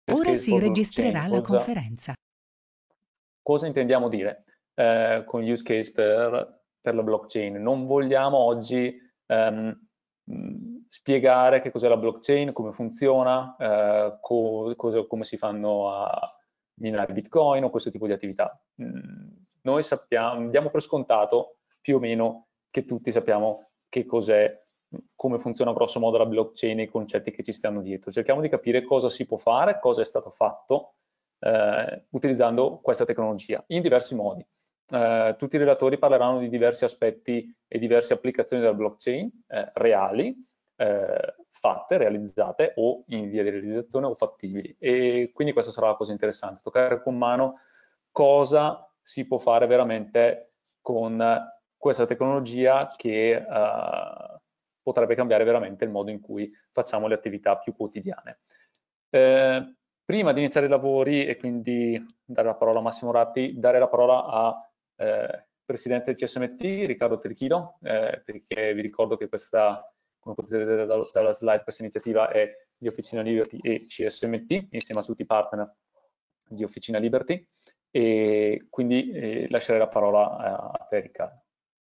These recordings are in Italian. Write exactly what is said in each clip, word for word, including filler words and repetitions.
Use Ora case si for blockchain, registrerà la cosa, conferenza. cosa intendiamo dire eh, con use case per, per la blockchain? Non vogliamo oggi ehm, mh, spiegare che cos'è la blockchain, come funziona, eh, co cosa, come si fanno a minare Bitcoin o questo tipo di attività. Mm, noi sappiamo, diamo per scontato più o meno che tutti sappiamo che cos'è, come funziona grosso modo la blockchain e i concetti che ci stanno dietro. Cerchiamo di capire cosa si può fare, cosa è stato fatto eh, utilizzando questa tecnologia in diversi modi. Eh, tutti i relatori parleranno di diversi aspetti e diverse applicazioni della blockchain eh, reali, eh, fatte, realizzate o in via di realizzazione o fattibili. E quindi questa sarà la cosa interessante, toccare con mano cosa si può fare veramente con questa tecnologia che eh, potrebbe cambiare veramente il modo in cui facciamo le attività più quotidiane. Eh, prima di iniziare i lavori e quindi dare la parola a Massimo Ratti, dare la parola a eh, Presidente del C S M T, Riccardo Terichino, eh, perché vi ricordo che questa, come potete vedere dalla, dalla slide, questa iniziativa è di Officina Liberty e C S M T, insieme a tutti i partner di Officina Liberty, e quindi eh, lascerei la parola a, a te, Riccardo.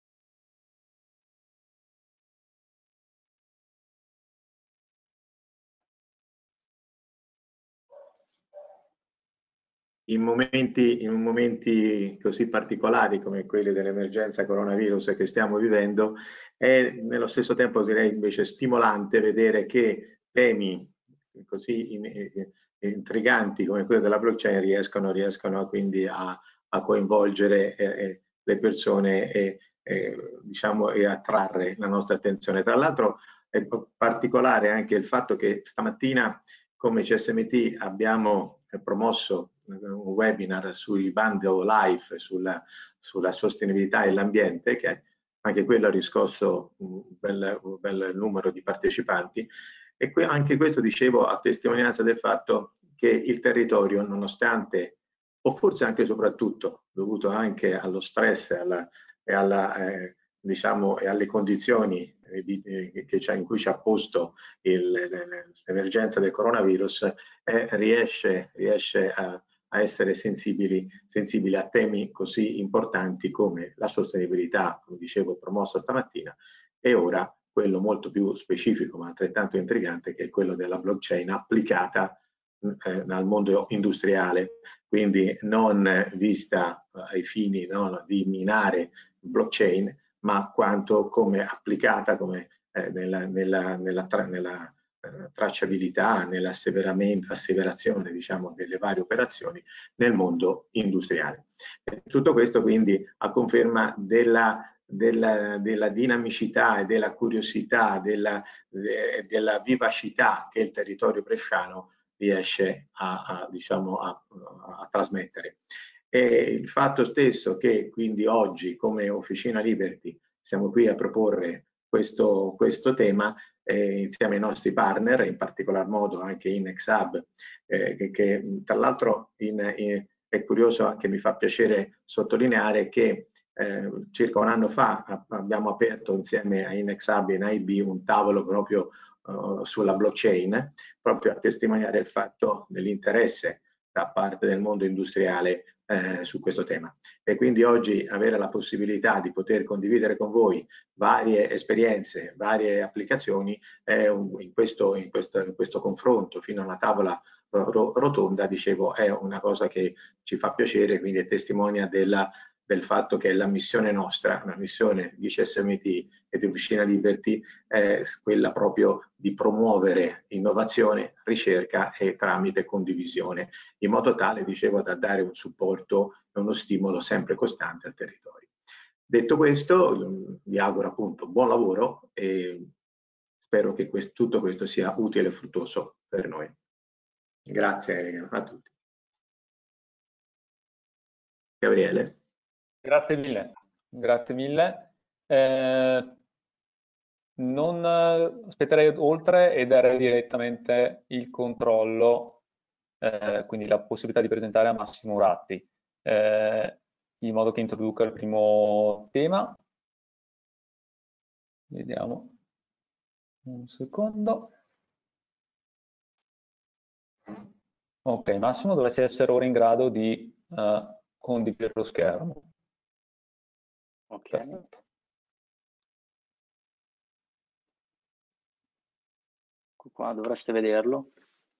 In momenti, in momenti così particolari come quelli dell'emergenza coronavirus che stiamo vivendo, è nello stesso tempo direi invece stimolante vedere che temi così in, in, intriganti come quello della blockchain riescono, riescono quindi a, a coinvolgere eh, le persone e, eh, diciamo, e attrarre la nostra attenzione. Tra l'altro è particolare anche il fatto che stamattina come C S M T abbiamo promosso un webinar sui bando life, sulla, sulla sostenibilità e l'ambiente, che anche quello ha riscosso un bel, un bel numero di partecipanti. E que anche questo, dicevo, a testimonianza del fatto che il territorio, nonostante, o forse anche soprattutto, dovuto anche allo stress alla, e, alla, eh, diciamo, e alle condizioni di, eh, che in cui ci ha posto l'emergenza del coronavirus, eh, riesce, riesce a, a essere sensibili, sensibili a temi così importanti come la sostenibilità, come dicevo, promossa stamattina, e ora quello molto più specifico ma altrettanto intrigante, che è quello della blockchain applicata eh, al mondo industriale, quindi non vista ai fini no, di minare blockchain, ma quanto come applicata come, eh, nella, nella, nella, nella eh, tracciabilità, nell'asseverazione diciamo, delle varie operazioni nel mondo industriale. E tutto questo quindi a conferma della Della, della dinamicità e della curiosità, della, de, della vivacità che il territorio bresciano riesce a, a, diciamo, a, a trasmettere. E il fatto stesso che quindi oggi come Officina Liberty siamo qui a proporre questo, questo tema eh, insieme ai nostri partner, in particolar modo anche Inex Hub, eh, che, che tra l'altro è curioso, anche mi fa piacere sottolineare che Eh, circa un anno fa abbiamo aperto insieme a Inex Hub e in I B un tavolo proprio uh, sulla blockchain, proprio a testimoniare il fatto dell'interesse da parte del mondo industriale eh, su questo tema. E quindi oggi avere la possibilità di poter condividere con voi varie esperienze, varie applicazioni eh, in, questo, in, questo, in questo confronto fino a una tavola rotonda, dicevo, è una cosa che ci fa piacere, quindi è testimonia della del fatto che la missione nostra, la missione di C S M T e di Officina Liberty è quella proprio di promuovere innovazione, ricerca e tramite condivisione, in modo tale, dicevo, da dare un supporto e uno stimolo sempre costante al territorio. Detto questo, vi auguro appunto buon lavoro e spero che questo, tutto questo sia utile e fruttuoso per noi. Grazie a tutti. Gabriele. Grazie mille, grazie mille. Eh, non aspetterei oltre e darei direttamente il controllo, eh, quindi la possibilità di presentare a Massimo Ratti, eh, in modo che introduca il primo tema. Vediamo un secondo. Ok, Massimo, dovresti essere ora in grado di uh, condividere lo schermo. Ok. Perfetto. Qua dovreste vederlo.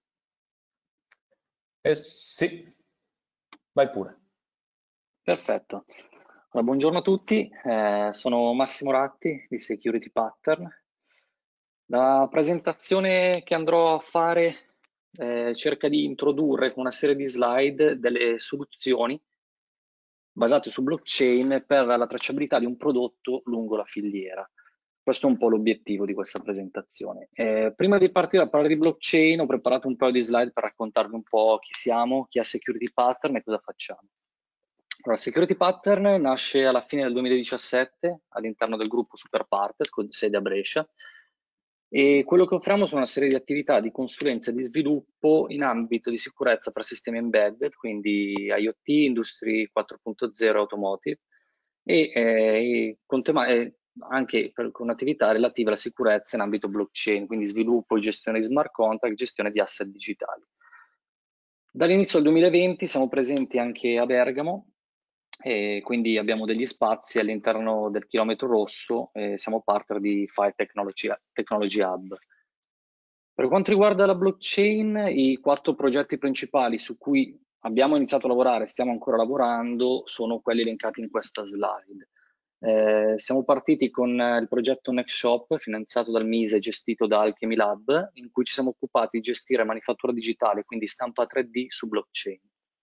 Eh, sì, vai pure. Perfetto. Allora, buongiorno a tutti, eh, sono Massimo Ratti di Security Pattern. La presentazione che andrò a fare eh, cerca di introdurre con una serie di slide delle soluzioni basate su blockchain per la tracciabilità di un prodotto lungo la filiera. Questo è un po' l'obiettivo di questa presentazione. Eh, prima di partire a parlare di blockchain ho preparato un paio di slide per raccontarvi un po' chi siamo, chi ha Security Pattern e cosa facciamo. Allora, Security Pattern nasce alla fine del duemiladiciassette all'interno del gruppo Superpartners con sede a Brescia e quello che offriamo sono una serie di attività di consulenza e di sviluppo in ambito di sicurezza per sistemi embedded, quindi IoT, Industry quattro punto zero, Automotive e, eh, con tema, eh, anche per, con attività relative alla sicurezza in ambito blockchain, quindi sviluppo e gestione di smart contract, gestione di asset digitali. Dall'inizio del duemilaventi siamo presenti anche a Bergamo e quindi abbiamo degli spazi all'interno del chilometro rosso e siamo partner di Fire Technology, Technology Hub. Per quanto riguarda la blockchain, i quattro progetti principali su cui abbiamo iniziato a lavorare e stiamo ancora lavorando sono quelli elencati in questa slide. Eh, siamo partiti con il progetto NextShop finanziato dal MISE e gestito da Alchemy Lab, in cui ci siamo occupati di gestire manifattura digitale, quindi stampa tre D su blockchain.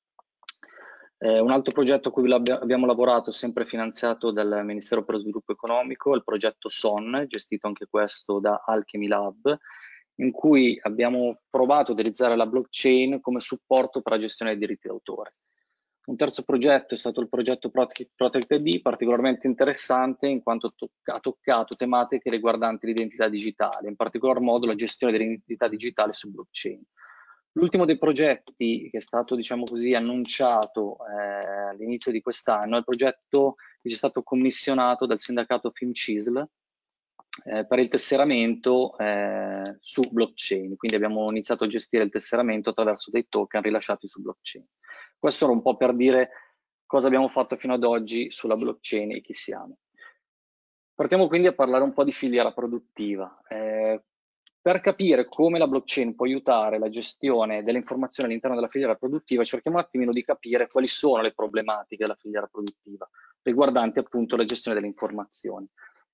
Eh, un altro progetto a cui abbiamo lavorato, sempre finanziato dal Ministero per lo Sviluppo Economico, è il progetto S O N, gestito anche questo da Alchemy Lab, in cui abbiamo provato a utilizzare la blockchain come supporto per la gestione dei diritti d'autore. Un terzo progetto è stato il progetto Protect I D, particolarmente interessante in quanto ha toccato tematiche riguardanti l'identità digitale, in particolar modo la gestione dell'identità digitale su blockchain. L'ultimo dei progetti che è stato, diciamo così, annunciato eh, all'inizio di quest'anno è il progetto che ci è stato commissionato dal sindacato FIMCISL eh, per il tesseramento eh, su blockchain. Quindi abbiamo iniziato a gestire il tesseramento attraverso dei token rilasciati su blockchain. Questo era un po' per dire cosa abbiamo fatto fino ad oggi sulla blockchain e chi siamo. Partiamo quindi a parlare un po' di filiera produttiva. Eh, per capire come la blockchain può aiutare la gestione delle informazioni all'interno della filiera produttiva, cerchiamo un attimino di capire quali sono le problematiche della filiera produttiva riguardanti appunto la gestione delle informazioni.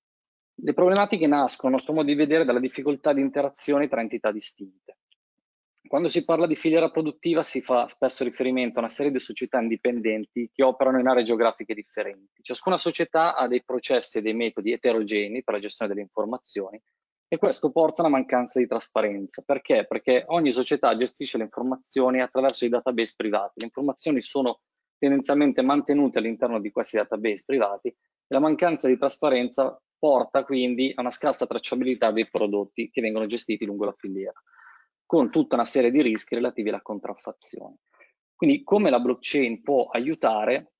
Le problematiche nascono, a nostro modo di vedere, dalla difficoltà di interazione tra entità distinte. Quando si parla di filiera produttiva si fa spesso riferimento a una serie di società indipendenti che operano in aree geografiche differenti. Ciascuna società ha dei processi e dei metodi eterogenei per la gestione delle informazioni e questo porta a una mancanza di trasparenza. Perché? Perché ogni società gestisce le informazioni attraverso i database privati. Le informazioni sono tendenzialmente mantenute all'interno di questi database privati e la mancanza di trasparenza porta quindi a una scarsa tracciabilità dei prodotti che vengono gestiti lungo la filiera, con tutta una serie di rischi relativi alla contraffazione. Quindi come la blockchain può aiutare?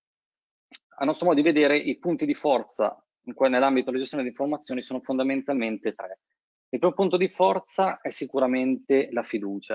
A nostro modo di vedere, i punti di forza nell'ambito della gestione di informazioni sono fondamentalmente tre. Il primo punto di forza è sicuramente la fiducia.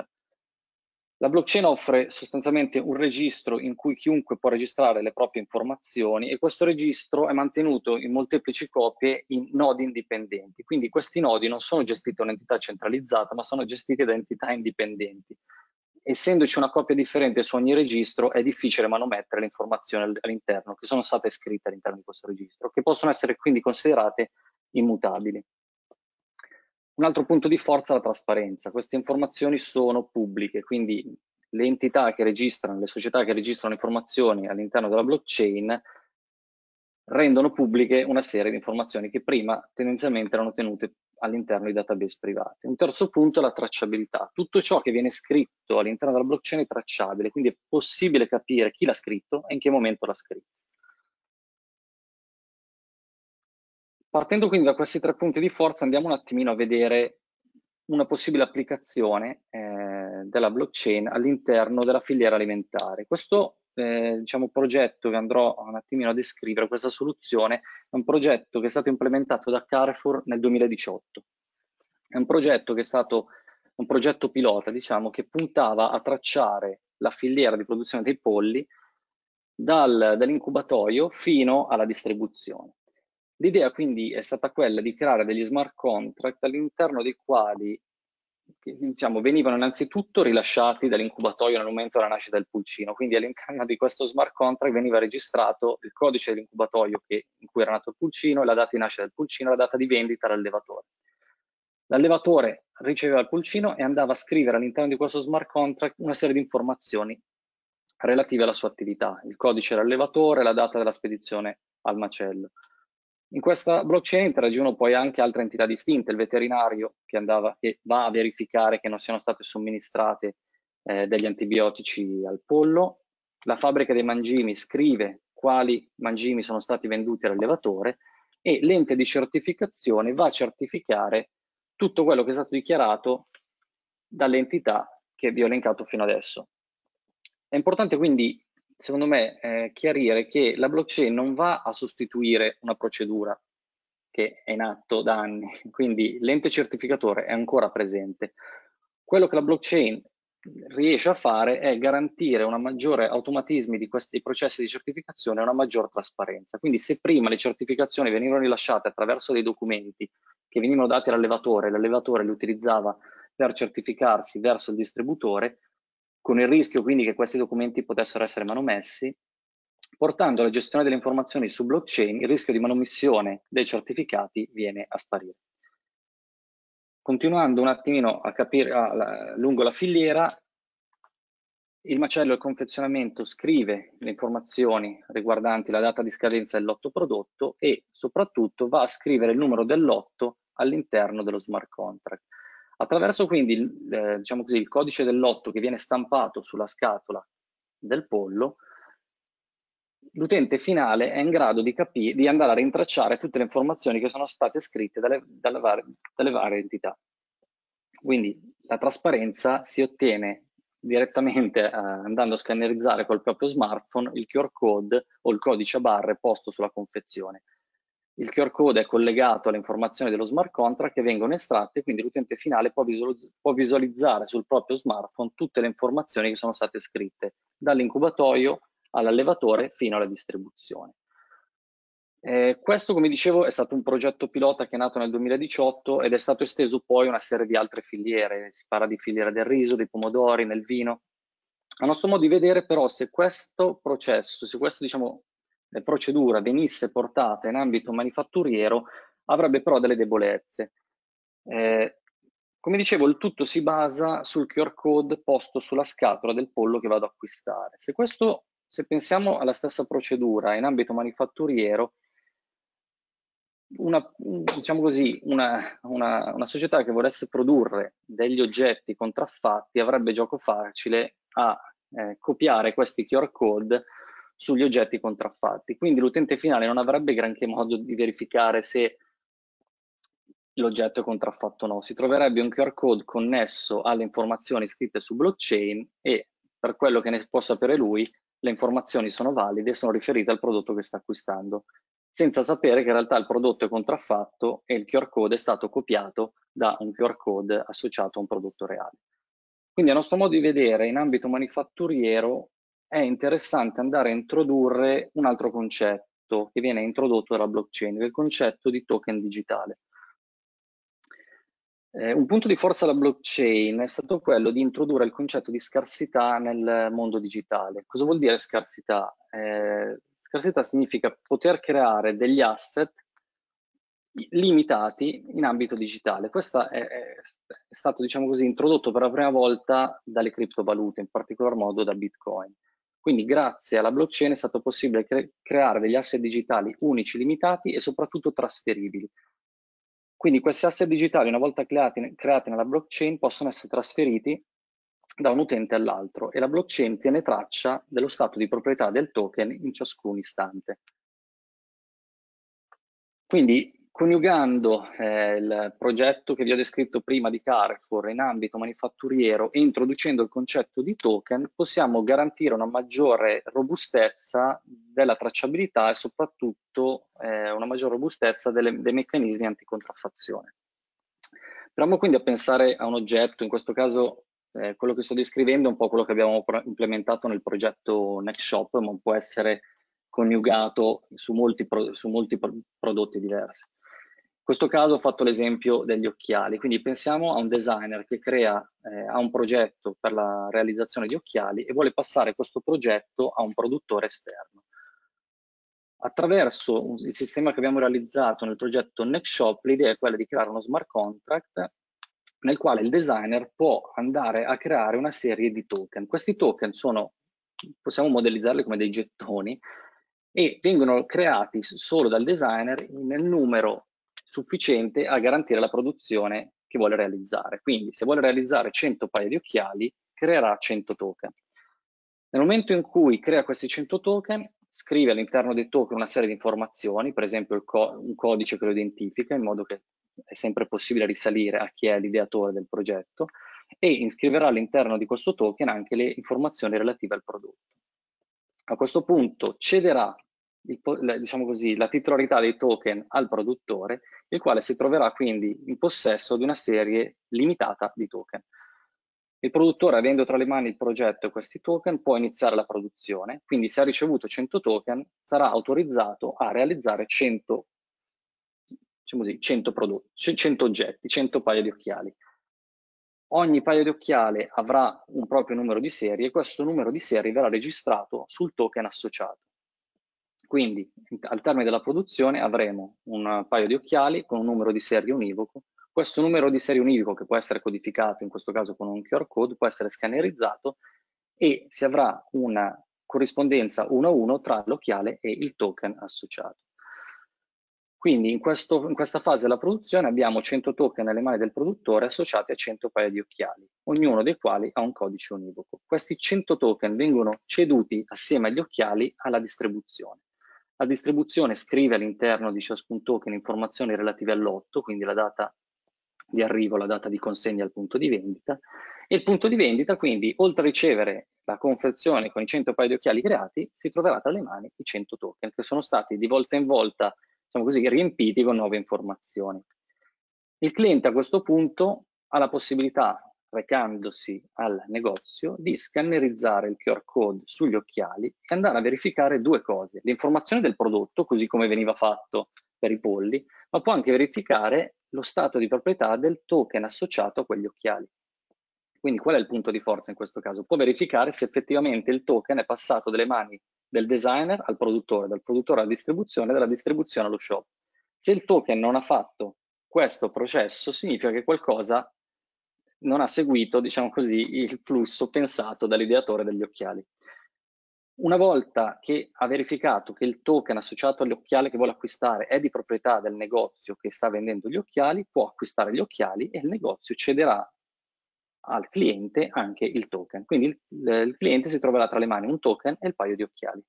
La blockchain offre sostanzialmente un registro in cui chiunque può registrare le proprie informazioni e questo registro è mantenuto in molteplici copie in nodi indipendenti. Quindi questi nodi non sono gestiti da un'entità centralizzata, ma sono gestiti da entità indipendenti. Essendoci una copia differente su ogni registro, è difficile manomettere le informazioni all'interno, che sono state scritte all'interno di questo registro, che possono essere quindi considerate immutabili. Un altro punto di forza è la trasparenza. Queste informazioni sono pubbliche, quindi le entità che registrano, le società che registrano informazioni all'interno della blockchain rendono pubbliche una serie di informazioni che prima tendenzialmente erano tenute all'interno di database privati. Un terzo punto è la tracciabilità. Tutto ciò che viene scritto all'interno della blockchain è tracciabile, quindi è possibile capire chi l'ha scritto e in che momento l'ha scritto. Partendo quindi da questi tre punti di forza andiamo un attimino a vedere una possibile applicazione eh, della blockchain all'interno della filiera alimentare. Questo eh, diciamo, progetto che andrò un attimino a descrivere, questa soluzione, è un progetto che è stato implementato da Carrefour nel duemiladiciotto. È un progetto che è stato un progetto pilota, diciamo, che puntava a tracciare la filiera di produzione dei polli dal, dall'incubatoio fino alla distribuzione. L'idea quindi è stata quella di creare degli smart contract all'interno dei quali diciamo, venivano innanzitutto rilasciati dall'incubatoio nel momento della nascita del pulcino, quindi all'interno di questo smart contract veniva registrato il codice dell'incubatoio in cui era nato il pulcino, la data di nascita del pulcino e la data di vendita all'allevatore. L'allevatore riceveva il pulcino e andava a scrivere all'interno di questo smart contract una serie di informazioni relative alla sua attività, il codice dell'allevatore, la data della spedizione al macello. In questa blockchain interagivano poi anche altre entità distinte, il veterinario che, andava, che va a verificare che non siano state somministrate eh, degli antibiotici al pollo, la fabbrica dei mangimi scrive quali mangimi sono stati venduti all'allevatore e l'ente di certificazione va a certificare tutto quello che è stato dichiarato dalle entità che vi ho elencato fino adesso. È importante quindi, secondo me, eh, chiarire che la blockchain non va a sostituire una procedura che è in atto da anni, quindi l'ente certificatore è ancora presente. Quello che la blockchain riesce a fare è garantire una maggiore automatismi di questi processi di certificazione e una maggior trasparenza. Quindi se prima le certificazioni venivano rilasciate attraverso dei documenti che venivano dati all'allevatore, l'allevatore li utilizzava per certificarsi verso il distributore, con il rischio quindi che questi documenti potessero essere manomessi, portando la gestione delle informazioni su blockchain, il rischio di manomissione dei certificati viene a sparire. Continuando un attimino a capire a, a, lungo la filiera, il macello del confezionamento scrive le informazioni riguardanti la data di scadenza del lotto prodotto e soprattutto va a scrivere il numero del lotto all'interno dello smart contract. Attraverso quindi eh, diciamo così, il codice del lotto che viene stampato sulla scatola del pollo, l'utente finale è in grado di, capire, di andare a rintracciare tutte le informazioni che sono state scritte dalle, dalle, varie, dalle varie entità. Quindi la trasparenza si ottiene direttamente eh, andando a scannerizzare col proprio smartphone il Q R code o il codice a barre posto sulla confezione. Il Q R code è collegato alle informazioni dello smart contract che vengono estratte, quindi l'utente finale può, visualizz può visualizzare sul proprio smartphone tutte le informazioni che sono state scritte dall'incubatoio all'allevatore fino alla distribuzione. Eh, questo, come dicevo, è stato un progetto pilota che è nato nel duemiladiciotto ed è stato esteso poi a una serie di altre filiere. Si parla di filiera del riso, dei pomodori, nel vino. A nostro modo di vedere, però, se questo processo, se questa diciamo, procedura venisse portata in ambito manifatturiero, avrebbe però delle debolezze. Eh, come dicevo, il tutto si basa sul Q R code posto sulla scatola del pollo che vado ad acquistare. Se, questo, se pensiamo alla stessa procedura in ambito manifatturiero, Una, diciamo così, una, una, una società che volesse produrre degli oggetti contraffatti avrebbe gioco facile a eh, copiare questi Q R code sugli oggetti contraffatti. Quindi l'utente finale non avrebbe granché modo di verificare se l'oggetto è contraffatto o no. Si troverebbe un Q R code connesso alle informazioni scritte su blockchain e per quello che ne può sapere lui, le informazioni sono valide e sono riferite al prodotto che sta acquistando, senza sapere che in realtà il prodotto è contraffatto e il Q R code è stato copiato da un Q R code associato a un prodotto reale. Quindi a nostro modo di vedere, in ambito manifatturiero, è interessante andare a introdurre un altro concetto che viene introdotto dalla blockchain, che è il concetto di token digitale. Eh, un punto di forza della blockchain è stato quello di introdurre il concetto di scarsità nel mondo digitale. Cosa vuol dire scarsità? Eh, scarsità significa poter creare degli asset limitati in ambito digitale. Questo è, è, è stato, diciamo così, introdotto per la prima volta dalle criptovalute, in particolar modo da Bitcoin. Quindi grazie alla blockchain è stato possibile cre creare degli asset digitali unici, limitati e soprattutto trasferibili. Quindi questi asset digitali, una volta creati, creati nella blockchain, possono essere trasferiti da un utente all'altro e la blockchain tiene traccia dello stato di proprietà del token in ciascun istante. Quindi, coniugando eh, il progetto che vi ho descritto prima di Carrefour in ambito manifatturiero e introducendo il concetto di token, possiamo garantire una maggiore robustezza della tracciabilità e soprattutto eh, una maggiore robustezza delle, dei meccanismi anticontraffazione. Proviamo quindi a pensare a un oggetto, in questo caso Eh, quello che sto descrivendo è un po' quello che abbiamo implementato nel progetto NextShop, ma può essere coniugato su molti, pro su molti pro prodotti diversi. In questo caso ho fatto l'esempio degli occhiali, quindi pensiamo a un designer che crea, eh, ha un progetto per la realizzazione di occhiali e vuole passare questo progetto a un produttore esterno. Attraverso il sistema che abbiamo realizzato nel progetto NextShop, l'idea è quella di creare uno smart contract nel quale il designer può andare a creare una serie di token. Questi token sono, possiamo modellizzarli come dei gettoni, e vengono creati solo dal designer nel numero sufficiente a garantire la produzione che vuole realizzare. Quindi se vuole realizzare cento paia di occhiali, creerà cento token. Nel momento in cui crea questi cento token, scrive all'interno dei token una serie di informazioni, per esempio il co un codice che lo identifica, in modo che è sempre possibile risalire a chi è l'ideatore del progetto, e iscriverà all'interno di questo token anche le informazioni relative al prodotto. A questo punto cederà il, diciamo così, la titolarità dei token al produttore, il quale si troverà quindi in possesso di una serie limitata di token. Il produttore, avendo tra le mani il progetto e questi token, può iniziare la produzione, quindi se ha ricevuto cento token sarà autorizzato a realizzare cento, diciamo così, cento prodotti, cento oggetti, cento paia di occhiali. Ogni paio di occhiali avrà un proprio numero di serie e questo numero di serie verrà registrato sul token associato. Quindi al termine della produzione avremo un paio di occhiali con un numero di serie univoco. Questo numero di serie univoco, che può essere codificato in questo caso con un Q R code, può essere scannerizzato e si avrà una corrispondenza uno a uno tra l'occhiale e il token associato. Quindi in, questo, in questa fase della produzione abbiamo cento token nelle mani del produttore associati a cento paia di occhiali, ognuno dei quali ha un codice univoco. Questi cento token vengono ceduti assieme agli occhiali alla distribuzione. La distribuzione scrive all'interno di ciascun token informazioni relative al lotto, quindi la data di arrivo, la data di consegna al punto di vendita, e il punto di vendita quindi, oltre a ricevere la confezione con i cento paia di occhiali creati, si troverà tra le mani i cento token che sono stati di volta in volta, diciamo così, riempiti con nuove informazioni. Il cliente a questo punto ha la possibilità, recandosi al negozio, di scannerizzare il Q R code sugli occhiali e andare a verificare due cose: l'informazione del prodotto, così come veniva fatto per i polli, ma può anche verificare lo stato di proprietà del token associato a quegli occhiali. Quindi qual è il punto di forza in questo caso? Può verificare se effettivamente il token è passato dalle mani del designer al produttore, dal produttore alla distribuzione, dalla distribuzione allo shop. Se il token non ha fatto questo processo, significa che qualcosa non ha seguito, diciamo così, il flusso pensato dall'ideatore degli occhiali. Una volta che ha verificato che il token associato all'occhiale che vuole acquistare è di proprietà del negozio che sta vendendo gli occhiali, può acquistare gli occhiali e il negozio cederà al cliente anche il token. Quindi il, il cliente si troverà tra le mani un token e il paio di occhiali.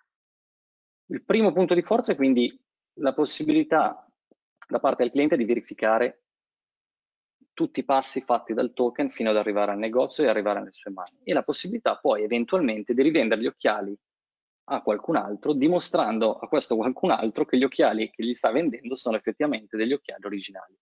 Il primo punto di forza è quindi la possibilità da parte del cliente di verificare tutti i passi fatti dal token fino ad arrivare al negozio e arrivare alle sue mani, e la possibilità poi eventualmente di rivendere gli occhiali a qualcun altro, dimostrando a questo qualcun altro che gli occhiali che gli sta vendendo sono effettivamente degli occhiali originali.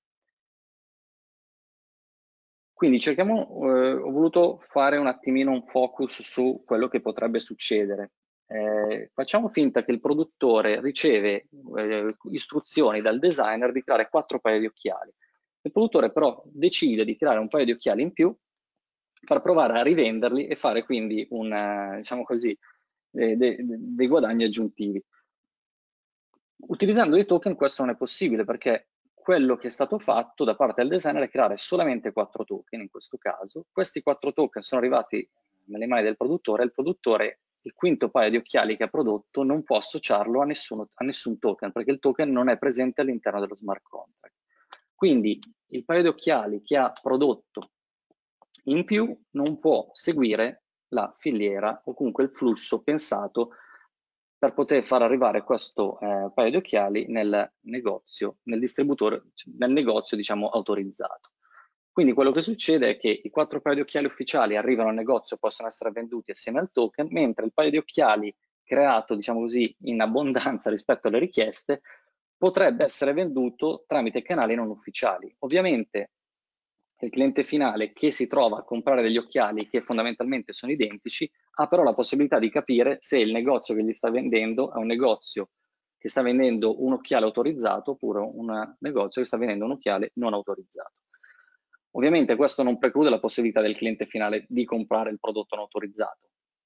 Quindi cerchiamo, eh, ho voluto fare un attimino un focus su quello che potrebbe succedere. Eh, facciamo finta che il produttore riceve eh, istruzioni dal designer di creare quattro paia di occhiali. Il produttore però decide di creare un paio di occhiali in più per provare a rivenderli e fare quindi un, diciamo così, dei, dei, dei guadagni aggiuntivi. Utilizzando dei token questo non è possibile, perché quello che è stato fatto da parte del designer è creare solamente quattro token in questo caso. Questi quattro token sono arrivati nelle mani del produttore e il produttore, il quinto paio di occhiali che ha prodotto, non può associarlo a, nessuno, a nessun token, perché il token non è presente all'interno dello smart contract. Quindi il paio di occhiali che ha prodotto in più non può seguire la filiera o comunque il flusso pensato per poter far arrivare questo eh, paio di occhiali nel negozio, nel distributore, nel negozio diciamo autorizzato. Quindi quello che succede è che i quattro paio di occhiali ufficiali arrivano al negozio e possono essere venduti assieme al token, mentre il paio di occhiali creato, diciamo così, in abbondanza rispetto alle richieste, potrebbe essere venduto tramite canali non ufficiali. Ovviamente il cliente finale che si trova a comprare degli occhiali che fondamentalmente sono identici, ha però la possibilità di capire se il negozio che gli sta vendendo è un negozio che sta vendendo un occhiale autorizzato oppure un negozio che sta vendendo un occhiale non autorizzato. Ovviamente questo non preclude la possibilità del cliente finale di comprare il prodotto non autorizzato.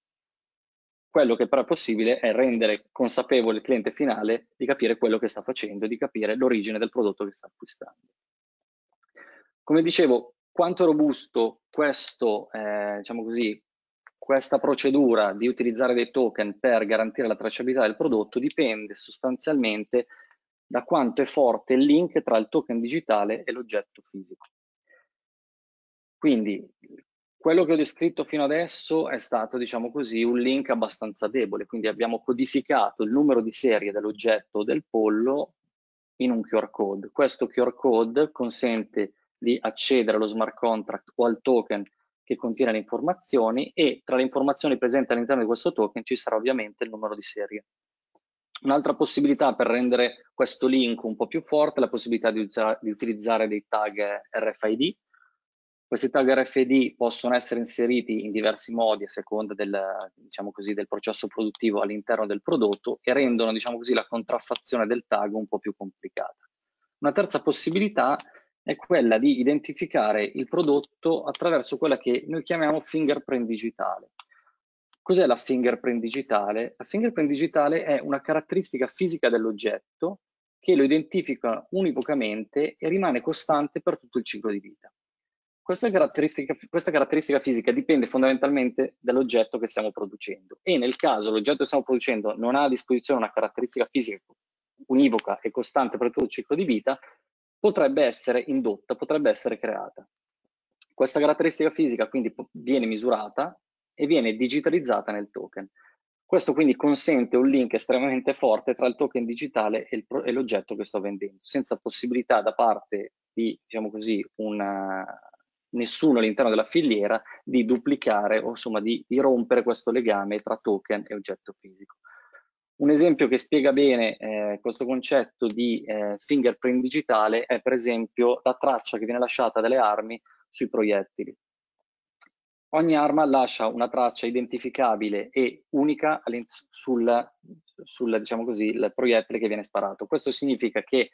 Quello che però è possibile è rendere consapevole il cliente finale di capire quello che sta facendo, di capire l'origine del prodotto che sta acquistando. Come dicevo, quanto è robusto questo, eh, diciamo così, questa procedura di utilizzare dei token per garantire la tracciabilità del prodotto dipende sostanzialmente da quanto è forte il link tra il token digitale e l'oggetto fisico. Quindi quello che ho descritto fino adesso è stato, diciamo così, un link abbastanza debole, quindi abbiamo codificato il numero di serie dell'oggetto o del pollo in un Q R code. Questo Q R code consente di accedere allo smart contract o al token che contiene le informazioni e tra le informazioni presenti all'interno di questo token ci sarà ovviamente il numero di serie. Un'altra possibilità per rendere questo link un po' più forte è la possibilità di, di utilizzare dei tag R F I D. Questi tag R F I D possono essere inseriti in diversi modi a seconda del, diciamo così, del processo produttivo all'interno del prodotto e rendono, diciamo così, la contraffazione del tag un po' più complicata. Una terza possibilità è quella di identificare il prodotto attraverso quella che noi chiamiamo fingerprint digitale. Cos'è la fingerprint digitale? La fingerprint digitale è una caratteristica fisica dell'oggetto che lo identifica univocamente e rimane costante per tutto il ciclo di vita. Questa caratteristica, questa caratteristica fisica dipende fondamentalmente dall'oggetto che stiamo producendo e nel caso l'oggetto che stiamo producendo non ha a disposizione una caratteristica fisica univoca e costante per tutto il ciclo di vita, potrebbe essere indotta, potrebbe essere creata. Questa caratteristica fisica quindi viene misurata e viene digitalizzata nel token. Questo quindi consente un link estremamente forte tra il token digitale e l'oggetto che sto vendendo, senza possibilità da parte di, diciamo così, una, nessuno all'interno della filiera di duplicare o insomma di, di rompere questo legame tra token e oggetto fisico. Un esempio che spiega bene eh, questo concetto di eh, fingerprint digitale è per esempio la traccia che viene lasciata dalle armi sui proiettili. Ogni arma lascia una traccia identificabile e unica sul, sul diciamo così, il proiettile che viene sparato. Questo significa che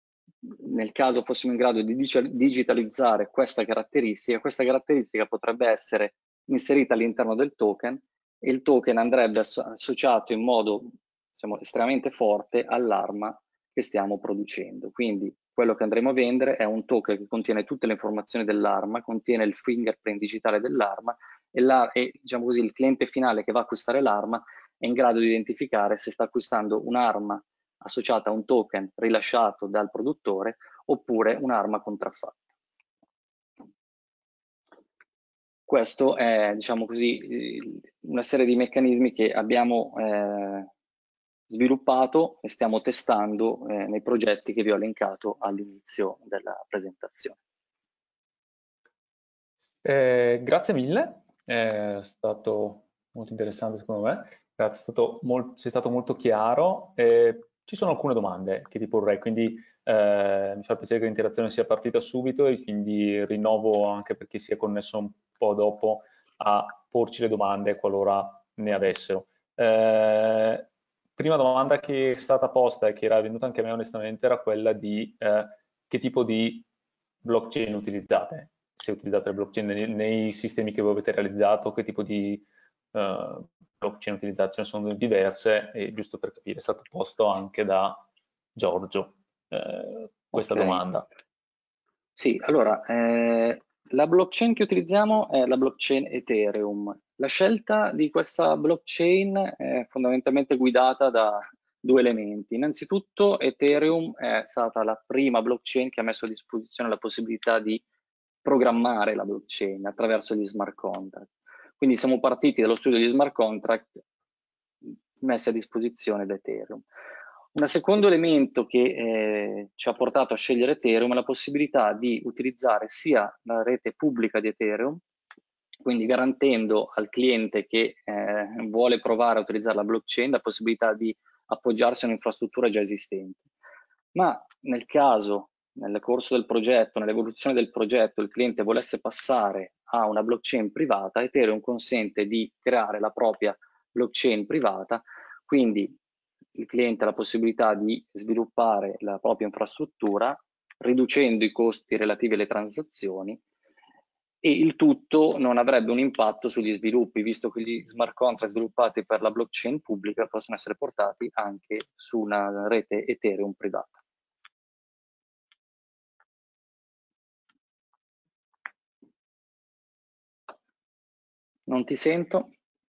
nel caso fossimo in grado di digitalizzare questa caratteristica, questa caratteristica potrebbe essere inserita all'interno del token e il token andrebbe associato in modo diciamo, estremamente forte all'arma che stiamo producendo. Quindi quello che andremo a vendere è un token che contiene tutte le informazioni dell'arma, contiene il fingerprint digitale dell'arma e, e diciamo così, il cliente finale che va a acquistare l'arma è in grado di identificare se sta acquistando un'arma associata a un token rilasciato dal produttore oppure un'arma contraffatta. Questo è, diciamo così, una serie di meccanismi che abbiamo eh, sviluppato e stiamo testando eh, nei progetti che vi ho elencato all'inizio della presentazione. Eh, grazie mille, è stato molto interessante secondo me, grazie, è stato molto, sei stato molto chiaro. Eh, ci sono alcune domande che ti porrei, quindi eh, mi fa piacere che l'interazione sia partita subito e quindi rinnovo anche per chi si è connesso un po' dopo a porci le domande qualora ne avessero. Eh, prima domanda che è stata posta e che era venuta anche a me onestamente era quella di eh, che tipo di blockchain utilizzate, se utilizzate le blockchain nei, nei sistemi che voi avete realizzato, che tipo di uh, blockchain utilizzate, ce ne sono diverse e giusto per capire è stato posto anche da Giorgio eh, questa okay. domanda. Sì, allora eh, la blockchain che utilizziamo è la blockchain Ethereum. La scelta di questa blockchain è fondamentalmente guidata da due elementi. Innanzitutto Ethereum è stata la prima blockchain che ha messo a disposizione la possibilità di programmare la blockchain attraverso gli smart contract. Quindi siamo partiti dallo studio degli smart contract messi a disposizione da Ethereum. Un secondo elemento che eh, ci ha portato a scegliere Ethereum è la possibilità di utilizzare sia la rete pubblica di Ethereum, quindi garantendo al cliente che eh, vuole provare a utilizzare la blockchain la possibilità di appoggiarsi a un'infrastruttura già esistente. Ma nel caso nel corso del progetto, nell'evoluzione del progetto, il cliente volesse passare a una blockchain privata, Ethereum consente di creare la propria blockchain privata, quindi il cliente ha la possibilità di sviluppare la propria infrastruttura, riducendo i costi relativi alle transazioni, e il tutto non avrebbe un impatto sugli sviluppi, visto che gli smart contract sviluppati per la blockchain pubblica possono essere portati anche su una rete Ethereum privata. Non ti sento.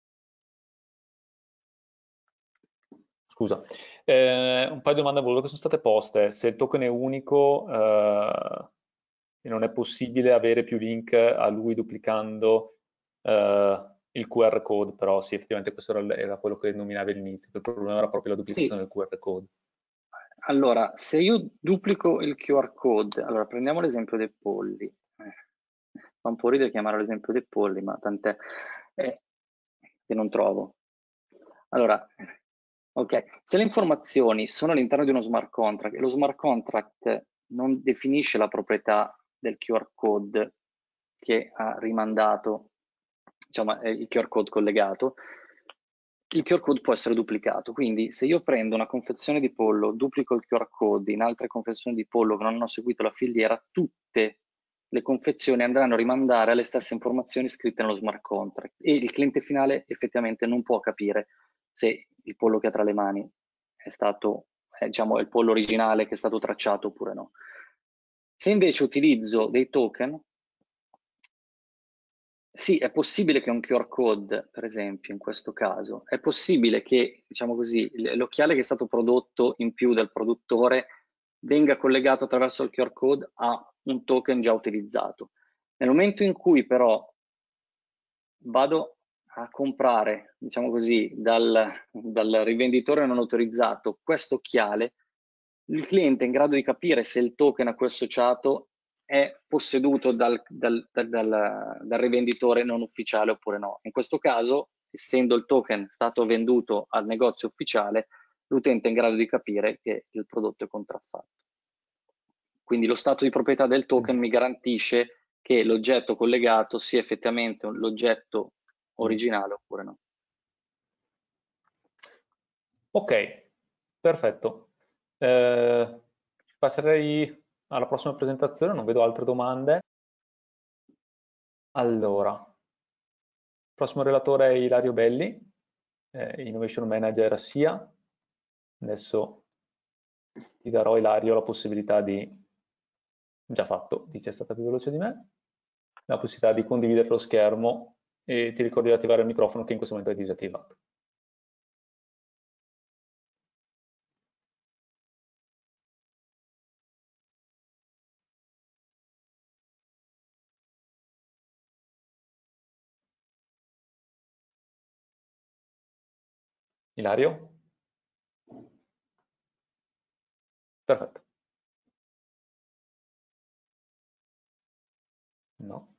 Scusa, eh, un paio di domande che sono state poste. Se il token è unico eh, e non è possibile avere più link a lui duplicando eh, il Q R code, però sì, effettivamente questo era, era quello che nominavi all'inizio, il problema era proprio la duplicazione Sì. del Q R code. Allora, se io duplico il Q R code, allora prendiamo l'esempio dei polli. Eh, fa un po' ridere chiamare l'esempio dei polli, ma tant'è, eh, che non trovo. Allora, ok, se le informazioni sono all'interno di uno smart contract e lo smart contract non definisce la proprietà del Q R code che ha rimandato, diciamo, il Q R code collegato, il Q R code può essere duplicato. Quindi se io prendo una confezione di pollo, duplico il Q R code in altre confezioni di pollo che non hanno seguito la filiera, tutte le confezioni andranno a rimandare alle stesse informazioni scritte nello smart contract e il cliente finale effettivamente non può capire se il pollo che ha tra le mani è stato, è, diciamo, il pollo originale che è stato tracciato oppure no. Se invece utilizzo dei token, sì, è possibile che un Q R code, per esempio, in questo caso, è possibile che, diciamo così, l'occhiale che è stato prodotto in più dal produttore venga collegato attraverso il Q R code a un token già utilizzato. Nel momento in cui però vado a comprare, diciamo così, dal, dal rivenditore non autorizzato questo occhiale, il cliente è in grado di capire se il token a cui è associato è posseduto dal, dal, dal, dal, dal rivenditore non ufficiale oppure no. In questo caso, essendo il token stato venduto al negozio ufficiale, l'utente è in grado di capire che il prodotto è contraffatto. Quindi lo stato di proprietà del token mi garantisce che l'oggetto collegato sia effettivamente l'oggetto originale oppure no. Ok, perfetto. Eh, passerei alla prossima presentazione, non vedo altre domande. Allora, il prossimo relatore è Ilario Belli, eh, Innovation Manager a S I A. Adesso ti darò, Ilario, la possibilità di, già fatto, dice è stata più veloce di me, la possibilità di condividere lo schermo e ti ricordi di attivare il microfono che in questo momento è disattivato. Ilario? Perfetto. No.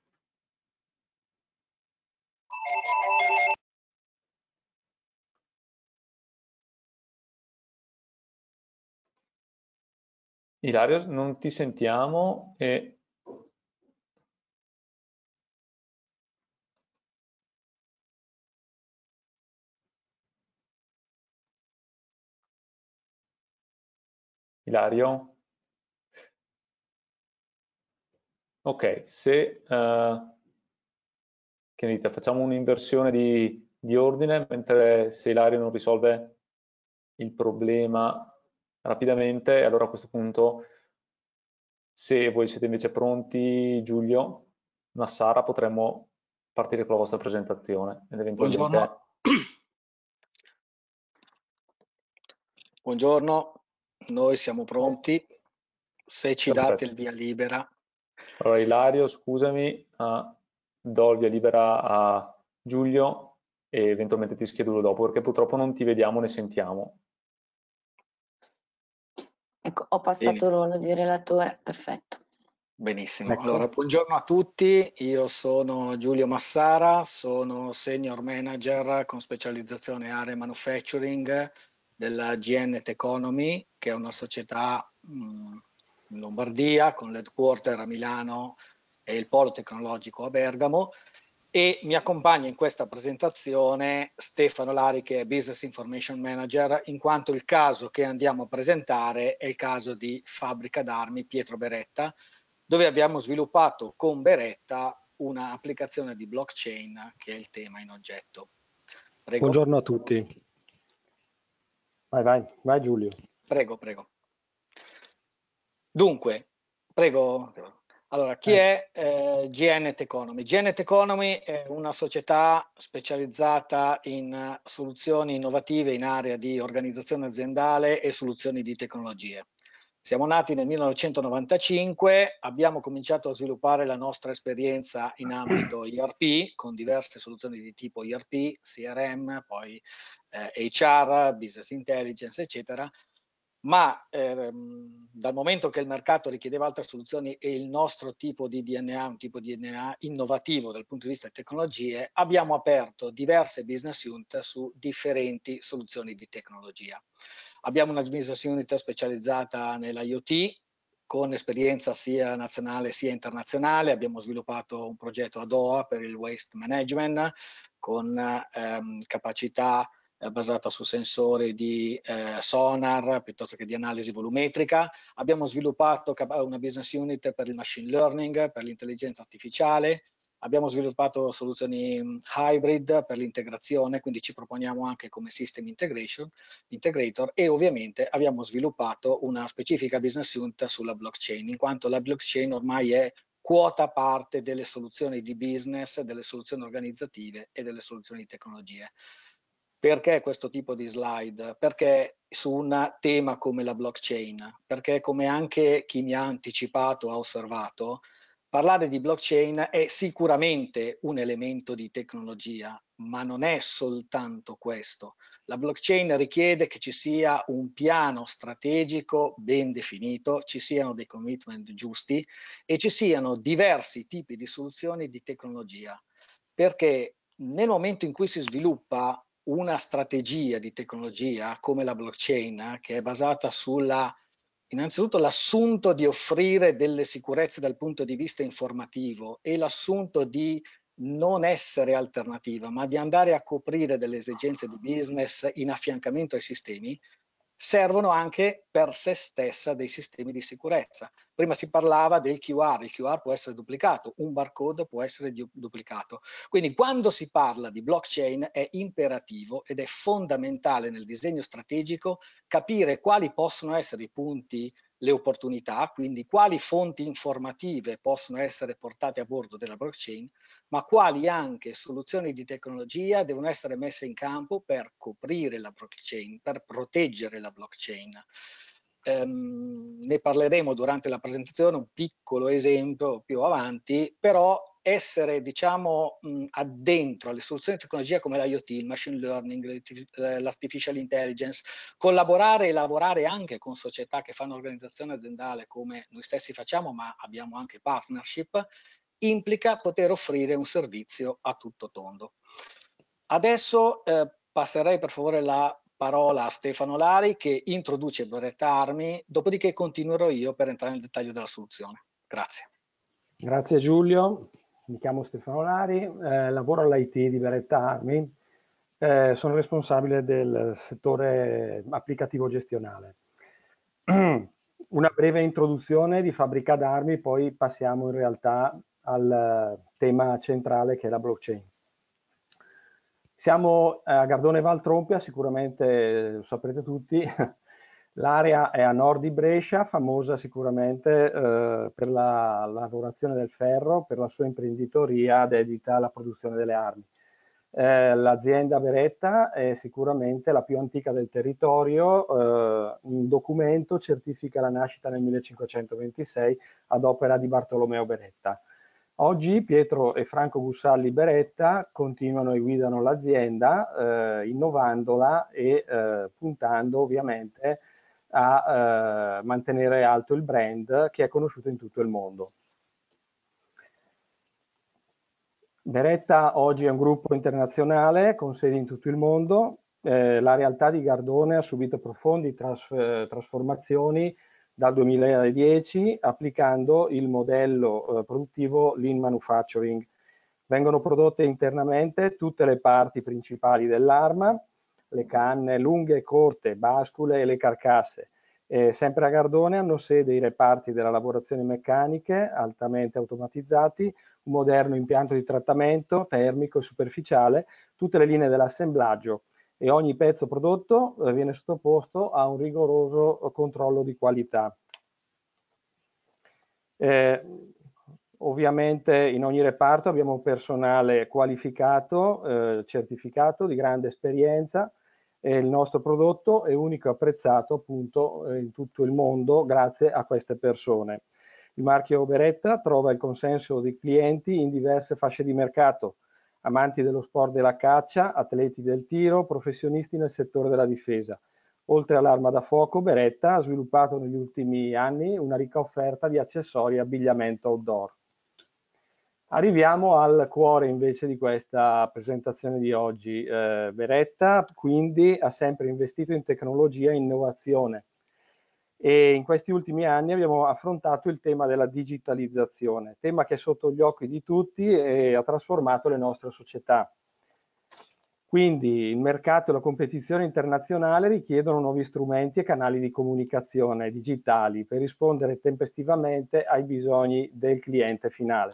Ilario, non ti sentiamo e... Ilario? Ok, se... Uh, che dite, facciamo un'inversione di, di ordine, mentre se Ilario non risolve il problema rapidamente, allora a questo punto, se voi siete invece pronti, Giulio, Massara, potremmo partire con la vostra presentazione ed eventualmente... Buongiorno. Buongiorno, noi siamo pronti, se ci Perfetto. date il via libera. Allora Ilario, scusami, uh, do il via libera a Giulio e eventualmente ti schedulo dopo, perché purtroppo non ti vediamo né sentiamo. Ecco, ho passato il ruolo di relatore, perfetto. Benissimo, Ecco. allora buongiorno a tutti, io sono Giulio Massara, sono Senior Manager con specializzazione area manufacturing della G N Teconomy, che è una società mh, in Lombardia, con l'headquarter a Milano e il polo tecnologico a Bergamo, e mi accompagna in questa presentazione Stefano Lari, che è Business Information Manager, in quanto il caso che andiamo a presentare è il caso di Fabbrica d'Armi Pietro Beretta, dove abbiamo sviluppato con Beretta un'applicazione di blockchain, che è il tema in oggetto. Prego. Buongiorno a tutti. Vai, vai, vai Giulio. Prego, prego. Dunque, prego. Allora, chi è eh, G N T Economy? G N T Economy è una società specializzata in uh, soluzioni innovative in area di organizzazione aziendale e soluzioni di tecnologie. Siamo nati nel millenovecentonovantacinque, abbiamo cominciato a sviluppare la nostra esperienza in ambito I R P con diverse soluzioni di tipo I R P, C R M, poi eh, H R, Business Intelligence, eccetera. Ma ehm, dal momento che il mercato richiedeva altre soluzioni e il nostro tipo di D N A, un tipo di D N A innovativo dal punto di vista di tecnologie, abbiamo aperto diverse business unit su differenti soluzioni di tecnologia. Abbiamo una business unit specializzata nell'IoT, con esperienza sia nazionale sia internazionale. Abbiamo sviluppato un progetto ad O A per il waste management con ehm, capacità eh, basata su sensori di eh, sonar piuttosto che di analisi volumetrica. Abbiamo sviluppato una business unit per il machine learning, per l'intelligenza artificiale. Abbiamo sviluppato soluzioni hybrid per l'integrazione, quindi ci proponiamo anche come system integration, integrator, e ovviamente abbiamo sviluppato una specifica business unit sulla blockchain, in quanto la blockchain ormai è quota parte delle soluzioni di business, delle soluzioni organizzative e delle soluzioni di tecnologie. Perché questo tipo di slide? Perché su un tema come la blockchain, perché come anche chi mi ha anticipato ha osservato, parlare di blockchain è sicuramente un elemento di tecnologia, ma non è soltanto questo. La blockchain richiede che ci sia un piano strategico ben definito, ci siano dei commitment giusti e ci siano diversi tipi di soluzioni di tecnologia. Perché nel momento in cui si sviluppa una strategia di tecnologia come la blockchain, che è basata sulla innanzitutto l'assunto di offrire delle sicurezze dal punto di vista informativo e l'assunto di non essere alternativa, ma di andare a coprire delle esigenze di business in affiancamento ai sistemi, servono anche per se stessa dei sistemi di sicurezza. Prima si parlava del Q R, il Q R può essere duplicato, un barcode può essere duplicato. Quindi quando si parla di blockchain è imperativo ed è fondamentale nel disegno strategico capire quali possono essere i punti, le opportunità, quindi quali fonti informative possono essere portate a bordo della blockchain, ma quali anche soluzioni di tecnologia devono essere messe in campo per coprire la blockchain, per proteggere la blockchain. Um, ne parleremo durante la presentazione, un piccolo esempio più avanti, però essere diciamo mh, addentro alle soluzioni di tecnologia come l'IoT, il machine learning, l'artificial intelligence, collaborare e lavorare anche con società che fanno organizzazione aziendale come noi stessi facciamo, ma abbiamo anche partnership, implica poter offrire un servizio a tutto tondo. Adesso eh, passerei per favore la parola a Stefano Lari che introduce Beretta Armi, dopodiché continuerò io per entrare nel dettaglio della soluzione. Grazie. Grazie Giulio, mi chiamo Stefano Lari, eh, lavoro all'I T di Beretta Armi, eh, sono responsabile del settore applicativo gestionale. Una breve introduzione di Fabbrica d'Armi, poi passiamo in realtà al tema centrale che è la blockchain. Siamo a Gardone Valtrompia, sicuramente lo saprete tutti, l'area è a nord di Brescia, famosa sicuramente eh, per la, la lavorazione del ferro, per la sua imprenditoria dedita alla produzione delle armi. Eh, l'azienda Beretta è sicuramente la più antica del territorio, eh, un documento certifica la nascita nel millecinquecentoventisei ad opera di Bartolomeo Beretta. Oggi Pietro e Franco Gussalli Beretta continuano e guidano l'azienda, eh, innovandola e eh, puntando ovviamente a eh, mantenere alto il brand che è conosciuto in tutto il mondo. Beretta oggi è un gruppo internazionale con sedi in tutto il mondo. Eh, la realtà di Gardone ha subito profondi tras trasformazioni dal duemiladieci applicando il modello eh, produttivo Lean Manufacturing. Vengono prodotte internamente tutte le parti principali dell'arma, le canne lunghe e corte, bascule e le carcasse. Eh, sempre a Gardone hanno sede i reparti della lavorazione meccaniche altamente automatizzati, un moderno impianto di trattamento termico e superficiale, tutte le linee dell'assemblaggio, e ogni pezzo prodotto eh, viene sottoposto a un rigoroso controllo di qualità. Eh, ovviamente in ogni reparto abbiamo personale qualificato, eh, certificato, di grande esperienza, e il nostro prodotto è unico e apprezzato appunto in tutto il mondo grazie a queste persone. Il marchio Beretta trova il consenso dei clienti in diverse fasce di mercato: amanti dello sport della caccia, atleti del tiro, professionisti nel settore della difesa. Oltre all'arma da fuoco, Beretta ha sviluppato negli ultimi anni una ricca offerta di accessori e abbigliamento outdoor. Arriviamo al cuore invece di questa presentazione di oggi. Eh, Beretta quindi ha sempre investito in tecnologia e innovazione, e in questi ultimi anni abbiamo affrontato il tema della digitalizzazione, tema che è sotto gli occhi di tutti e ha trasformato le nostre società. Quindi il mercato e la competizione internazionale richiedono nuovi strumenti e canali di comunicazione digitali per rispondere tempestivamente ai bisogni del cliente finale.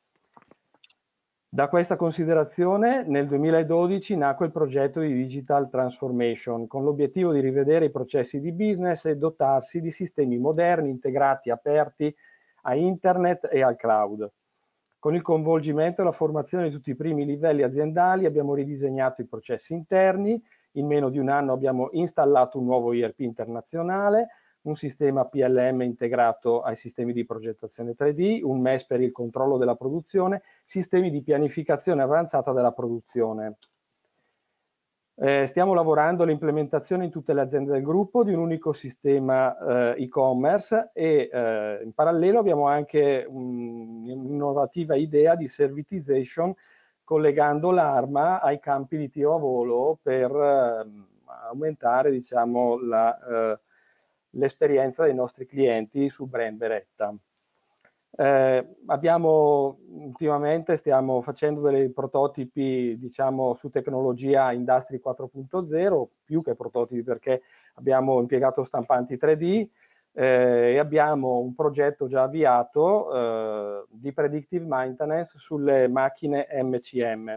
Da questa considerazione nel duemiladodici nacque il progetto di Digital Transformation, con l'obiettivo di rivedere i processi di business e dotarsi di sistemi moderni, integrati, aperti a internet e al cloud. Con il coinvolgimento e la formazione di tutti i primi livelli aziendali abbiamo ridisegnato i processi interni, in meno di un anno abbiamo installato un nuovo E R P internazionale, un sistema P L M integrato ai sistemi di progettazione tre D, un M E S per il controllo della produzione, sistemi di pianificazione avanzata della produzione. Eh, stiamo lavorando all'implementazione in tutte le aziende del gruppo di un unico sistema eh, e-commerce e eh, in parallelo abbiamo anche un'innovativa idea di servitization, collegando l'arma ai campi di tiro a volo per eh, aumentare, diciamo, la eh, l'esperienza dei nostri clienti su brand Beretta. Eh, abbiamo ultimamente stiamo facendo dei prototipi, diciamo, su tecnologia Industry quattro punto zero, più che prototipi perché abbiamo impiegato stampanti tre D eh, e abbiamo un progetto già avviato eh, di predictive maintenance sulle macchine M C M.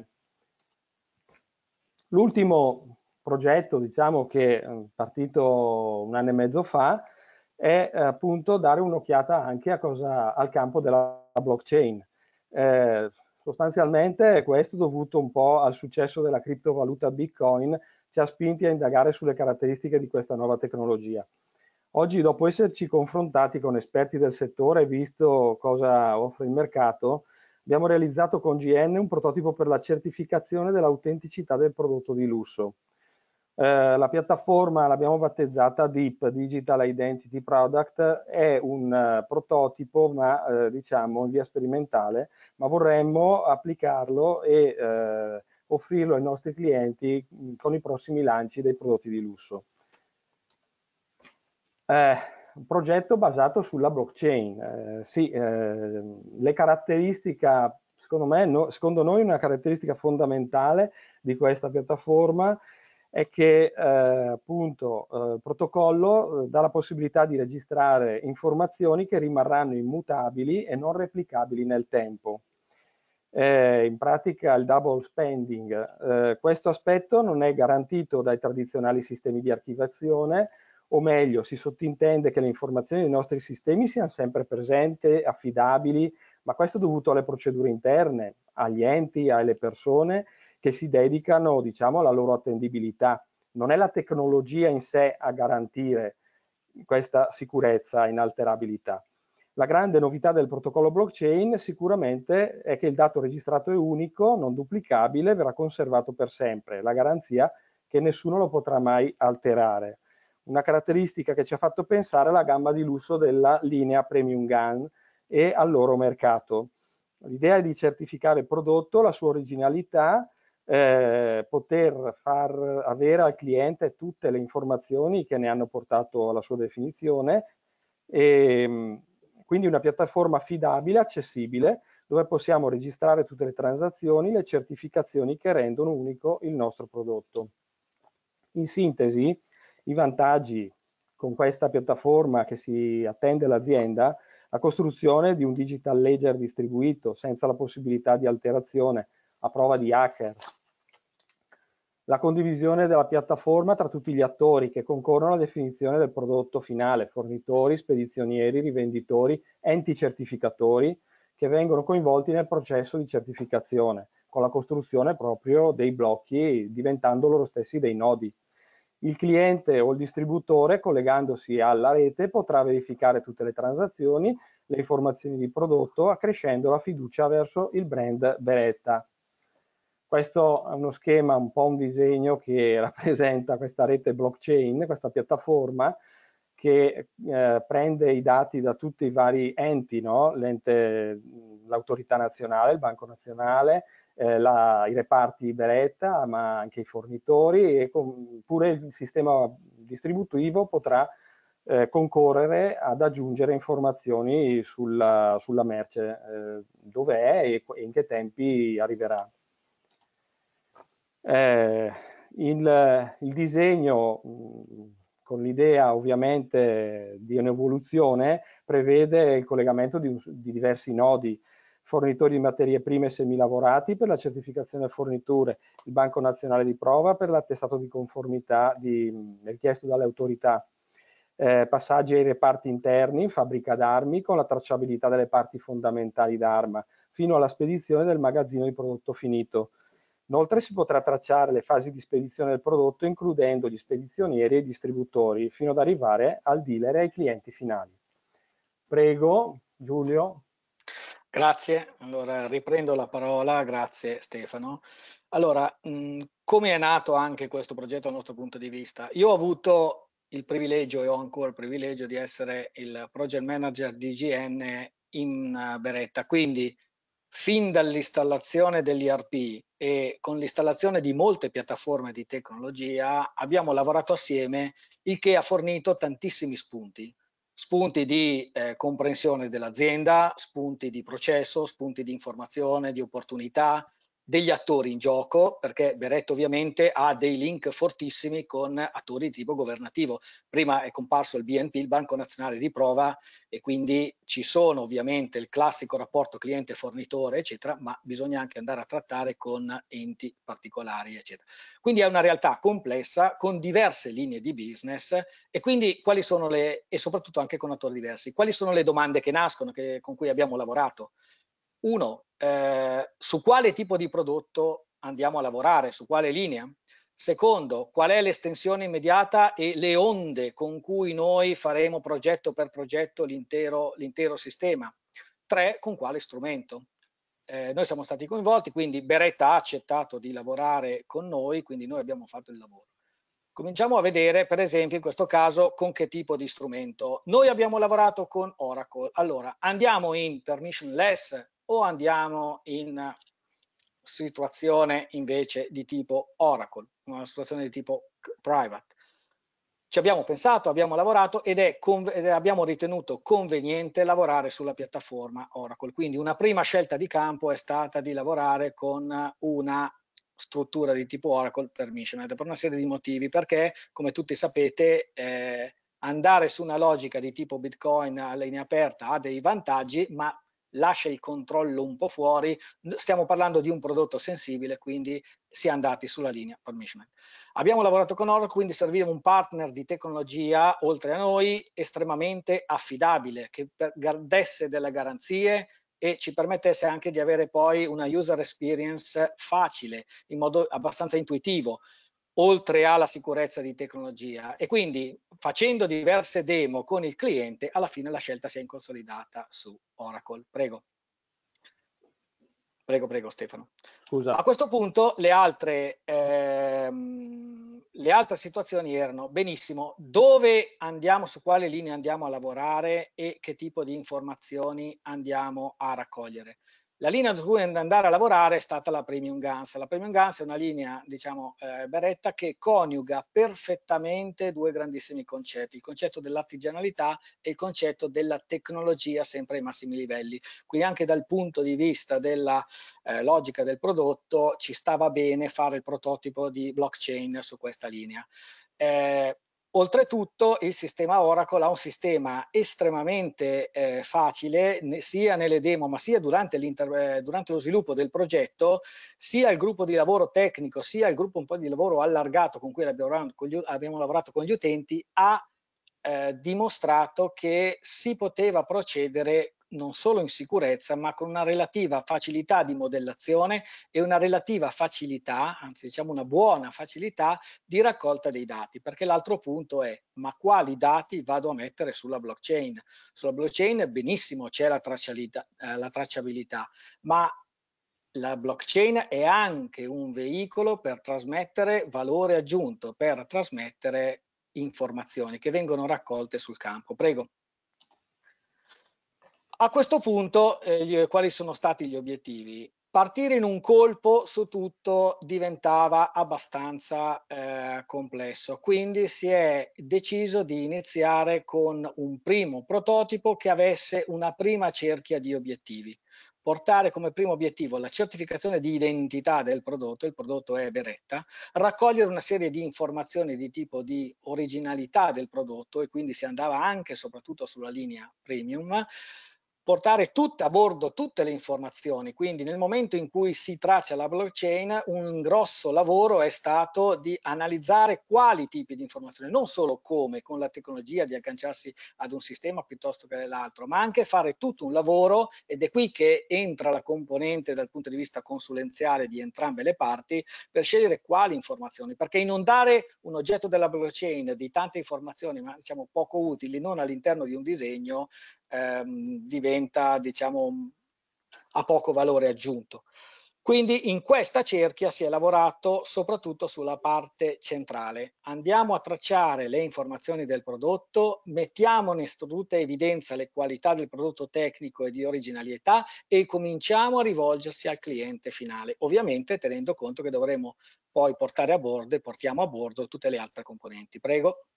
L'ultimo progetto, diciamo, che è partito un anno e mezzo fa è eh, appunto dare un'occhiata anche a cosa, al campo della blockchain. Eh, sostanzialmente questo, dovuto un po' al successo della criptovaluta Bitcoin, ci ha spinti a indagare sulle caratteristiche di questa nuova tecnologia. Oggi, dopo esserci confrontati con esperti del settore e visto cosa offre il mercato, abbiamo realizzato con G N un prototipo per la certificazione dell'autenticità del prodotto di lusso. Eh, la piattaforma l'abbiamo battezzata D I P, Digital Identity Product, è un uh, prototipo ma eh, diciamo in via sperimentale, ma vorremmo applicarlo e eh, offrirlo ai nostri clienti mh, con i prossimi lanci dei prodotti di lusso. Eh, un progetto basato sulla blockchain. Eh, sì, eh, le caratteristiche, secondo me, no, secondo noi una caratteristica fondamentale di questa piattaforma è che eh, appunto eh, il protocollo eh, dà la possibilità di registrare informazioni che rimarranno immutabili e non replicabili nel tempo. Eh, in pratica il double spending. Eh, questo aspetto non è garantito dai tradizionali sistemi di archiviazione, o meglio, si sottintende che le informazioni dei nostri sistemi siano sempre presenti, affidabili, ma questo è dovuto alle procedure interne, agli enti, alle persone che si dedicano, diciamo, alla loro attendibilità. Non è la tecnologia in sé a garantire questa sicurezza e inalterabilità. La grande novità del protocollo blockchain sicuramente è che il dato registrato è unico, non duplicabile, verrà conservato per sempre, la garanzia che nessuno lo potrà mai alterare. Una caratteristica che ci ha fatto pensare alla gamma di lusso della linea Premium Gun e al loro mercato. L'idea è di certificare il prodotto, la sua originalità, eh, poter far avere al cliente tutte le informazioni che ne hanno portato alla sua definizione, E, quindi una piattaforma affidabile, accessibile, dove possiamo registrare tutte le transazioni, le certificazioni che rendono unico il nostro prodotto. In sintesi, i vantaggi con questa piattaforma che si attende all'azienda: la costruzione di un digital ledger distribuito senza la possibilità di alterazione a prova di hacker, la condivisione della piattaforma tra tutti gli attori che concorrono alla definizione del prodotto finale, fornitori, spedizionieri, rivenditori, enti certificatori che vengono coinvolti nel processo di certificazione, con la costruzione proprio dei blocchi, diventando loro stessi dei nodi. Il cliente o il distributore, collegandosi alla rete, potrà verificare tutte le transazioni, le informazioni di prodotto, accrescendo la fiducia verso il brand Beretta. Questo è uno schema, un po' un disegno che rappresenta questa rete blockchain, questa piattaforma che eh, prende i dati da tutti i vari enti, no? L'autorità nazionale, il Banco Nazionale, eh, la, i reparti Beretta, ma anche i fornitori, e con, pure il sistema distributivo potrà eh, concorrere ad aggiungere informazioni sulla, sulla merce, eh, dove è e, e in che tempi arriverà. Eh, il, il disegno, mh, con l'idea ovviamente di un'evoluzione, prevede il collegamento di, un, di diversi nodi: fornitori di materie prime e semilavorati per la certificazione delle forniture, il Banco Nazionale di Prova per l'attestato di conformità di, richiesto dalle autorità, eh, passaggi ai reparti interni, fabbrica d'armi, con la tracciabilità delle parti fondamentali d'arma, fino alla spedizione del magazzino di prodotto finito. Inoltre si potrà tracciare le fasi di spedizione del prodotto, includendo gli spedizionieri e i distributori, fino ad arrivare al dealer e ai clienti finali. Prego, Giulio. Grazie, allora riprendo la parola, grazie Stefano. Allora, mh, come è nato anche questo progetto dal nostro punto di vista? Io ho avuto il privilegio e ho ancora il privilegio di essere il project manager di G N in Beretta, quindi fin dall'installazione dell'I R P e con l'installazione di molte piattaforme di tecnologia abbiamo lavorato assieme, il che ha fornito tantissimi spunti. Spunti di eh, comprensione dell'azienda, spunti di processo, spunti di informazione, di opportunità, degli attori in gioco, perché Beretta ovviamente ha dei link fortissimi con attori di tipo governativo. Prima è comparso il B N P, il Banco Nazionale di Prova, e quindi ci sono ovviamente il classico rapporto cliente-fornitore, eccetera, ma bisogna anche andare a trattare con enti particolari, eccetera. Quindi è una realtà complessa, con diverse linee di business, e quindi quali sono le, e soprattutto anche con attori diversi, quali sono le domande che nascono, che, con cui abbiamo lavorato? Uno, eh, su quale tipo di prodotto andiamo a lavorare, su quale linea? Secondo, qual è l'estensione immediata e le onde con cui noi faremo progetto per progetto l'intero l'intero sistema? Tre, con quale strumento? Eh, noi siamo stati coinvolti, quindi Beretta ha accettato di lavorare con noi, quindi noi abbiamo fatto il lavoro. Cominciamo a vedere, per esempio, in questo caso, con che tipo di strumento. Noi abbiamo lavorato con Oracle. Allora, andiamo in permissionless o andiamo in situazione invece di tipo Oracle, una situazione di tipo private? Ci abbiamo pensato, abbiamo lavorato ed, è ed abbiamo ritenuto conveniente lavorare sulla piattaforma Oracle. Quindi una prima scelta di campo è stata di lavorare con una struttura di tipo Oracle Permissioned per una serie di motivi, perché come tutti sapete eh, andare su una logica di tipo Bitcoin a linea aperta ha dei vantaggi, ma lascia il controllo un po' fuori. Stiamo parlando di un prodotto sensibile, quindi si è andati sulla linea Permissioned. Abbiamo lavorato con Oracle, quindi serviva un partner di tecnologia, oltre a noi, estremamente affidabile, che desse delle garanzie e ci permettesse anche di avere poi una user experience facile, in modo abbastanza intuitivo, oltre alla sicurezza di tecnologia. E quindi, facendo diverse demo con il cliente, alla fine la scelta si è consolidata su Oracle. Prego. Prego, prego Stefano. Scusa. A questo punto le altre, ehm, le altre situazioni erano: benissimo, dove andiamo, su quale linea andiamo a lavorare e che tipo di informazioni andiamo a raccogliere. La linea su cui andare a lavorare è stata la Premium Guns. La Premium Guns è una linea, diciamo, eh, beretta che coniuga perfettamente due grandissimi concetti, il concetto dell'artigianalità e il concetto della tecnologia sempre ai massimi livelli. Quindi anche dal punto di vista della eh, logica del prodotto ci stava bene fare il prototipo di blockchain su questa linea. Eh, Oltretutto il sistema Oracle ha un sistema estremamente eh, facile, ne, sia nelle demo ma sia durante, eh, durante lo sviluppo del progetto, sia il gruppo di lavoro tecnico sia il gruppo un po' di lavoro allargato con cui abbiamo, con gli, abbiamo lavorato con gli utenti ha eh, dimostrato che si poteva procedere non solo in sicurezza ma con una relativa facilità di modellazione e una relativa facilità, anzi diciamo una buona facilità di raccolta dei dati, perché l'altro punto è ma quali dati vado a mettere sulla blockchain? Sulla blockchain benissimo c'è la tracciabilità, eh, la tracciabilità, ma la blockchain è anche un veicolo per trasmettere valore aggiunto, per trasmettere informazioni che vengono raccolte sul campo. Prego. A questo punto, eh, gli, quali sono stati gli obiettivi? Partire in un colpo su tutto diventava abbastanza eh, complesso, quindi si è deciso di iniziare con un primo prototipo che avesse una prima cerchia di obiettivi. Portare come primo obiettivo la certificazione di identità del prodotto, il prodotto è beretta, raccogliere una serie di informazioni di tipo di originalità del prodotto e quindi si andava anche e soprattutto sulla linea premium, portare tutte a bordo tutte le informazioni, quindi nel momento in cui si traccia la blockchain un grosso lavoro è stato di analizzare quali tipi di informazioni, non solo come con la tecnologia di agganciarsi ad un sistema piuttosto che l'altro, ma anche fare tutto un lavoro, ed è qui che entra la componente dal punto di vista consulenziale di entrambe le parti, per scegliere quali informazioni, perché inondare un oggetto della blockchain di tante informazioni, ma diciamo poco utili, non all'interno di un disegno, Ehm, diventa diciamo a poco valore aggiunto. Quindi in questa cerchia si è lavorato soprattutto sulla parte centrale. Andiamo a tracciare le informazioni del prodotto, mettiamo in assoluta evidenza le qualità del prodotto tecnico e di originalità e cominciamo a rivolgersi al cliente finale, ovviamente tenendo conto che dovremo poi portare a bordo e portiamo a bordo tutte le altre componenti. Prego.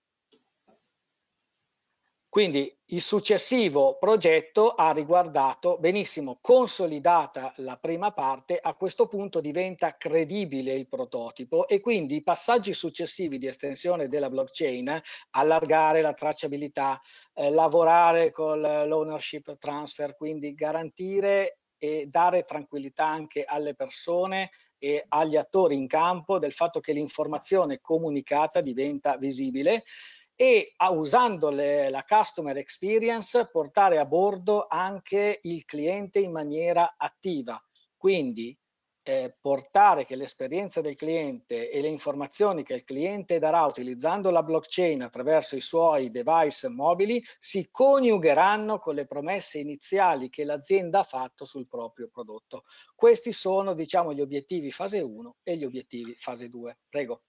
Quindi il successivo progetto ha riguardato, benissimo, consolidata la prima parte, a questo punto diventa credibile il prototipo e quindi i passaggi successivi di estensione della blockchain, allargare la tracciabilità, eh, lavorare con l'ownership transfer, quindi garantire e dare tranquillità anche alle persone e agli attori in campo del fatto che l'informazione comunicata diventa visibile, e a, usando le, la customer experience portare a bordo anche il cliente in maniera attiva, quindi eh, portare che l'esperienza del cliente e le informazioni che il cliente darà utilizzando la blockchain attraverso i suoi device mobili si coniugheranno con le promesse iniziali che l'azienda ha fatto sul proprio prodotto. Questi sono, diciamo, gli obiettivi fase uno e gli obiettivi fase due. Prego.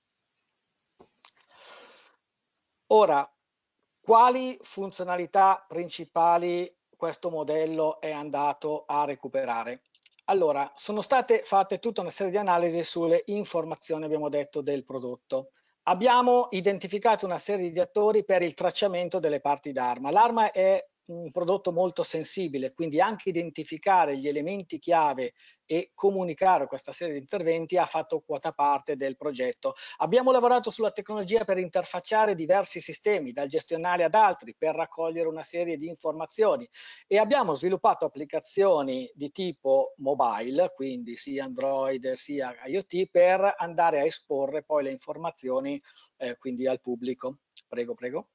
Ora, quali funzionalità principali questo modello è andato a recuperare? Allora, sono state fatte tutta una serie di analisi sulle informazioni, abbiamo detto, del prodotto. Abbiamo identificato una serie di attori per il tracciamento delle parti d'arma. L'arma è un prodotto molto sensibile, quindi anche identificare gli elementi chiave e comunicare questa serie di interventi ha fatto quota parte del progetto. Abbiamo lavorato sulla tecnologia per interfacciare diversi sistemi, dal gestionale ad altri, per raccogliere una serie di informazioni e abbiamo sviluppato applicazioni di tipo mobile, quindi sia Android sia IoT, per andare a esporre poi le informazioni eh, quindi al pubblico. Prego, prego.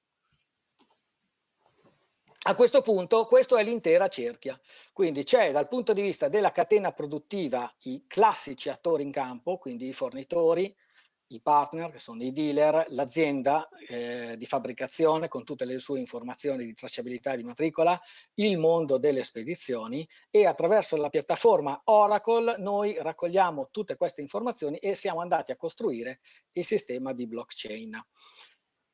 A questo punto, questa è l'intera cerchia, quindi c'è dal punto di vista della catena produttiva i classici attori in campo, quindi i fornitori, i partner che sono i dealer, l'azienda eh, di fabbricazione con tutte le sue informazioni di tracciabilità di matricola, il mondo delle spedizioni e attraverso la piattaforma Oracle noi raccogliamo tutte queste informazioni e siamo andati a costruire il sistema di blockchain.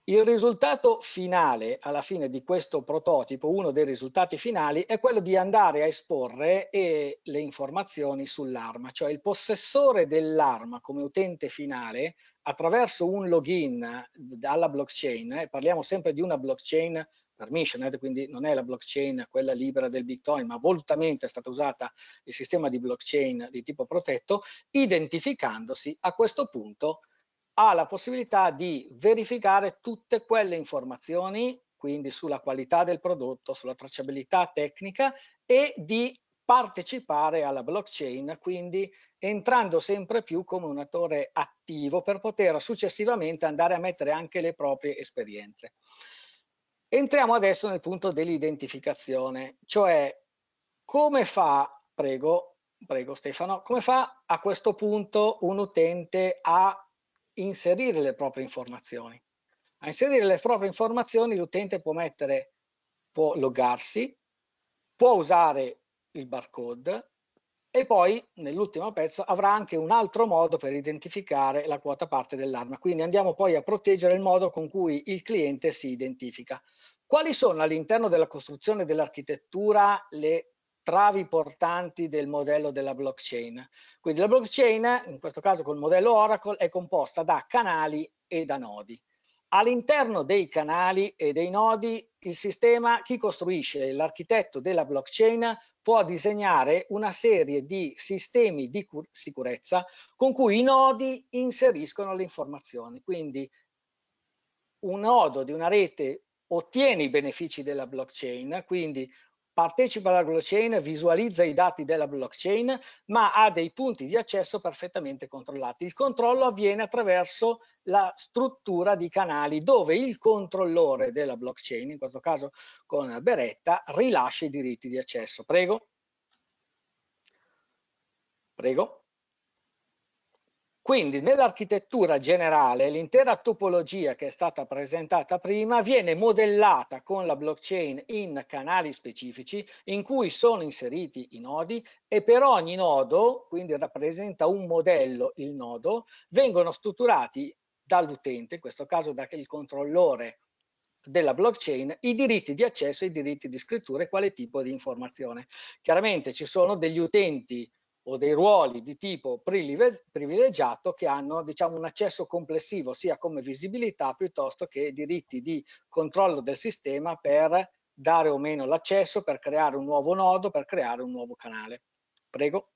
Il risultato finale, alla fine di questo prototipo, uno dei risultati finali, è quello di andare a esporre eh, le informazioni sull'arma, cioè il possessore dell'arma come utente finale, attraverso un login dalla blockchain, eh, parliamo sempre di una blockchain permissioned, quindi non è la blockchain quella libera del Bitcoin, ma volutamente è stata usata il sistema di blockchain di tipo protetto, identificandosi a questo punto ha la possibilità di verificare tutte quelle informazioni, quindi sulla qualità del prodotto, sulla tracciabilità tecnica, e di partecipare alla blockchain, quindi entrando sempre più come un attore attivo per poter successivamente andare a mettere anche le proprie esperienze. Entriamo adesso nel punto dell'identificazione, cioè come fa, prego, prego Stefano, come fa a questo punto un utente a inserire le proprie informazioni? A inserire le proprie informazioni l'utente può mettere, può loggarsi, può usare il barcode e poi nell'ultimo pezzo avrà anche un altro modo per identificare la quota parte dell'arma. Quindi andiamo poi a proteggere il modo con cui il cliente si identifica. Quali sono all'interno della costruzione dell'architettura le travi portanti del modello della blockchain? Quindi la blockchain, in questo caso col modello Oracle, è composta da canali e da nodi. All'interno dei canali e dei nodi, il sistema, chi costruisce, l'architetto della blockchain, può disegnare una serie di sistemi di sicurezza con cui i nodi inseriscono le informazioni. Quindi un nodo di una rete ottiene i benefici della blockchain, quindi partecipa alla blockchain, visualizza i dati della blockchain, ma ha dei punti di accesso perfettamente controllati. Il controllo avviene attraverso la struttura di canali dove il controllore della blockchain, in questo caso con Beretta, rilascia i diritti di accesso. Prego. Prego. Quindi nell'architettura generale l'intera topologia che è stata presentata prima viene modellata con la blockchain in canali specifici in cui sono inseriti i nodi e per ogni nodo, quindi rappresenta un modello il nodo, vengono strutturati dall'utente, in questo caso dal controllore della blockchain, i diritti di accesso e i diritti di scrittura e quale tipo di informazione. Chiaramente ci sono degli utenti o dei ruoli di tipo privilegiato che hanno, diciamo, un accesso complessivo sia come visibilità piuttosto che diritti di controllo del sistema per dare o meno l'accesso, per creare un nuovo nodo, per creare un nuovo canale. Prego.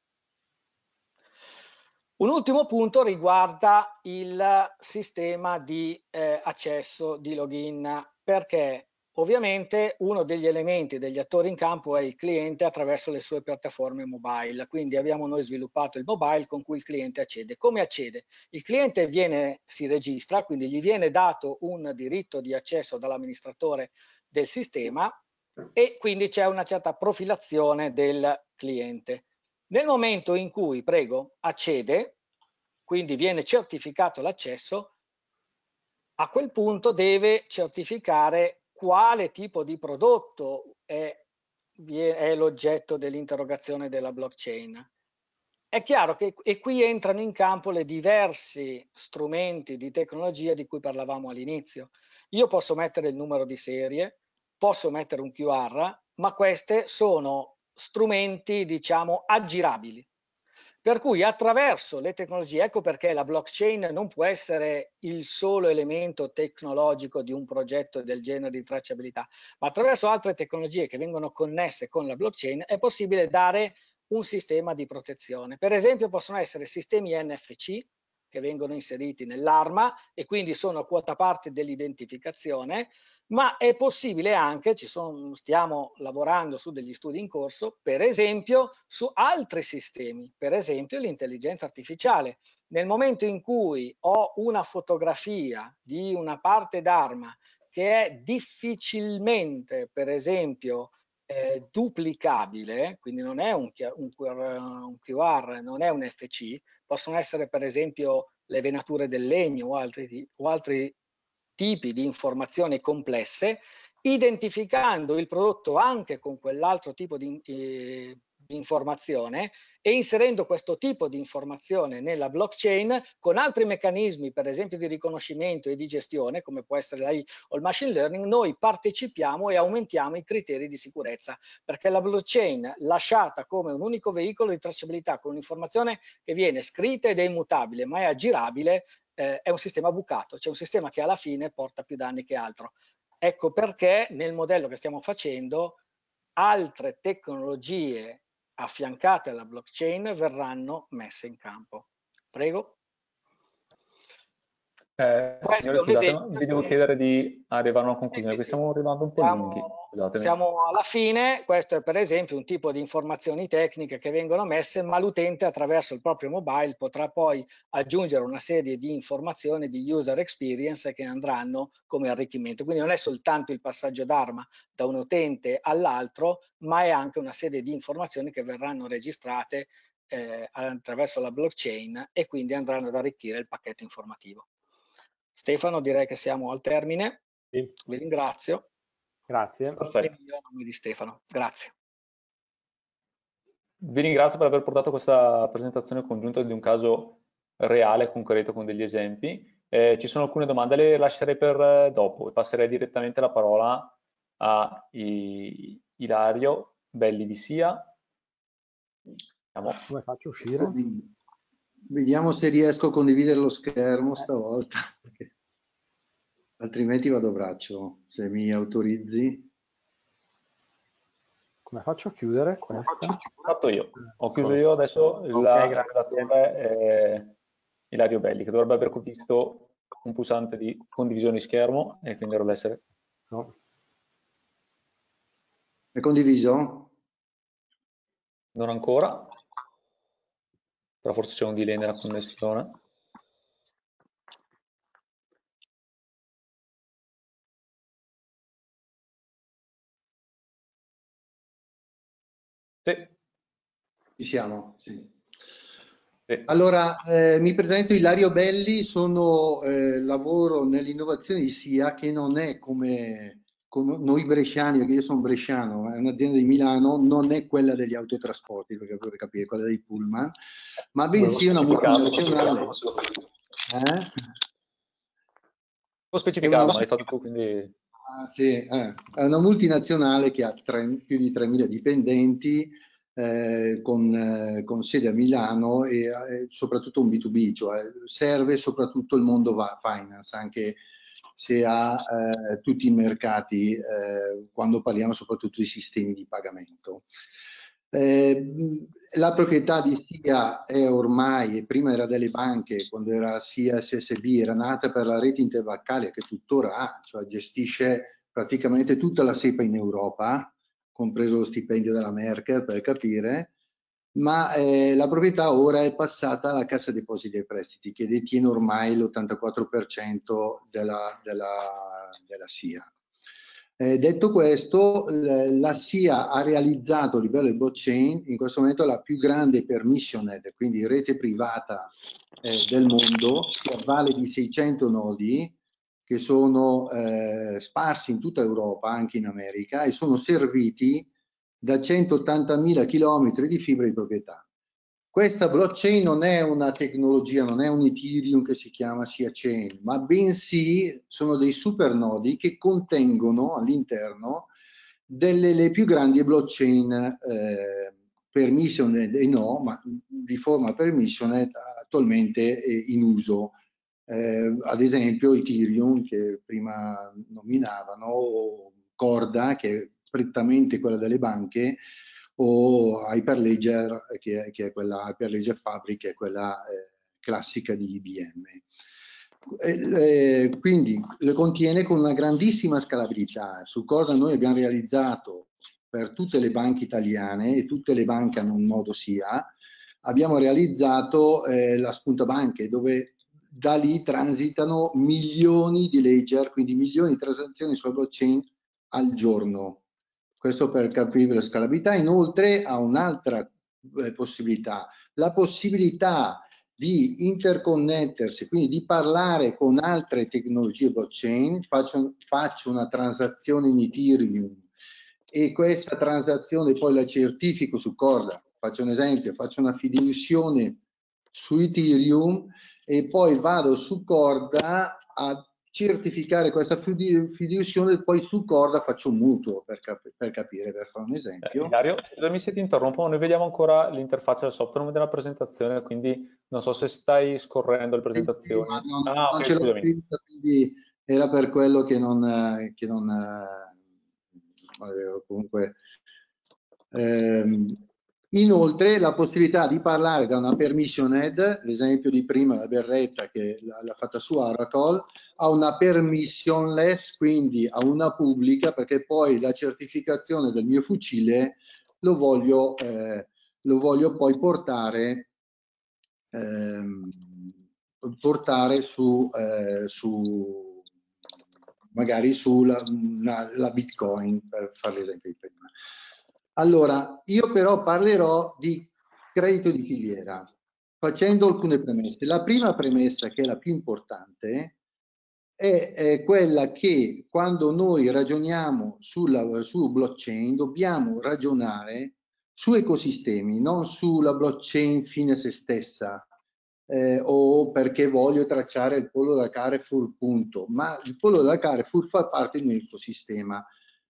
Un ultimo punto riguarda il sistema di eh, accesso, di login, perché ovviamente uno degli elementi degli attori in campo è il cliente attraverso le sue piattaforme mobile, quindi abbiamo noi sviluppato il mobile con cui il cliente accede. Come accede? Il cliente viene, si registra, quindi gli viene dato un diritto di accesso dall'amministratore del sistema e quindi c'è una certa profilazione del cliente. Nel momento in cui, prego, accede, quindi viene certificato l'accesso, a quel punto deve certificare quale tipo di prodotto è, è l'oggetto dell'interrogazione della blockchain. È chiaro che e qui entrano in campo le diversi strumenti di tecnologia di cui parlavamo all'inizio. Io posso mettere il numero di serie, posso mettere un Q R, ma queste sono strumenti, diciamo, aggirabili. Per cui attraverso le tecnologie, ecco perché la blockchain non può essere il solo elemento tecnologico di un progetto del genere di tracciabilità, ma attraverso altre tecnologie che vengono connesse con la blockchain è possibile dare un sistema di protezione. Per esempio possono essere sistemi N F C che vengono inseriti nell'arma e quindi sono quota parte dell'identificazione, ma è possibile anche, ci sono, stiamo lavorando su degli studi in corso, per esempio su altri sistemi, per esempio l'intelligenza artificiale. Nel momento in cui ho una fotografia di una parte d'arma che è difficilmente, per esempio, eh, duplicabile, quindi non è un, un, un Q R, non è un F C, possono essere per esempio le venature del legno o altri, o altri tipi di informazioni complesse, identificando il prodotto anche con quell'altro tipo di, eh, di informazione e inserendo questo tipo di informazione nella blockchain con altri meccanismi, per esempio di riconoscimento e di gestione, come può essere l'A I o il machine learning, noi partecipiamo e aumentiamo i criteri di sicurezza, perché la blockchain lasciata come un unico veicolo di tracciabilità con un'informazione che viene scritta ed è immutabile, ma è aggirabile, eh, è un sistema bucato, cioè un sistema che alla fine porta più danni che altro. Ecco perché nel modello che stiamo facendo altre tecnologie affiancate alla blockchain verranno messe in campo. Prego. Eh, signore, scusate, ma vi devo chiedere di arrivare a una conclusione, perché stiamo arrivando un po' siamo, lunghi. Scusatemi. Siamo alla fine, questo è per esempio un tipo di informazioni tecniche che vengono messe, ma l'utente attraverso il proprio mobile potrà poi aggiungere una serie di informazioni di user experience che andranno come arricchimento. Quindi non è soltanto il passaggio d'arma da un utente all'altro, ma è anche una serie di informazioni che verranno registrate eh, attraverso la blockchain e quindi andranno ad arricchire il pacchetto informativo. Stefano, direi che siamo al termine. Sì. Vi ringrazio. Grazie. Perfetto. E io a nome di Stefano. Grazie. Vi ringrazio per aver portato questa presentazione congiunta di un caso reale, concreto, con degli esempi. Eh, ci sono alcune domande, le lascerei per eh, dopo e passerei direttamente la parola a I, Ilario Belli di Sia. Andiamo. Come faccio a uscire? Vediamo se riesco a condividere lo schermo stavolta, perché altrimenti vado a braccio, se mi autorizzi. Come faccio a chiudere questa? Ho fatto io, ho chiuso io, adesso il Okay, relatore è Ilario Belli, che dovrebbe aver visto un pulsante di condivisione di schermo e quindi dovrebbe essere... No. È condiviso? Non ancora, però forse c'è un delay nella connessione. Sì. Ci siamo, sì. Sì. Allora, eh, mi presento Ilario Belli, sono, eh, lavoro nell'innovazione di S I A, che non è come, come noi bresciani, perché io sono bresciano, è un'azienda di Milano, non è quella degli autotrasporti, perché potete capire, quella dei pullman, ma bensì una multinazionale. Eh? Può specificare, ma l'hai fatto tu, quindi... Ah, sì, eh. È una multinazionale che ha tre, più di tremila dipendenti, eh, con, eh, con sede a Milano e eh, soprattutto un B due B, cioè serve soprattutto il mondo finance, anche se ha eh, tutti i mercati eh, quando parliamo soprattutto di sistemi di pagamento. Eh, la proprietà di S I A è ormai, prima era delle banche, quando era S I A S S B, era nata per la rete interbancaria che tuttora ha, cioè gestisce praticamente tutta la SEPA in Europa, compreso lo stipendio della Merkel per capire, ma eh, la proprietà ora è passata alla Cassa Depositi e Prestiti, che detiene ormai l'ottantaquattro per cento della, della, della S I A. Eh, detto questo, la S I A ha realizzato a livello di blockchain in questo momento la più grande permissioned, quindi rete privata eh, del mondo, che avvale di seicento nodi, che sono eh, sparsi in tutta Europa, anche in America, e sono serviti da centottantamila chilometri di fibra di proprietà. Questa blockchain non è una tecnologia, non è un Ethereum che si chiama S I A Chain, ma bensì sono dei supernodi che contengono all'interno delle le più grandi blockchain eh, permissioned e no, ma di forma permissioned attualmente eh, in uso. Eh, ad esempio Ethereum, che prima nominavano, o Corda, che è prettamente quella delle banche, o Hyperledger, che è, che è quella Hyperledger Fabric, che è quella eh, classica di I B M. Eh, eh, quindi le contiene con una grandissima scalabilità. Su Corda noi abbiamo realizzato per tutte le banche italiane, e tutte le banche hanno un nodo S I A, abbiamo realizzato eh, la spunta banche, dove da lì transitano milioni di ledger, quindi milioni di transazioni sulla blockchain al giorno. Questo per capire la scalabilità. Inoltre ha un'altra eh, possibilità, la possibilità di interconnettersi, quindi di parlare con altre tecnologie blockchain. Faccio, faccio una transazione in Ethereum e questa transazione poi la certifico su Corda. Faccio un esempio, faccio una fideiussione su Ethereum e poi vado su Corda a certificare questa fideiussione e poi su Corda faccio un mutuo, per, cap per capire, per fare un esempio. Eh, Ilario, scusami se ti interrompo, ma noi vediamo ancora l'interfaccia del software, non vediamo la presentazione, quindi non so se stai scorrendo le presentazioni. Sì, non, ah, non ok, ce l'ho scusami. scritta, quindi era per quello che non... Che non comunque... Ehm, inoltre la possibilità di parlare da una permissioned, l'esempio di prima, la berretta che l'ha fatta su Oracle, a una permissionless, quindi a una pubblica, perché poi la certificazione del mio fucile lo voglio, eh, lo voglio poi portare, ehm, portare su, eh, su magari sulla una, la Bitcoin, per fare l'esempio di prima. Allora, io però parlerò di credito di filiera, facendo alcune premesse. La prima premessa, che è la più importante, è, è quella che quando noi ragioniamo sulla, su blockchain dobbiamo ragionare su ecosistemi, non sulla blockchain fine a se stessa, eh, o perché voglio tracciare il pollo da Carrefour, punto. Ma il pollo da Carrefour fa parte di un ecosistema.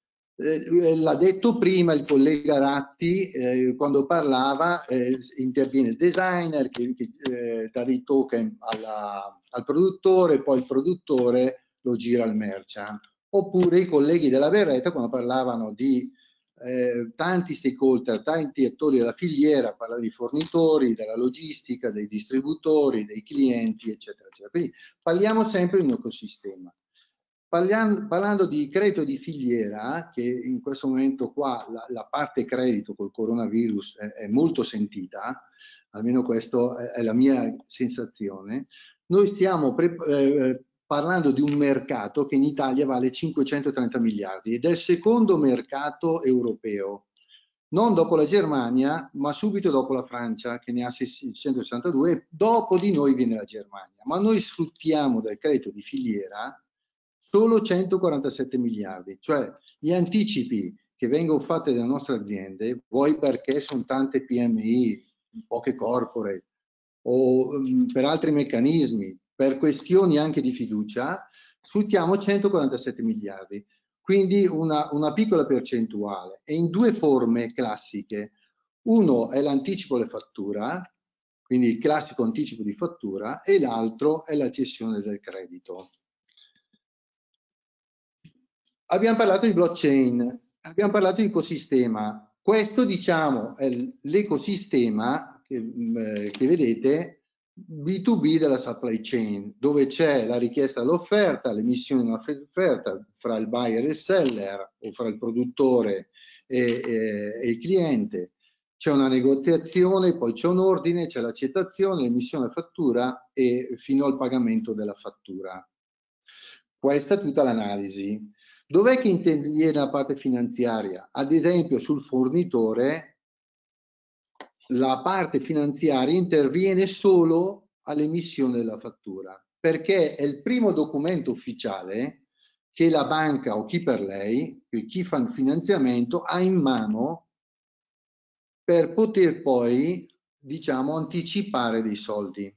Eh, l'ha detto prima il collega Ratti, eh, quando parlava, eh, interviene il designer che, che eh, dà dei token alla, al produttore, poi il produttore lo gira al merchant. Oppure i colleghi della Berretta, quando parlavano di eh, tanti stakeholder, tanti attori della filiera, parla di fornitori, della logistica, dei distributori, dei clienti, eccetera, eccetera. Quindi parliamo sempre di un ecosistema. Parliamo, parlando di credito di filiera, che in questo momento qua la, la parte credito col coronavirus è, è molto sentita, almeno questa è, è la mia sensazione, noi stiamo eh, parlando di un mercato che in Italia vale cinquecentotrenta miliardi ed è il secondo mercato europeo, non dopo la Germania, ma subito dopo la Francia che ne ha seicentosessantadue, e dopo di noi viene la Germania. Ma noi sfruttiamo del credito di filiera solo centoquarantasette miliardi, cioè gli anticipi che vengono fatti dalle nostre aziende, vuoi perché sono tante P M I, poche corporate, o um, per altri meccanismi, per questioni anche di fiducia, sfruttiamo centoquarantasette miliardi, quindi una, una piccola percentuale, e in due forme classiche. Uno è l'anticipo alle fattura, quindi il classico anticipo di fattura, e l'altro è la cessione del credito. Abbiamo parlato di blockchain, abbiamo parlato di ecosistema. Questo, diciamo, è l'ecosistema che, che vedete B due B della supply chain, dove c'è la richiesta all'offerta, l'emissione di un'offerta fra il buyer e il seller o fra il produttore e, e, e il cliente. C'è una negoziazione, poi c'è un ordine, c'è l'accettazione, l'emissione della fattura e fino al pagamento della fattura. Questa è tutta l'analisi. Dov'è che interviene la parte finanziaria? Ad esempio sul fornitore la parte finanziaria interviene solo all'emissione della fattura, perché è il primo documento ufficiale che la banca o chi per lei, chi fa il finanziamento, ha in mano per poter poi, diciamo, anticipare dei soldi.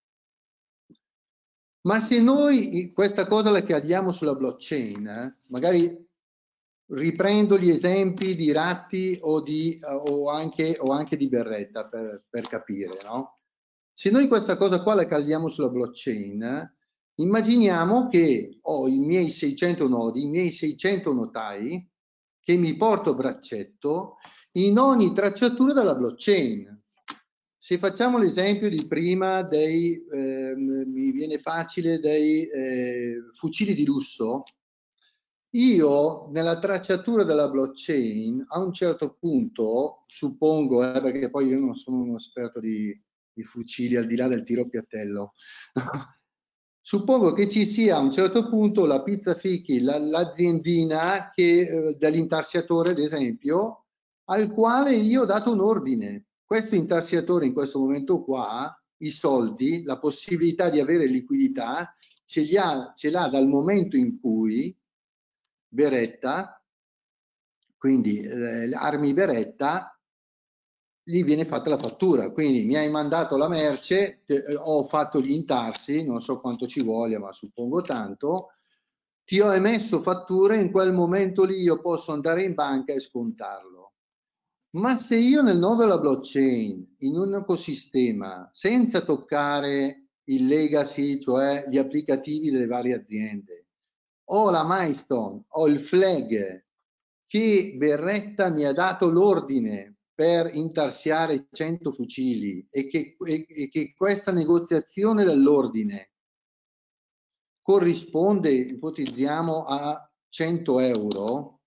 Ma se noi questa cosa la cadiamo sulla blockchain, eh, magari riprendo gli esempi di Ratti o, di, o, anche, o anche di Berretta per, per capire, no? Se noi questa cosa qua la caliamo sulla blockchain, immaginiamo che ho i miei seicento nodi, i miei seicento notai, che mi porto a braccetto in ogni tracciatura della blockchain. Se facciamo l'esempio di prima dei, eh, mi viene facile, dei eh, fucili di lusso, io nella tracciatura della blockchain a un certo punto, suppongo, eh, perché poi io non sono un esperto di, di fucili al di là del tiro a piattello, suppongo che ci sia a un certo punto la pizza fichi, l'aziendina eh, dell'intarsiatore ad esempio, al quale io ho dato un ordine. Questo intarsiatore in questo momento qua, i soldi, la possibilità di avere liquidità, ce l'ha dal momento in cui Berretta quindi eh, armi Beretta, gli viene fatta la fattura, quindi mi hai mandato la merce, te, ho fatto gli intarsi, non so quanto ci voglia, ma suppongo tanto, ti ho emesso fatture, in quel momento lì io posso andare in banca e scontarlo. Ma se io nel nodo della blockchain, in un ecosistema, senza toccare il legacy, cioè gli applicativi delle varie aziende, ho la milestone, ho il flag, che Beretta mi ha dato l'ordine per intarsiare cento fucili e che, e, e che questa negoziazione dell'ordine corrisponde, ipotizziamo, a cento euro,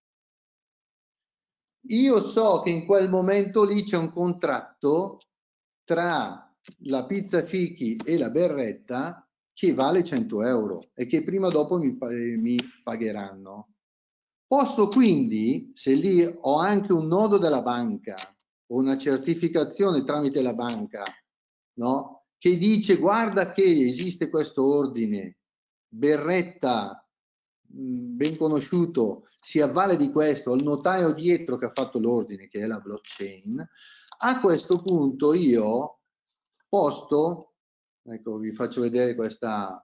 io so che in quel momento lì c'è un contratto tra la Pizza Fichi e la Beretta che vale cento euro e che prima o dopo mi, mi pagheranno. Posso quindi, se lì ho anche un nodo della banca o una certificazione tramite la banca, no? Che dice guarda che esiste questo ordine, Beretta, mh, ben conosciuto, si avvale di questo, il notaio dietro che ha fatto l'ordine, che è la blockchain, a questo punto io posto, ecco vi faccio vedere questa,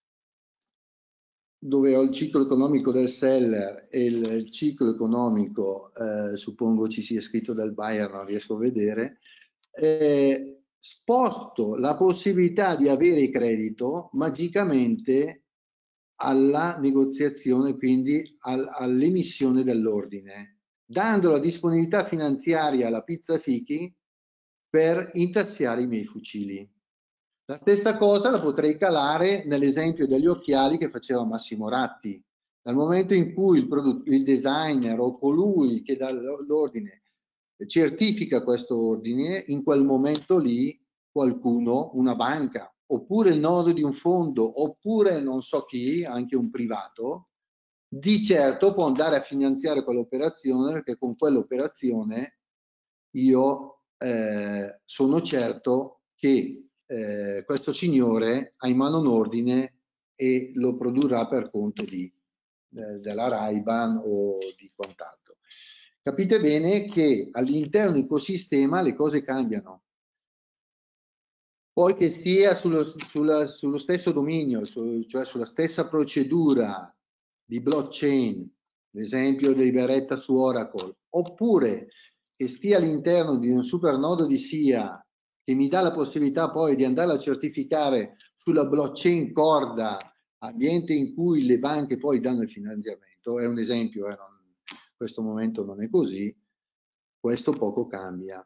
dove ho il ciclo economico del seller e il, il ciclo economico, eh, suppongo ci sia scritto del buyer, non riesco a vedere, eh, sposto la possibilità di avere credito magicamente alla negoziazione, quindi al, all'emissione dell'ordine, dando la disponibilità finanziaria alla Pizza Fichi per intassiare i miei fucili. La stessa cosa la potrei calare nell'esempio degli occhiali che faceva Massimo Ratti. Dal momento in cui il, il designer o colui che dà l'ordine certifica questo ordine, in quel momento lì qualcuno, una banca, oppure il nodo di un fondo, oppure non so chi, anche un privato, di certo può andare a finanziare quell'operazione, perché con quell'operazione io eh, sono certo che Eh, questo signore ha in mano un ordine e lo produrrà per conto di, eh, della Ray-Ban o di quant'altro. Capite bene che all'interno dell'ecosistema le cose cambiano. Poi che stia sullo, sulla, sullo stesso dominio, su, cioè sulla stessa procedura di blockchain, l'esempio dei Beretta su Oracle, oppure che stia all'interno di un supernodo di S I A che mi dà la possibilità poi di andare a certificare sulla blockchain Corda, ambiente in cui le banche poi danno il finanziamento, è un esempio, eh, non, in questo momento non è così, questo poco cambia.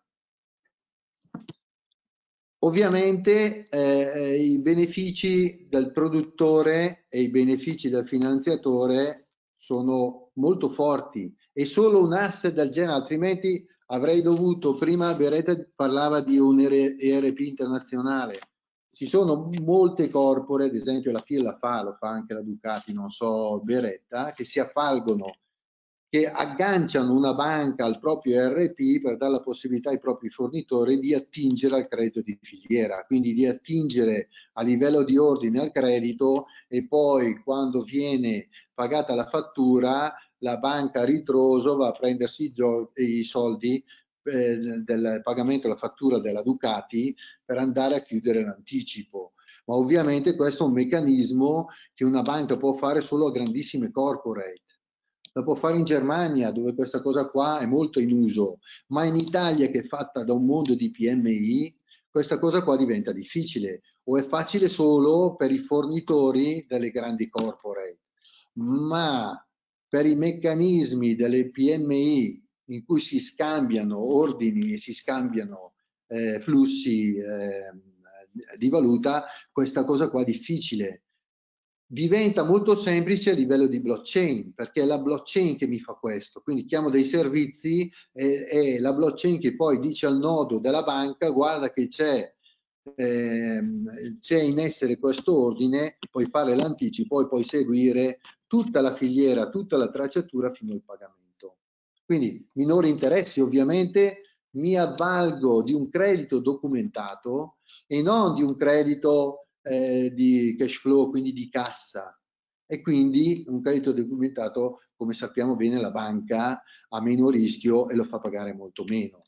Ovviamente eh, i benefici del produttore e i benefici del finanziatore sono molto forti e solo un asset del genere, altrimenti avrei dovuto, prima Beretta parlava di un E R P internazionale, ci sono molte corpore, ad esempio la F I A la fa, lo fa anche la Ducati, non so Beretta, che si affalgono, che agganciano una banca al proprio E R P per dare la possibilità ai propri fornitori di attingere al credito di filiera, quindi di attingere a livello di ordine al credito e poi quando viene pagata la fattura la banca a ritroso va a prendersi i soldi eh, del pagamento della fattura della Ducati per andare a chiudere l'anticipo. Ma ovviamente questo è un meccanismo che una banca può fare solo a grandissime corporate. La può fare in Germania, dove questa cosa qua è molto in uso, ma in Italia, che è fatta da un mondo di P M I, questa cosa qua diventa difficile, o è facile solo per i fornitori delle grandi corporate, ma per i meccanismi delle P M I in cui si scambiano ordini e si scambiano eh, flussi eh, di valuta, questa cosa qua è difficile. Diventa molto semplice a livello di blockchain, perché è la blockchain che mi fa questo, quindi chiamo dei servizi e, e la blockchain che poi dice al nodo della banca guarda che c'è ehm, c'è in essere questo ordine, puoi fare l'anticipo e poi seguire tutta la filiera, tutta la tracciatura fino al pagamento. Quindi minori interessi, ovviamente mi avvalgo di un credito documentato e non di un credito Eh, di cash flow, quindi di cassa. e quindi un credito documentato, come sappiamo bene, la banca ha meno rischio e lo fa pagare molto meno.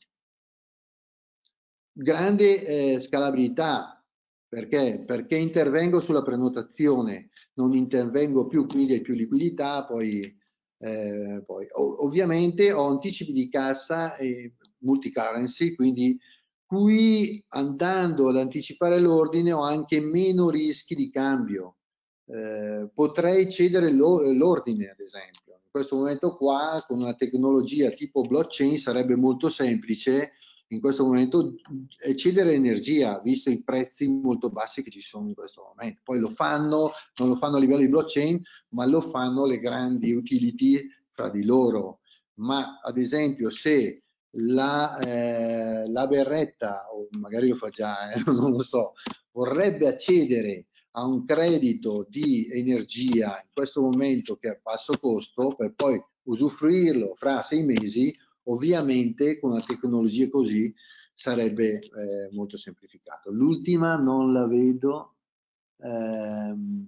Grande eh, scalabilità, perché? Perché intervengo sulla prenotazione, non intervengo più, quindi hai più liquidità, poi, eh, poi ov ovviamente ho anticipi di cassa e multi-currency, quindi qui andando ad anticipare l'ordine ho anche meno rischi di cambio. Eh, potrei cedere l'ordine, ad esempio. In questo momento qua, con una tecnologia tipo blockchain, sarebbe molto semplice in questo momento cedere energia, visto i prezzi molto bassi che ci sono in questo momento. Poi lo fanno, non lo fanno a livello di blockchain, ma lo fanno le grandi utility fra di loro. Ma ad esempio se la, eh, la berretta, o magari lo fa già, eh, non lo so, vorrebbe accedere a un credito di energia in questo momento che è a basso costo per poi usufruirlo fra sei mesi, ovviamente con una tecnologia così sarebbe eh, molto semplificato. L'ultima non la vedo. Ehm,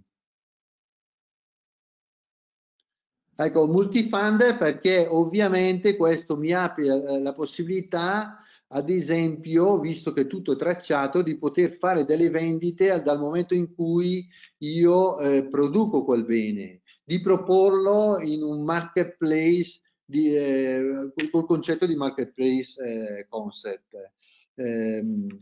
ecco, multifund, perché ovviamente questo mi apre la possibilità, ad esempio, visto che tutto è tracciato, di poter fare delle vendite dal momento in cui io eh, produco quel bene, di proporlo in un marketplace di, eh, col concetto di marketplace eh, concept. Eh,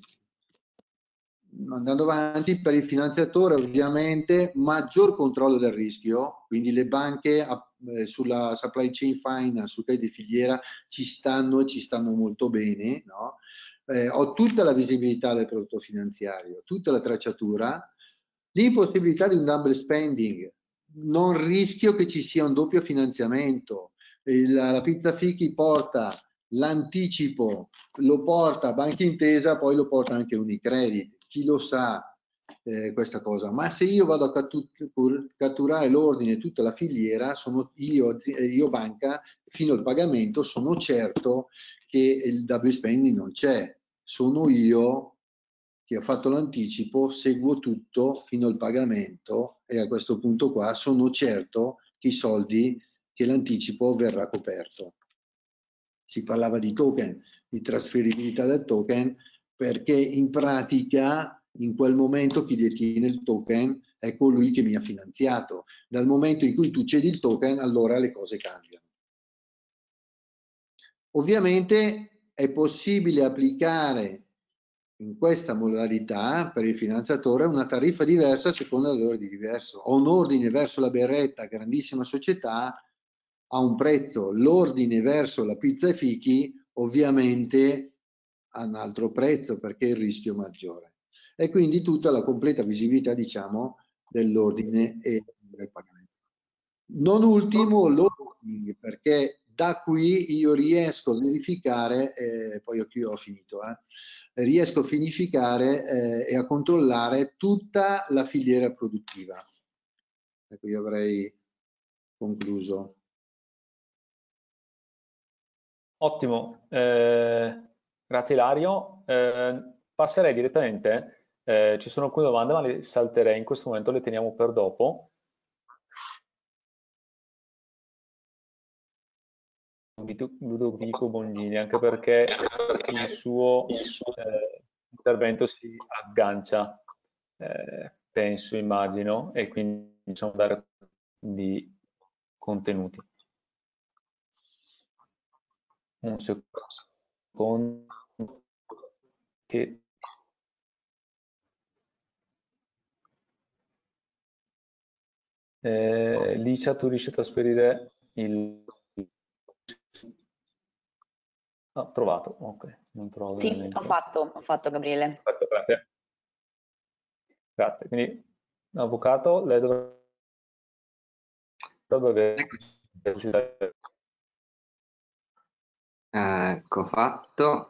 andando avanti, per il finanziatore ovviamente maggior controllo del rischio, quindi le banche eh, sulla supply chain finance, sul credito di filiera ci stanno e ci stanno molto bene, no? Eh, ho tutta la visibilità del prodotto finanziario, tutta la tracciatura, l'impossibilità di un double spending, non rischio che ci sia un doppio finanziamento. La, la pizza fichi porta l'anticipo, lo porta Banca Intesa, poi lo porta anche Unicredit, chi lo sa eh, questa cosa, ma se io vado a catturare l'ordine, tutta la filiera, sono io, io banca, fino al pagamento, sono certo che il double spending non c'è, sono io che ho fatto l'anticipo, seguo tutto fino al pagamento e a questo punto qua sono certo che i soldi, che l'anticipo verrà coperto. Si parlava di token, di trasferibilità del token, perché in pratica in quel momento chi detiene il token è colui che mi ha finanziato. Dal momento in cui tu cedi il token, allora le cose cambiano. Ovviamente è possibile applicare in questa modalità per il finanziatore una tariffa diversa a seconda dell'ordine diverso. Ho un ordine verso la berretta, grandissima società, a un prezzo, l'ordine verso la pizza e fichi ovviamente ha un altro prezzo perché il rischio è maggiore. E quindi tutta la completa visibilità, diciamo, dell'ordine e del pagamento. Non ultimo l'ordine, perché da qui io riesco a verificare, eh, poi qui ho finito, eh, riesco a verificare eh, e a controllare tutta la filiera produttiva. Ecco, io avrei concluso. Ottimo, eh, grazie Ilario. Eh, passerei direttamente, eh, ci sono alcune domande ma le salterei in questo momento, le teniamo per dopo. Ludovico Bongini, anche perché il suo eh, intervento si aggancia, eh, penso, immagino, e quindi diciamo dare di contenuti. Un secondo che eh, Lisa, tu riesci a trasferire il... Ho trovato, ok, non trovo Sì, veramente. ho fatto, ho fatto Gabriele. Perfetto, grazie. Grazie, quindi avvocato, lei dovrebbe... Ecco fatto.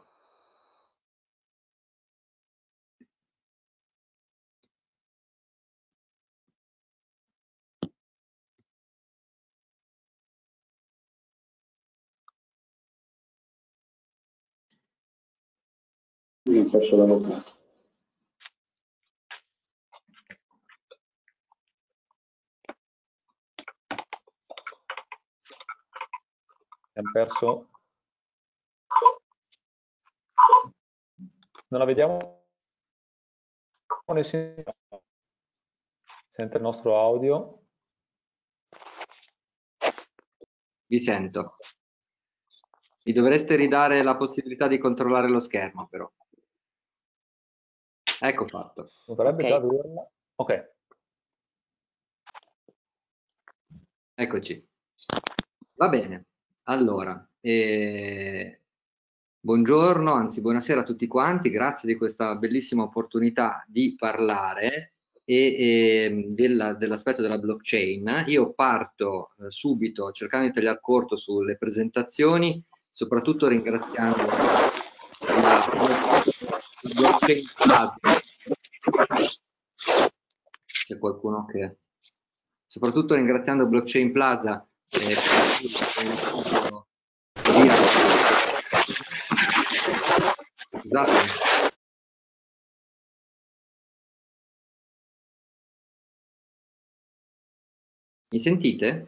Io ho perso l'avvocato. Abbiamo perso. Non la vediamo. Ne sente il nostro audio. Vi sento. Mi dovreste ridare la possibilità di controllare lo schermo, però. Ecco fatto. Dovrebbe Ok. già averla. Ok. Eccoci. Va bene. Allora, eh, buongiorno, anzi buonasera a tutti quanti. Grazie di questa bellissima opportunità di parlare e, e della, dell'aspetto della blockchain. Io parto eh, subito cercando di tagliare corto sulle presentazioni, soprattutto ringraziando la, la blockchain Plaza. C'è qualcuno che... Soprattutto ringraziando Blockchain Plaza eh, scusate. Mi sentite?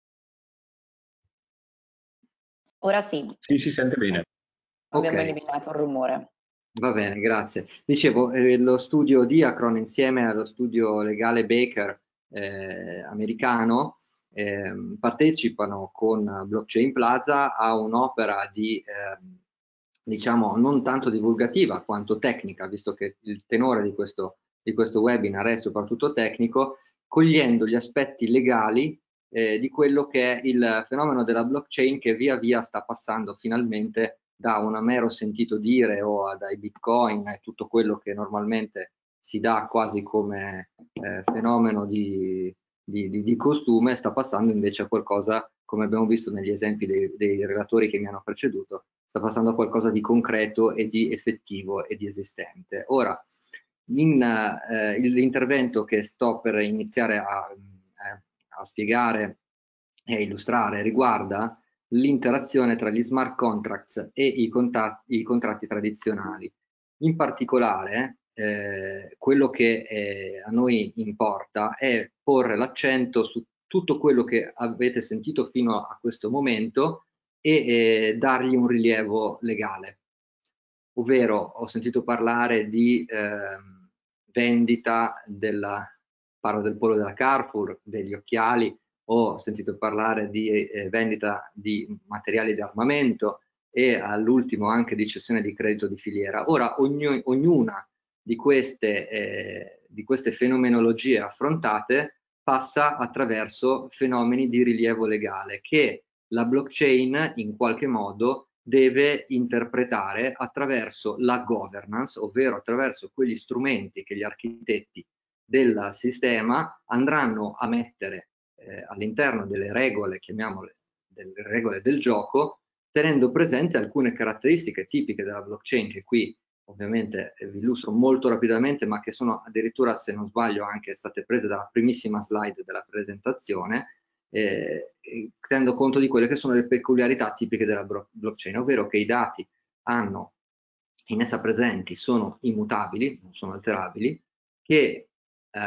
Ora sì, Sì, si sente bene. abbiamo Ok. eliminato il rumore. Va bene, grazie. Dicevo, eh, lo studio Diacron insieme allo studio legale Baker eh, americano eh, partecipano con Blockchain Plaza a un'opera di, eh, diciamo, non tanto divulgativa quanto tecnica, visto che il tenore di questo, di questo webinar è soprattutto tecnico, cogliendo gli aspetti legali eh, di quello che è il fenomeno della blockchain che via via sta passando finalmente da un mero sentito dire o dai bitcoin e tutto quello che normalmente si dà quasi come eh, fenomeno di, di, di, di costume, sta passando invece a qualcosa, come abbiamo visto negli esempi dei, dei relatori che mi hanno preceduto, sta passando a qualcosa di concreto e di effettivo e di esistente. Ora, eh, l'intervento che sto per iniziare a, eh, a spiegare e illustrare riguarda l'interazione tra gli smart contracts e i, i contratti tradizionali. In particolare, eh, quello che eh, a noi importa è porre l'accento su tutto quello che avete sentito fino a questo momento e eh, dargli un rilievo legale. Ovvero, ho sentito parlare di eh, vendita della, parlo del polo della Carrefour, degli occhiali, ho sentito parlare di eh, vendita di materiali di armamento e all'ultimo anche di cessione di credito di filiera. Ora, ogni, ognuna di queste, eh, di queste fenomenologie affrontate passa attraverso fenomeni di rilievo legale che la blockchain in qualche modo deve interpretare attraverso la governance, ovvero attraverso quegli strumenti che gli architetti del sistema andranno a mettere eh, all'interno delle regole, chiamiamole delle regole del gioco, tenendo presente alcune caratteristiche tipiche della blockchain che qui ovviamente eh, vi illustro molto rapidamente, ma che sono addirittura, se non sbaglio, anche state prese dalla primissima slide della presentazione, eh, tenendo conto di quelle che sono le peculiarità tipiche della blockchain, ovvero che i dati hanno in essa presenti sono immutabili, non sono alterabili, che eh,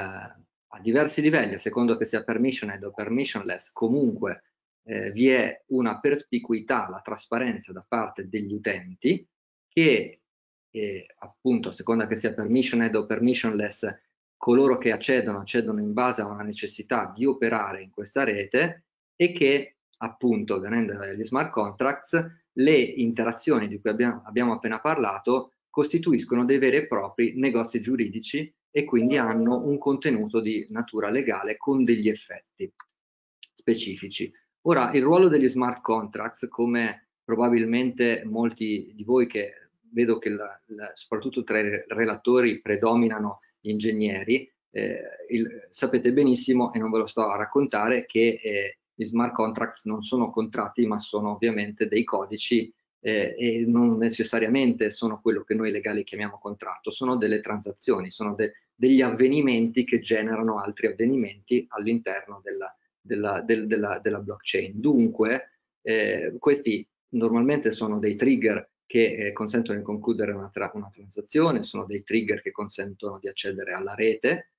a diversi livelli, a secondo che sia permissioned o permissionless, comunque eh, vi è una perspicuità, la trasparenza da parte degli utenti, che eh, appunto a seconda che sia permissioned o permissionless, coloro che accedono accedono in base a una necessità di operare in questa rete e che appunto, venendo dagli smart contracts, le interazioni di cui abbiamo, abbiamo appena parlato costituiscono dei veri e propri negozi giuridici e quindi hanno un contenuto di natura legale con degli effetti specifici. Ora, il ruolo degli smart contracts, come probabilmente molti di voi che vedo che la, la, soprattutto tra i relatori predominano gli ingegneri, eh, il, sapete benissimo, e non ve lo sto a raccontare, che eh, gli smart contracts non sono contratti, ma sono ovviamente dei codici eh, e non necessariamente sono quello che noi legali chiamiamo contratto, sono delle transazioni, sono de, degli avvenimenti che generano altri avvenimenti all'interno della, della, del, della, della blockchain. Dunque, eh, questi normalmente sono dei trigger che eh, consentono di concludere una, tra una transazione, sono dei trigger che consentono di accedere alla rete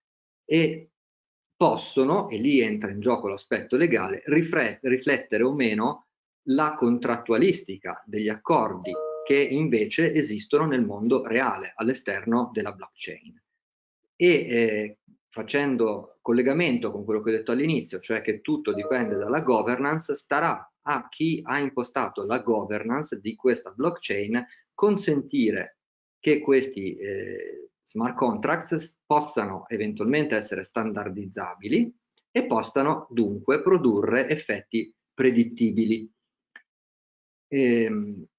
e possono, e lì entra in gioco l'aspetto legale, riflettere o meno la contrattualistica degli accordi che invece esistono nel mondo reale, all'esterno della blockchain. E eh, facendo collegamento con quello che ho detto all'inizio, cioè che tutto dipende dalla governance, starà a chi ha impostato la governance di questa blockchain consentire che questi eh, smart contracts possano eventualmente essere standardizzabili e possano dunque produrre effetti predittibili. Ehm,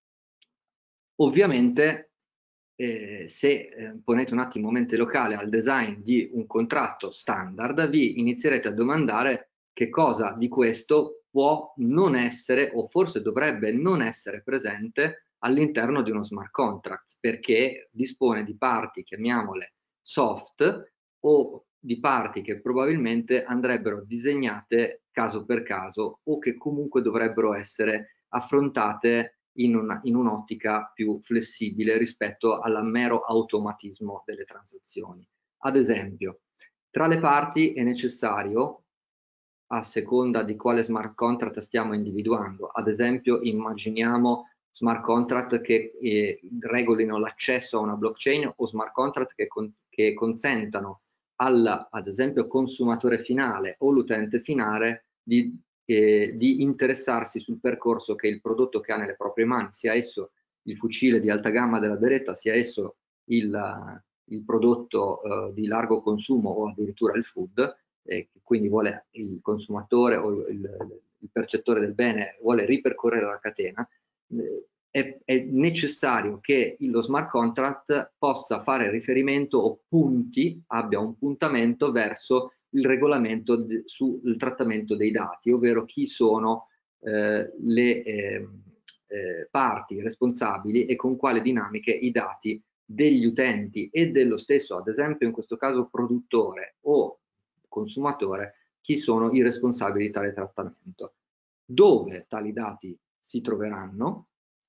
ovviamente eh, se eh, ponete un attimo mente locale al design di un contratto standard, vi inizierete a domandare che cosa di questo può non essere o forse dovrebbe non essere presente all'interno di uno smart contract, perché dispone di parti, chiamiamole soft, o di parti che probabilmente andrebbero disegnate caso per caso o che comunque dovrebbero essere affrontate in, una, in un'ottica più flessibile rispetto al mero automatismo delle transazioni. Ad esempio, tra le parti è necessario, a seconda di quale smart contract stiamo individuando, ad esempio immaginiamo smart contract che eh, regolino l'accesso a una blockchain o smart contract che, con, che consentano al, ad esempio, consumatore finale o l'utente finale di, eh, di interessarsi sul percorso che il prodotto che ha nelle proprie mani, sia esso il fucile di alta gamma della Beretta, sia esso il, il prodotto eh, di largo consumo o addirittura il food, eh, quindi vuole il consumatore o il, il percettore del bene vuole ripercorrere la catena, eh, è, è necessario che lo smart contract possa fare riferimento o punti, abbia un puntamento verso il regolamento sul trattamento dei dati, ovvero chi sono eh, le eh, eh, parti responsabili e con quale dinamiche i dati degli utenti e dello stesso, ad esempio in questo caso produttore o consumatore, chi sono i responsabili di tale trattamento, dove tali dati si troveranno,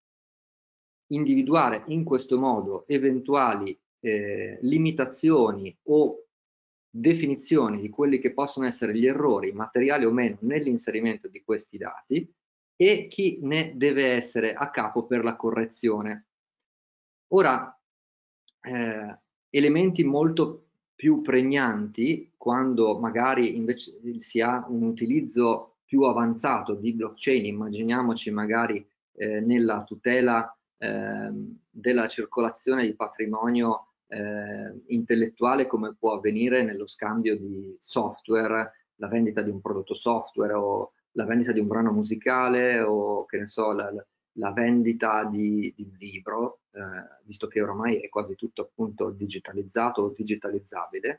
individuare in questo modo eventuali eh, limitazioni o definizioni di quelli che possono essere gli errori, materiali o meno, nell'inserimento di questi dati e chi ne deve essere a capo per la correzione. Ora, eh, elementi molto più pregnanti, quando magari invece si ha un utilizzo più avanzato di blockchain, immaginiamoci magari eh, nella tutela eh, della circolazione di patrimonio eh, intellettuale, come può avvenire nello scambio di software, la vendita di un prodotto software o la vendita di un brano musicale o che ne so, la, la vendita di, di un libro, eh, visto che oramai è quasi tutto appunto digitalizzato o digitalizzabile,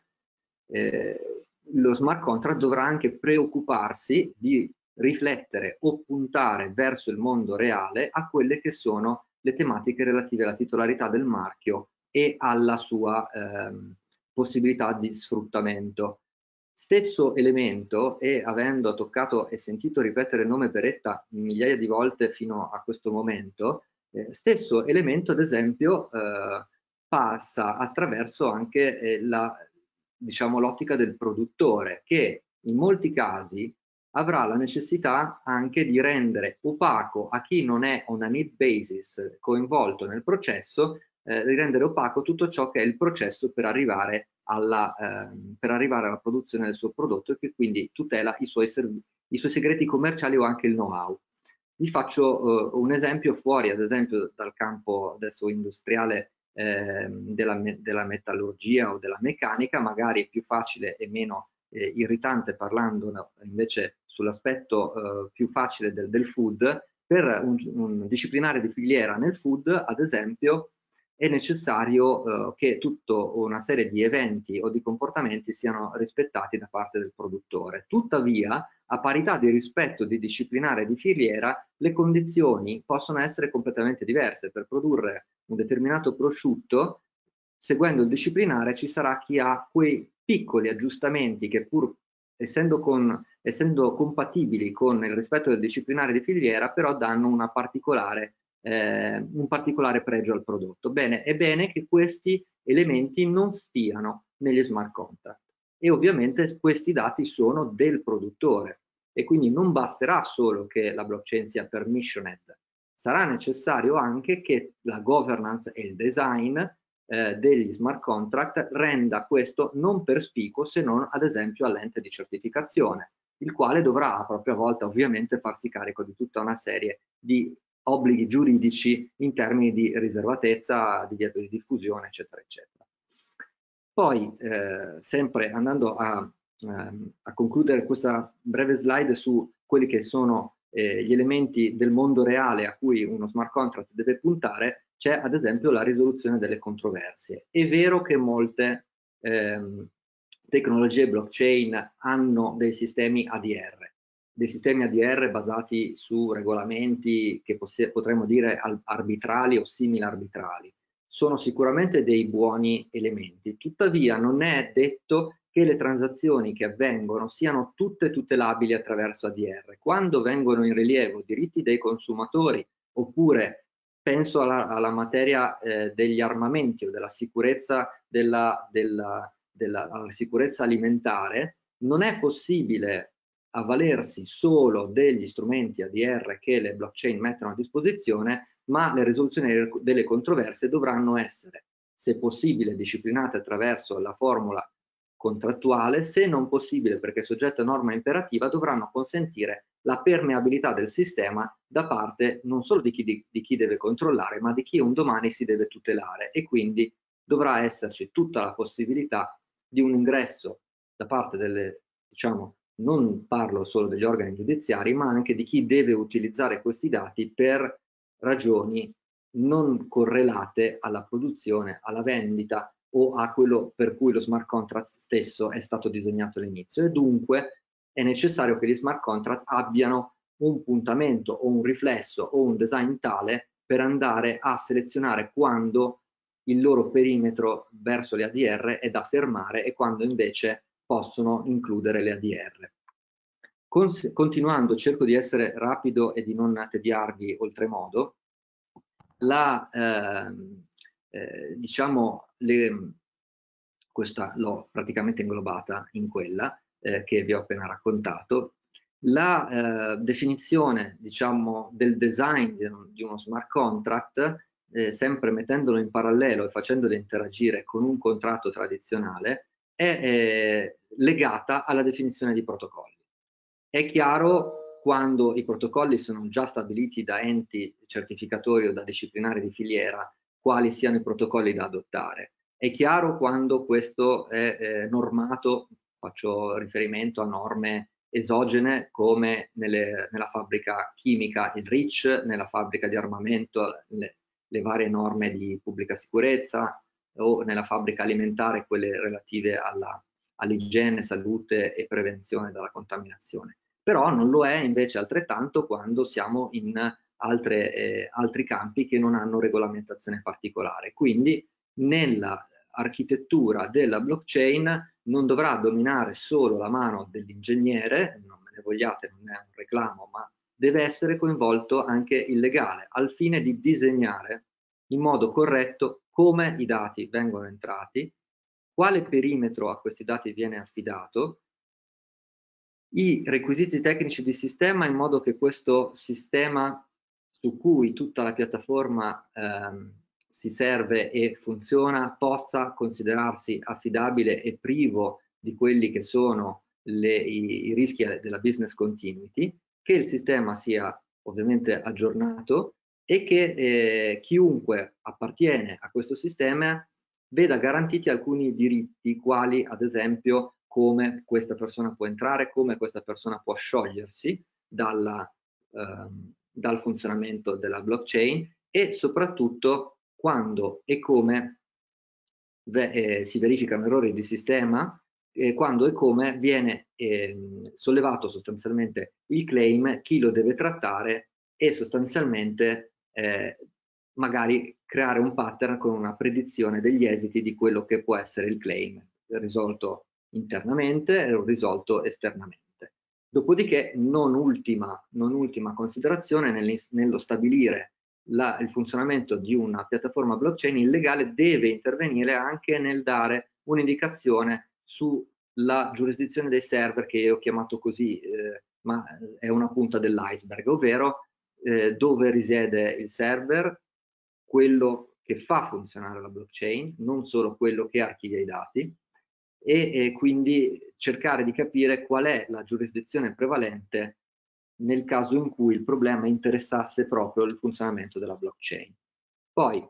eh, lo smart contract dovrà anche preoccuparsi di riflettere o puntare verso il mondo reale a quelle che sono le tematiche relative alla titolarità del marchio e alla sua ehm, possibilità di sfruttamento. Stesso elemento, e avendo toccato e sentito ripetere il nome Beretta migliaia di volte fino a questo momento, eh, stesso elemento ad esempio eh, passa attraverso anche eh, la, diciamo, l'ottica del produttore, che in molti casi avrà la necessità anche di rendere opaco a chi non è on a need basis coinvolto nel processo, eh, di rendere opaco tutto ciò che è il processo per arrivare alla, eh, per arrivare alla produzione del suo prodotto e che quindi tutela i suoi, i suoi segreti commerciali o anche il know-how. Vi faccio eh, un esempio fuori, ad esempio, dal campo adesso industriale eh, della, della metallurgia o della meccanica, magari più facile e meno eh, irritante parlando no, invece sull'aspetto eh, più facile del, del food. Per un, un disciplinare di filiera nel food, ad esempio, è necessario eh, che tutta una serie di eventi o di comportamenti siano rispettati da parte del produttore. Tuttavia, a parità di rispetto di disciplinare di filiera, le condizioni possono essere completamente diverse. Per produrre un determinato prosciutto, seguendo il disciplinare, ci sarà chi ha quei piccoli aggiustamenti che pur essendo, con, essendo compatibili con il rispetto del disciplinare di filiera, però danno una particolare Eh, un particolare pregio al prodotto. Bene, è bene che questi elementi non stiano negli smart contract e ovviamente questi dati sono del produttore. e quindi non basterà solo che la blockchain sia permissioned, sarà necessario anche che la governance e il design eh, degli smart contract renda questo non perspicuo se non ad esempio all'ente di certificazione, il quale dovrà a propria volta ovviamente farsi carico di tutta una serie di obblighi giuridici in termini di riservatezza, divieto di diffusione, eccetera, eccetera. Poi, eh, sempre andando a, ehm, a concludere questa breve slide su quelli che sono eh, gli elementi del mondo reale a cui uno smart contract deve puntare, c'è ad esempio la risoluzione delle controversie. È vero che molte ehm, tecnologie blockchain hanno dei sistemi A D R, dei sistemi A D R basati su regolamenti che potremmo dire arbitrali o simili arbitrali. Sono sicuramente dei buoni elementi, tuttavia non è detto che le transazioni che avvengono siano tutte tutelabili attraverso A D R. Quando vengono in rilievo diritti dei consumatori, oppure penso alla, alla materia eh, degli armamenti o della sicurezza, della, della, della alla sicurezza alimentare, non è possibile avvalersi solo degli strumenti A D R che le blockchain mettono a disposizione, ma le risoluzioni delle controversie dovranno essere, se possibile, disciplinate attraverso la formula contrattuale, se non possibile perché soggetto a norma imperativa, dovranno consentire la permeabilità del sistema da parte non solo di chi, di, di chi deve controllare, ma di chi un domani si deve tutelare, e quindi dovrà esserci tutta la possibilità di un ingresso da parte delle, diciamo, non parlo solo degli organi giudiziari, ma anche di chi deve utilizzare questi dati per ragioni non correlate alla produzione, alla vendita o a quello per cui lo smart contract stesso è stato disegnato all'inizio, e dunque è necessario che gli smart contract abbiano un puntamento o un riflesso o un design tale per andare a selezionare quando il loro perimetro verso le A D R è da fermare e quando invece possono includere le A D R. Con, continuando, cerco di essere rapido e di non tediarvi oltremodo. La, eh, eh, diciamo, le, questa l'ho praticamente inglobata in quella eh, che vi ho appena raccontato. La eh, definizione, diciamo, del design di, un, di uno smart contract, eh, sempre mettendolo in parallelo e facendolo interagire con un contratto tradizionale, è eh, legata alla definizione di protocolli. È chiaro quando i protocolli sono già stabiliti da enti certificatori o da disciplinari di filiera quali siano i protocolli da adottare. È chiaro quando questo è eh, normato, faccio riferimento a norme esogene come nelle, nella fabbrica chimica il REACH, nella fabbrica di armamento le, le varie norme di pubblica sicurezza, o nella fabbrica alimentare quelle relative alla all'igiene, salute e prevenzione dalla contaminazione. Però non lo è invece altrettanto quando siamo in altre, eh, altri campi che non hanno regolamentazione particolare. Quindi nell'architettura della blockchain non dovrà dominare solo la mano dell'ingegnere, non me ne vogliate, non è un reclamo, ma deve essere coinvolto anche il legale al fine di disegnare in modo corretto come i dati vengono entrati, quale perimetro a questi dati viene affidato, i requisiti tecnici di sistema in modo che questo sistema su cui tutta la piattaforma ehm, si serve e funziona possa considerarsi affidabile e privo di quelli che sono le, i, i rischi della business continuity, che il sistema sia ovviamente aggiornato e che eh, chiunque appartiene a questo sistema veda garantiti alcuni diritti, quali ad esempio come questa persona può entrare, come questa persona può sciogliersi dalla, ehm, dal funzionamento della blockchain, e soprattutto quando e come eh, si verificano errori di sistema, eh, quando e come viene eh, sollevato sostanzialmente il claim, chi lo deve trattare e sostanzialmente eh, magari creare un pattern con una predizione degli esiti di quello che può essere il claim, risolto internamente e risolto esternamente. Dopodiché, non ultima, non ultima considerazione, nel, nello stabilire la, il funzionamento di una piattaforma blockchain, il legale deve intervenire anche nel dare un'indicazione sulla giurisdizione dei server, che ho chiamato così eh, ma è una punta dell'iceberg, ovvero eh, dove risiede il server, quello che fa funzionare la blockchain, non solo quello che archivia i dati, e, e quindi cercare di capire qual è la giurisdizione prevalente nel caso in cui il problema interessasse proprio il funzionamento della blockchain. Poi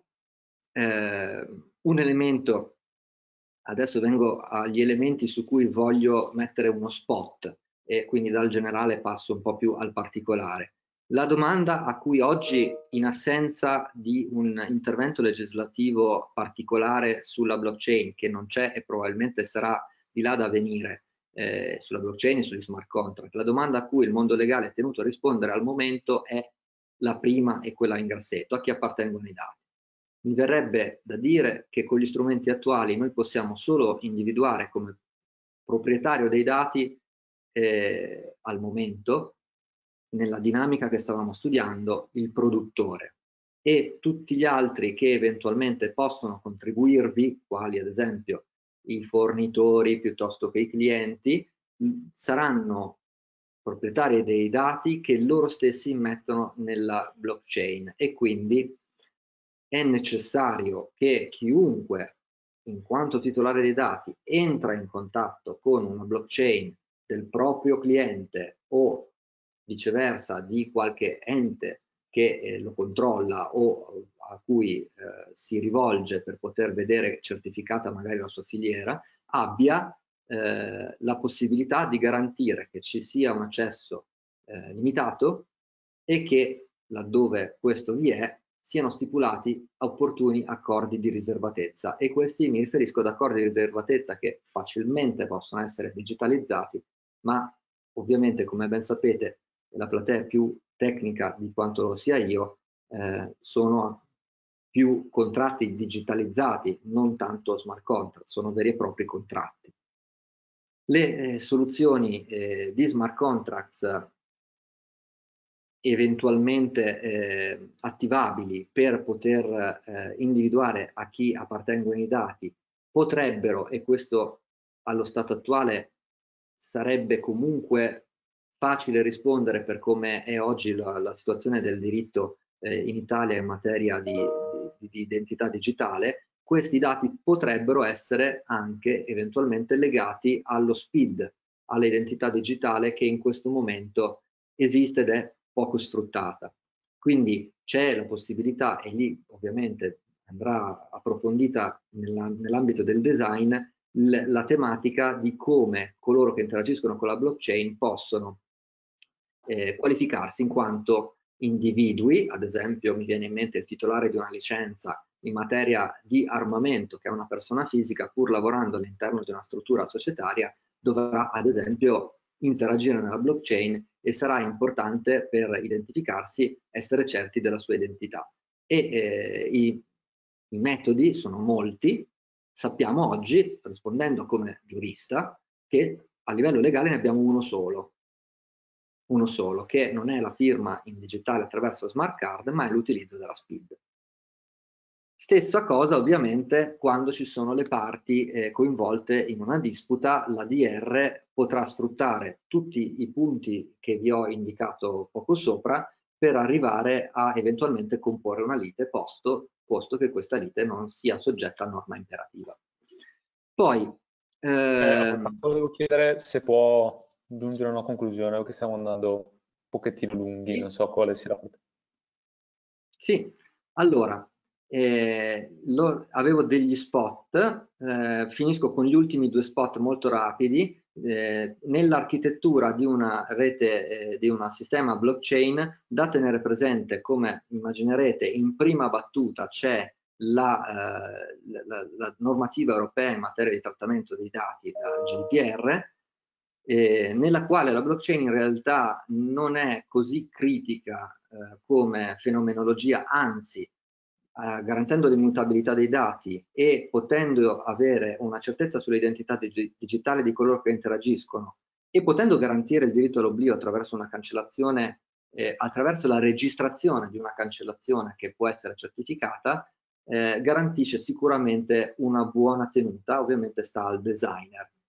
eh, un elemento, adesso vengo agli elementi su cui voglio mettere uno spot e quindi dal generale passo un po' più al particolare. La domanda a cui oggi, in assenza di un intervento legislativo particolare sulla blockchain, che non c'è e probabilmente sarà di là da venire, eh, sulla blockchain e sugli smart contract, la domanda a cui il mondo legale è tenuto a rispondere al momento è la prima e quella in grassetto: a chi appartengono i dati. Mi verrebbe da dire che con gli strumenti attuali noi possiamo solo individuare come proprietario dei dati eh, al momento, nella dinamica che stavamo studiando, il produttore, e tutti gli altri che eventualmente possono contribuirvi, quali ad esempio i fornitori piuttosto che i clienti, saranno proprietari dei dati che loro stessi immettono nella blockchain, e quindi è necessario che chiunque, in quanto titolare dei dati, entra in contatto con una blockchain del proprio cliente o viceversa di qualche ente che eh, lo controlla o a cui eh, si rivolge per poter vedere certificata magari la sua filiera, abbia eh, la possibilità di garantire che ci sia un accesso eh, limitato e che, laddove questo vi è, siano stipulati opportuni accordi di riservatezza. E questi, mi riferisco ad accordi di riservatezza che facilmente possono essere digitalizzati, ma ovviamente, come ben sapete, la platea più tecnica di quanto lo sia io, eh, sono più contratti digitalizzati, non tanto smart contract, sono veri e propri contratti. Le eh, soluzioni eh, di smart contracts eventualmente eh, attivabili per poter eh, individuare a chi appartengono i dati potrebbero, e questo allo stato attuale sarebbe comunque facile rispondere per come è oggi la, la situazione del diritto eh, in Italia in materia di, di, di identità digitale, questi dati potrebbero essere anche eventualmente legati allo S P I D, all'identità digitale che in questo momento esiste ed è poco sfruttata. Quindi c'è la possibilità, e lì ovviamente andrà approfondita nell'ambito del design, la tematica di come coloro che interagiscono con la blockchain possono eh, qualificarsi in quanto individui. Ad esempio mi viene in mente il titolare di una licenza in materia di armamento, che è una persona fisica, pur lavorando all'interno di una struttura societaria, dovrà ad esempio interagire nella blockchain e sarà importante per identificarsi essere certi della sua identità. E eh, i, i metodi sono molti. Sappiamo oggi, rispondendo come giurista, che a livello legale ne abbiamo uno solo, uno solo, che non è la firma in digitale attraverso smart card, ma è l'utilizzo della S P I D. Stessa cosa ovviamente quando ci sono le parti eh, coinvolte in una disputa, l'A D R potrà sfruttare tutti i punti che vi ho indicato poco sopra per arrivare a eventualmente comporre una lite, posto, posto che questa lite non sia soggetta a norma imperativa. Poi eh, eh, volevo chiedere se può giungere a una conclusione, perché stiamo andando un pochettino lunghi, sì. Non so quale sia. Sì, allora Eh, lo, avevo degli spot, eh, finisco con gli ultimi due spot molto rapidi. Eh, nell'architettura di una rete, eh, di un sistema blockchain, da tenere presente, come immaginerete, in prima battuta c'è la, eh, la, la normativa europea in materia di trattamento dei dati, la G D P R, eh, nella quale la blockchain in realtà non è così critica eh, come fenomenologia, anzi, Uh, garantendo l'immutabilità dei dati e potendo avere una certezza sull'identità dig digitale di coloro che interagiscono e potendo garantire il diritto all'oblio attraverso una cancellazione, eh, attraverso la registrazione di una cancellazione che può essere certificata, eh, garantisce sicuramente una buona tenuta. Ovviamente sta al designer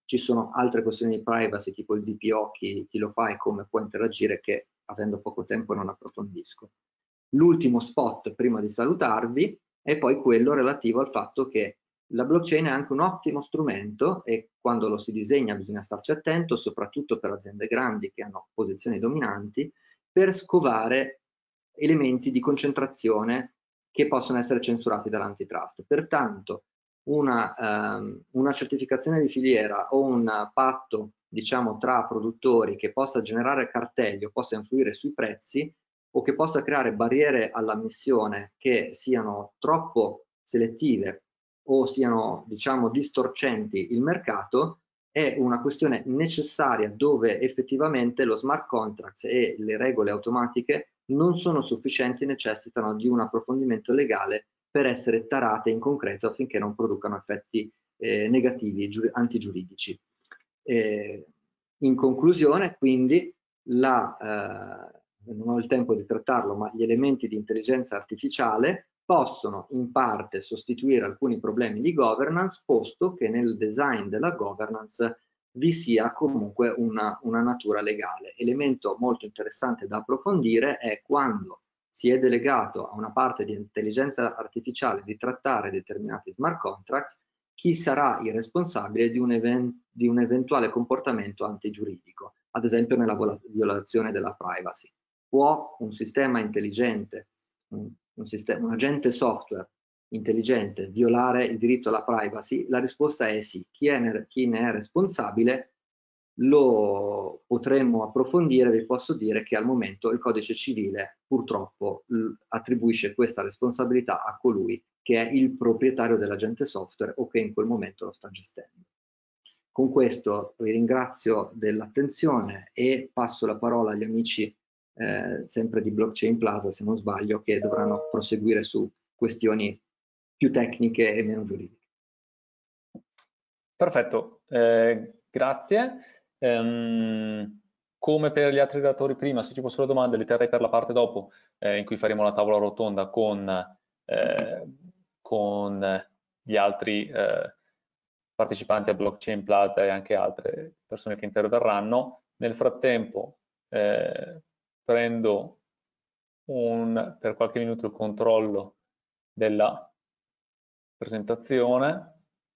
ci sono altre questioni di privacy, tipo il D P O, chi, chi lo fa e come può interagire, che avendo poco tempo non approfondisco. L'ultimo spot prima di salutarvi è poi quello relativo al fatto che la blockchain è anche un ottimo strumento e quando lo si disegna bisogna starci attento, soprattutto per aziende grandi che hanno posizioni dominanti, per scovare elementi di concentrazione che possono essere censurati dall'antitrust. Pertanto una, um, una certificazione di filiera o un patto, diciamo, tra produttori che possa generare cartelli o possa influire sui prezzi o che possa creare barriere all'ammissione che siano troppo selettive o siano, diciamo, distorcenti il mercato, è una questione necessaria dove effettivamente lo smart contracts e le regole automatiche non sono sufficienti e necessitano di un approfondimento legale per essere tarate in concreto affinché non producano effetti eh, negativi antigiuridici. Eh, in conclusione, quindi, la, eh, non ho il tempo di trattarlo, ma gli elementi di intelligenza artificiale possono in parte sostituire alcuni problemi di governance, posto che nel design della governance vi sia comunque una, una natura legale. Elemento molto interessante da approfondire è quando si è delegato a una parte di intelligenza artificiale di trattare determinati smart contracts, chi sarà il responsabile di un, event, di un eventuale comportamento antigiuridico, ad esempio nella violazione della privacy. Può un sistema intelligente, un, un, sistema, un agente software intelligente violare il diritto alla privacy? La risposta è sì. Chi, è, chi ne è responsabile lo potremmo approfondire. Vi posso dire che al momento il codice civile purtroppo attribuisce questa responsabilità a colui che è il proprietario dell'agente software o che in quel momento lo sta gestendo. Con questo vi ringrazio dell'attenzione e passo la parola agli amici eh, sempre di Blockchain Plaza, se non sbaglio, che dovranno proseguire su questioni più tecniche e meno giuridiche. Perfetto, eh, grazie. Um, come per gli altri relatori prima, se ci fossero domande le terrei per la parte dopo, eh, in cui faremo la tavola rotonda con, eh, con gli altri eh, partecipanti a Blockchain Plaza e anche altre persone che interverranno. Nel frattempo eh, prendo un, per qualche minuto il controllo della presentazione.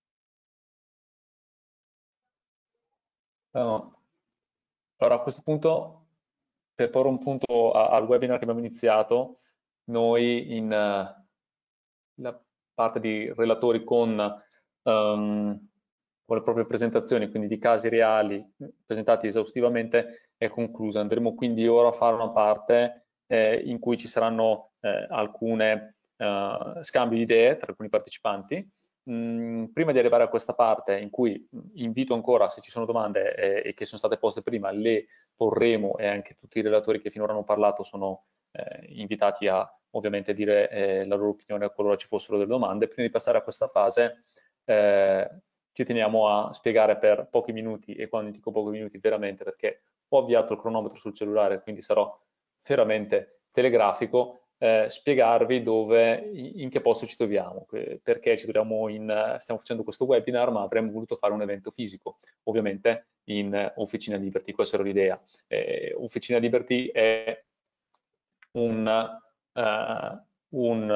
Uh, allora a questo punto, per porre un punto a, al webinar che abbiamo iniziato, noi in uh, la parte di relatori con, um, con le proprie presentazioni, quindi di casi reali presentati esaustivamente, è conclusa. Andremo quindi ora a fare una parte eh, in cui ci saranno eh, alcune uh, scambi di idee tra alcuni partecipanti. Mm, prima di arrivare a questa parte in cui invito ancora, se ci sono domande eh, e che sono state poste prima, le porremo e anche tutti i relatori che finora hanno parlato sono eh, invitati a ovviamente dire eh, la loro opinione qualora ci fossero delle domande. Prima di passare a questa fase eh, ci teniamo a spiegare per pochi minuti, e quando dico pochi minuti veramente perché ho avviato il cronometro sul cellulare, quindi sarò veramente telegrafico, Eh, spiegarvi dove, in che posto ci troviamo, perché ci troviamo in, stiamo facendo questo webinar, ma avremmo voluto fare un evento fisico, ovviamente in Officina Liberty. Questa era l'idea. Eh, Officina Liberty è un, uh, un,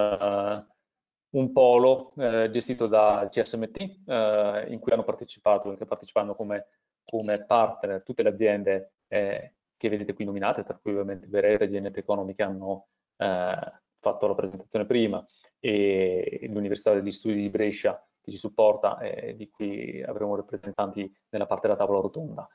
uh, un polo uh, gestito da C S M T, uh, in cui hanno partecipato, che partecipano come, come partner tutte le aziende eh, che vedete qui nominate, tra cui ovviamente Verete e G N T Economy, che hanno Eh, fatto la presentazione prima, e l'Università degli Studi di Brescia che ci supporta e di cui avremo rappresentanti nella parte della tavola rotonda.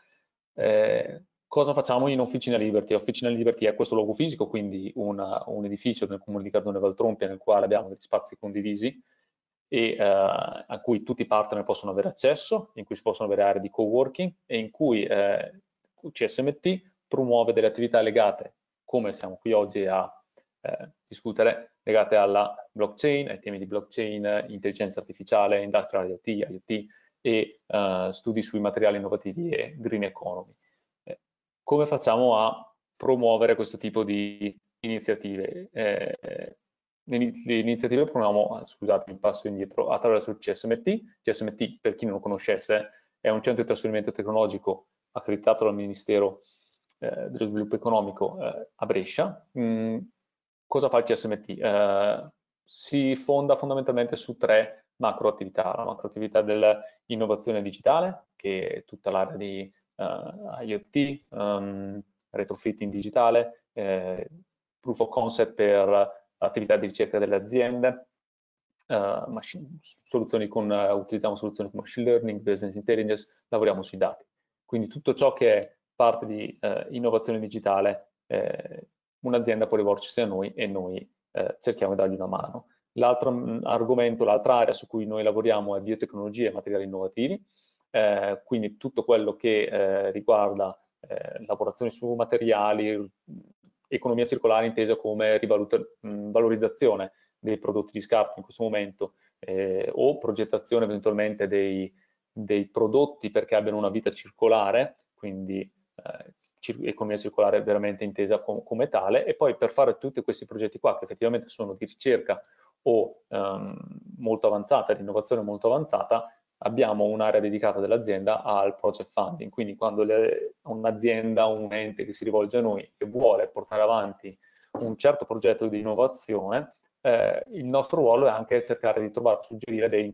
Eh, cosa facciamo in Officina Liberty? Officina Liberty è questo luogo fisico, quindi una, un edificio nel comune di Cardone Valtrompia nel quale abbiamo degli spazi condivisi e eh, a cui tutti i partner possono avere accesso, in cui si possono avere aree di coworking e in cui eh, C S M T promuove delle attività legate, come siamo qui oggi a Eh, discutere, legate alla blockchain, ai temi di blockchain, intelligenza artificiale, industrial IoT, IoT e uh, studi sui materiali innovativi e green economy. Eh, come facciamo a promuovere questo tipo di iniziative? Eh, le iniziative promuoviamo, scusate, mi passo indietro, attraverso il C S M T. C S M T, per chi non lo conoscesse, è un centro di trasferimento tecnologico accreditato dal Ministero eh, dello Sviluppo Economico eh, a Brescia. Mm, cosa fa il C S M T? Eh, si fonda fondamentalmente su tre macro attività: la macro attività dell'innovazione digitale, che è tutta l'area di uh, IoT, um, retrofitting digitale, eh, proof of concept per attività di ricerca delle aziende, uh, machine, soluzioni con, uh, utilizziamo soluzioni con machine learning, business intelligence, lavoriamo sui dati. Quindi tutto ciò che è parte di uh, innovazione digitale, eh, un'azienda può rivolgersi a noi e noi eh, cerchiamo di dargli una mano. L'altro argomento, l'altra area su cui noi lavoriamo è biotecnologie e materiali innovativi, eh, quindi tutto quello che eh, riguarda eh, lavorazioni su materiali, economia circolare intesa come valorizzazione dei prodotti di scarto in questo momento, eh, o progettazione eventualmente dei, dei prodotti perché abbiano una vita circolare, quindi eh, economia circolare veramente intesa com come tale. E poi per fare tutti questi progetti qua, che effettivamente sono di ricerca o um, molto avanzata, di innovazione molto avanzata, abbiamo un'area dedicata dell'azienda al project funding. Quindi quando un'azienda, un ente che si rivolge a noi e vuole portare avanti un certo progetto di innovazione, eh, il nostro ruolo è anche cercare di trovare, suggerire dei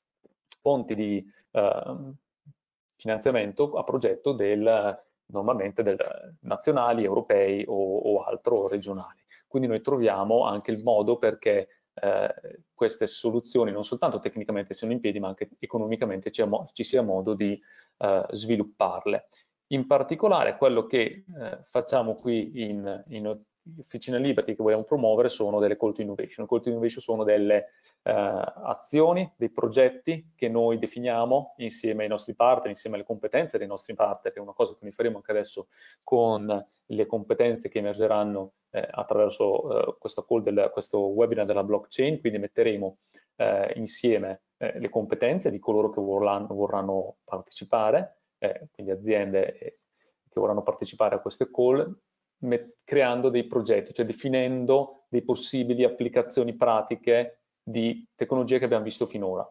fonti di eh, finanziamento a progetto del, normalmente del, nazionali, europei o, o altro regionali. Quindi noi troviamo anche il modo perché eh, queste soluzioni non soltanto tecnicamente siano in piedi, ma anche economicamente ci, ci sia modo di eh, svilupparle. In particolare quello che eh, facciamo qui in, in Officina Liberty, che vogliamo promuovere, sono delle call to innovation. Call to innovation sono delle eh, azioni, dei progetti che noi definiamo insieme ai nostri partner, insieme alle competenze dei nostri partner, che è una cosa che noi faremo anche adesso con le competenze che emergeranno eh, attraverso eh, questo, call del, questo webinar della blockchain. Quindi metteremo eh, insieme eh, le competenze di coloro che vorranno, vorranno partecipare, eh, quindi aziende eh, che vorranno partecipare a queste call, creando dei progetti, cioè definendo dei possibili applicazioni pratiche di tecnologie che abbiamo visto finora,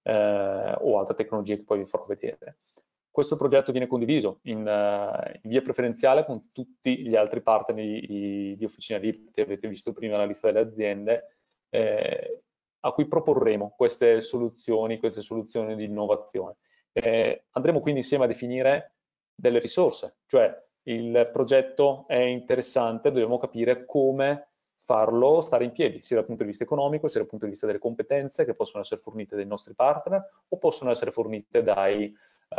eh, o altre tecnologie che poi vi farò vedere. Questo progetto viene condiviso in, uh, in via preferenziale con tutti gli altri partner di, di Officina Liberty. Avete visto prima la lista delle aziende eh, a cui proporremo queste soluzioni, queste soluzioni di innovazione. Eh, andremo quindi insieme a definire delle risorse, cioè il progetto è interessante, dobbiamo capire come farlo stare in piedi, sia dal punto di vista economico, sia dal punto di vista delle competenze che possono essere fornite dai nostri partner o possono essere fornite dai,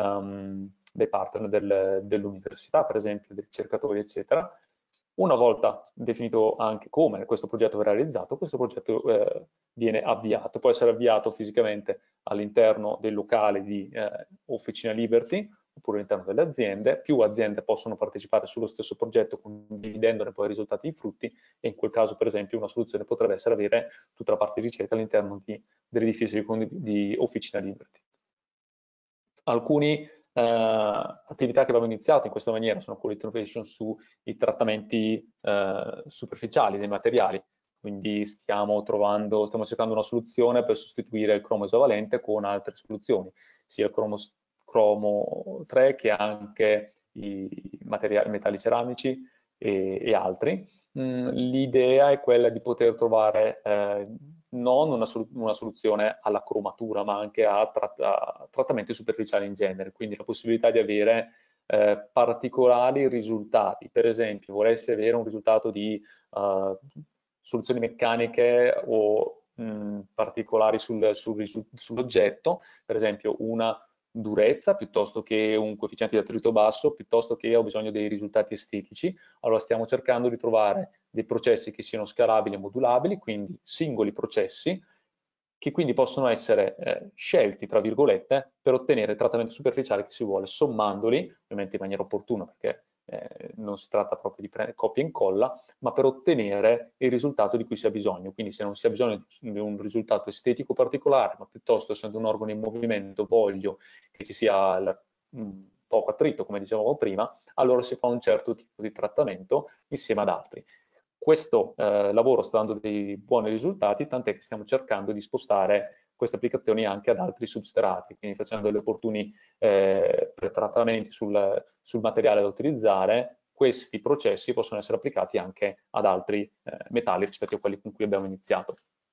um, dai partner del, dell'università, per esempio, dei ricercatori, eccetera. Una volta definito anche come questo progetto verrà realizzato, questo progetto eh, viene avviato. Può essere avviato fisicamente all'interno del locale di eh, Officina Liberty, oppure all'interno delle aziende. Più aziende possono partecipare sullo stesso progetto, condividendone poi i risultati e i frutti, e in quel caso, per esempio, una soluzione potrebbe essere avere tutta la parte di ricerca all'interno dell'edificio di, di Officina Liberty. Alcune eh, attività che abbiamo iniziato in questa maniera sono Call to Innovation sui trattamenti eh, superficiali dei materiali. Quindi stiamo trovando, stiamo cercando una soluzione per sostituire il cromo esavalente con altre soluzioni, sia il cromo cromo tre che anche i materiali, metalli ceramici e, e altri. Mm, l'idea è quella di poter trovare eh, non una, sol una soluzione alla cromatura, ma anche a, tratt a trattamenti superficiali in genere, quindi la possibilità di avere eh, particolari risultati. Per esempio, volessi avere un risultato di uh, soluzioni meccaniche o mh, particolari sul, sul, sull'oggetto, per esempio una durezza piuttosto che un coefficiente di attrito basso, piuttosto che ho bisogno dei risultati estetici. Allora stiamo cercando di trovare dei processi che siano scalabili e modulabili, quindi singoli processi che quindi possono essere eh, scelti, tra virgolette, per ottenere il trattamento superficiale che si vuole, sommandoli, ovviamente in maniera opportuna, perché eh, non si tratta proprio di copia e incolla, ma per ottenere il risultato di cui si ha bisogno. Quindi se non si ha bisogno di un risultato estetico particolare, ma piuttosto essendo un organo in movimento voglio che ci sia il, mh, poco attrito, come dicevamo prima, allora si fa un certo tipo di trattamento insieme ad altri. Questo eh, lavoro sta dando dei buoni risultati, tant'è che stiamo cercando di spostare queste applicazioni anche ad altri substrati, quindi facendo degli opportuni eh, trattamenti sul, sul materiale da utilizzare, questi processi possono essere applicati anche ad altri eh, metalli rispetto a quelli con cui abbiamo iniziato.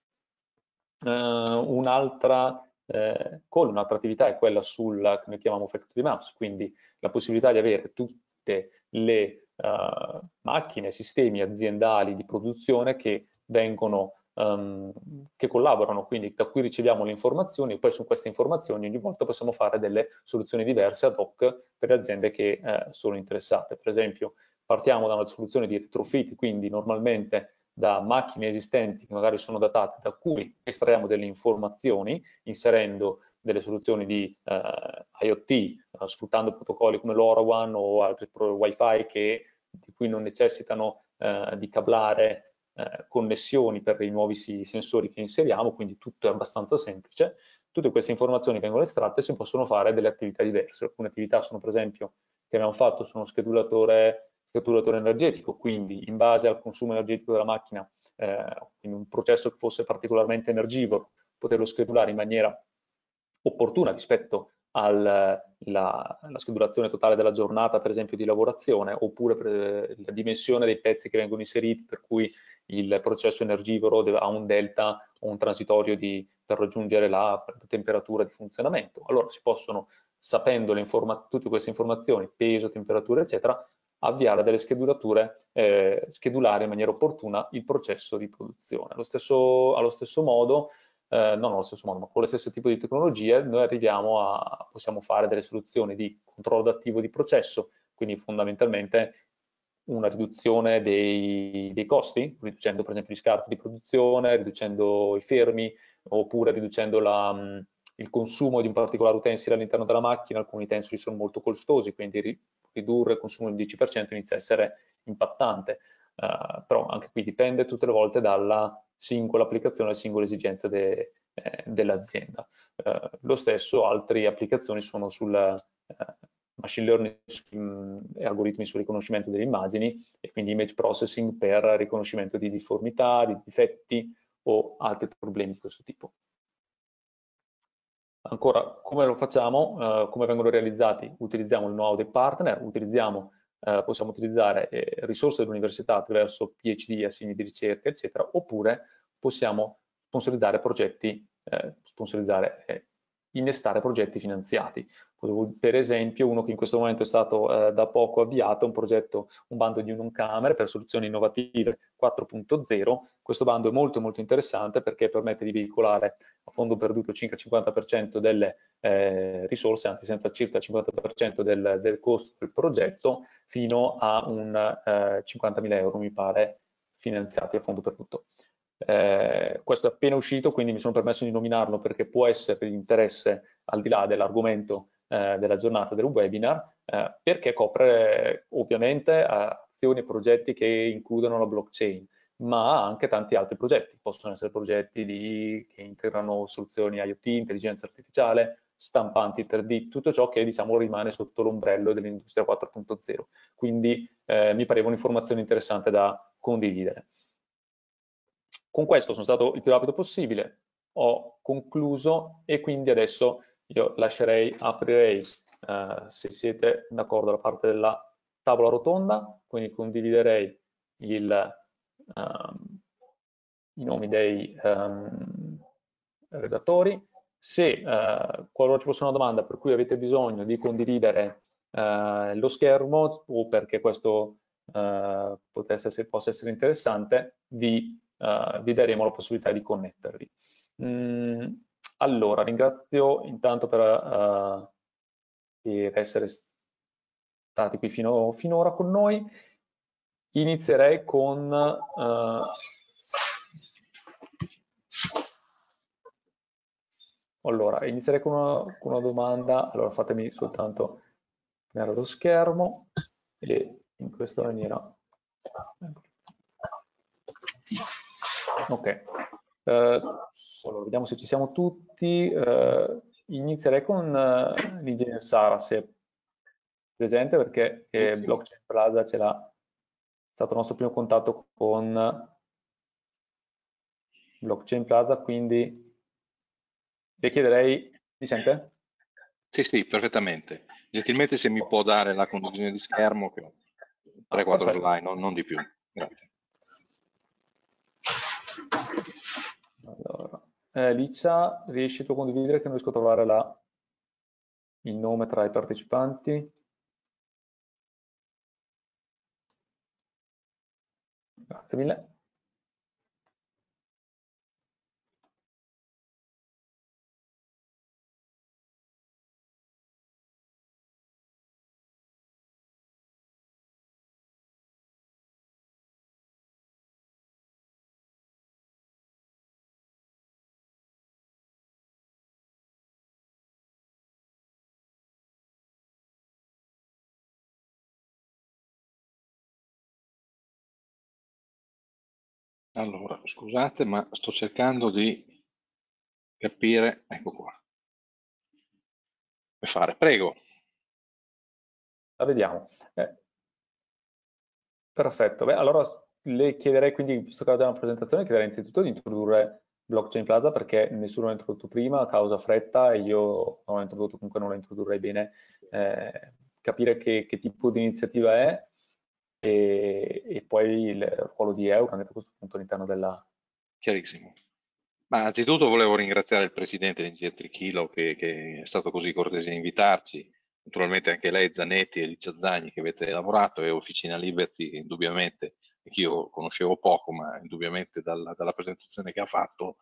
Uh, un'altra eh, un'altra attività è quella sul che noi chiamiamo Factory Maps, quindi la possibilità di avere tutte le uh, macchine, sistemi aziendali di produzione che vengono, um, che collaborano, quindi da cui riceviamo le informazioni e poi su queste informazioni ogni volta possiamo fare delle soluzioni diverse ad hoc per le aziende che eh, sono interessate. Per esempio, partiamo da una soluzione di retrofit, quindi normalmente da macchine esistenti che magari sono datate, da cui estraiamo delle informazioni inserendo delle soluzioni di eh, IoT, eh, sfruttando protocolli come LoRaWAN o altri Wi-Fi che, di cui non necessitano eh, di cablare eh, connessioni per i nuovi sensori che inseriamo, quindi tutto è abbastanza semplice. Tutte queste informazioni vengono estratte e si possono fare delle attività diverse. Alcune attività sono, per esempio, che abbiamo fatto su uno schedulatore schedulatore energetico, quindi in base al consumo energetico della macchina, eh, in un processo che fosse particolarmente energivoro, poterlo schedulare in maniera opportuna rispetto alla schedulazione totale della giornata, per esempio di lavorazione, oppure per la dimensione dei pezzi che vengono inseriti, per cui il processo energivoro deve, ha un delta o un transitorio di, per raggiungere la temperatura di funzionamento. Allora si possono, sapendo le tutte queste informazioni, peso, temperatura, eccetera, avviare delle schedulature, eh, schedulare in maniera opportuna il processo di produzione. Allo stesso, allo stesso modo, eh, non allo stesso modo, ma con lo stesso tipo di tecnologie, noi arriviamo a, possiamo fare delle soluzioni di controllo attivo di processo, quindi fondamentalmente una riduzione dei, dei costi, riducendo per esempio gli scarti di produzione, riducendo i fermi, oppure riducendo la, mh, il consumo di un particolare utensile all'interno della macchina. Alcuni utensili sono molto costosi, quindi ri, ridurre il consumo del dieci per cento inizia a essere impattante, uh, però anche qui dipende tutte le volte dalla singola applicazione, dalle singole esigenze de, eh, dell'azienda. Uh, lo stesso, altre applicazioni sono sul uh, machine learning mh, e algoritmi sul riconoscimento delle immagini e quindi image processing per riconoscimento di difformità, di difetti o altri problemi di questo tipo. Ancora, come lo facciamo? Uh, come vengono realizzati? Utilizziamo il know-how dei partner, utilizziamo, uh, possiamo utilizzare eh, risorse dell'università attraverso P H D, assegni di ricerca, eccetera, oppure possiamo sponsorizzare progetti, eh, sponsorizzare, eh, innestare progetti finanziati. Per esempio, uno che in questo momento è stato eh, da poco avviato, un progetto, un bando di Unicamere per soluzioni innovative quattro punto zero. Questo bando è molto molto interessante perché permette di veicolare a fondo perduto circa il cinquanta per cento delle eh, risorse, anzi senza circa il cinquanta per cento del, del costo del progetto, fino a un eh, cinquantamila euro, mi pare, finanziati a fondo perduto. Eh, questo è appena uscito, quindi mi sono permesso di nominarlo perché può essere di interesse al di là dell'argomento eh, della giornata del webinar, eh, perché copre ovviamente eh, azioni e progetti che includono la blockchain, ma anche tanti altri progetti. Possono essere progetti di, che integrano soluzioni IoT, intelligenza artificiale, stampanti tre D, tutto ciò che diciamo rimane sotto l'ombrello dell'industria quattro punto zero. Quindi eh, mi pareva un'informazione interessante da condividere. Con questo sono stato il più rapido possibile, ho concluso e quindi adesso io lascerei, aprirei, eh, se siete d'accordo, la parte della tavola rotonda, quindi condividerei il, um, i nomi dei um, redattori. Se uh, qualora ci fosse una domanda per cui avete bisogno di condividere uh, lo schermo o perché questo uh, potesse essere, possa essere interessante, vi Uh, vi daremo la possibilità di connettervi. Mm, allora, ringrazio intanto per, uh, per essere stati qui fino, finora con noi. Inizierei con uh, allora, inizierei con una, con una domanda. Allora, fatemi soltanto creare lo schermo e in questa maniera. Ok, uh, allora, vediamo se ci siamo tutti. Uh, inizierei con uh, l'ingegner Sara, se è presente, perché eh, Blockchain Plaza ce l'ha, è stato il nostro primo contatto con Blockchain Plaza, quindi le chiederei, mi sente? Sì, sì, perfettamente. Gentilmente se mi può dare la condivisione di schermo, che ho tre quattro slide, non, non di più. Grazie. Allora, eh, Licia, riesci tu a condividere che non riesco a trovare la, il nome tra i partecipanti? Grazie mille. Allora, scusate, ma sto cercando di capire, ecco qua, come fare. Prego. La vediamo. Eh, perfetto. Beh, allora le chiederei quindi, visto che ho già una presentazione, chiederei innanzitutto di introdurre Blockchain Plaza perché nessuno l'ha introdotto prima a causa fretta e io non l'ho introdotto, comunque non la introdurrei bene. Eh, capire che, che tipo di iniziativa è e, e poi il ruolo di Euronet a questo punto all'interno della... Chiarissimo. Ma anzitutto volevo ringraziare il presidente di Trichilo che, che è stato così cortese di invitarci, naturalmente anche lei Zanetti e Licia Zagni che avete lavorato e Officina Liberty indubbiamente, che io conoscevo poco ma indubbiamente dalla, dalla presentazione che ha fatto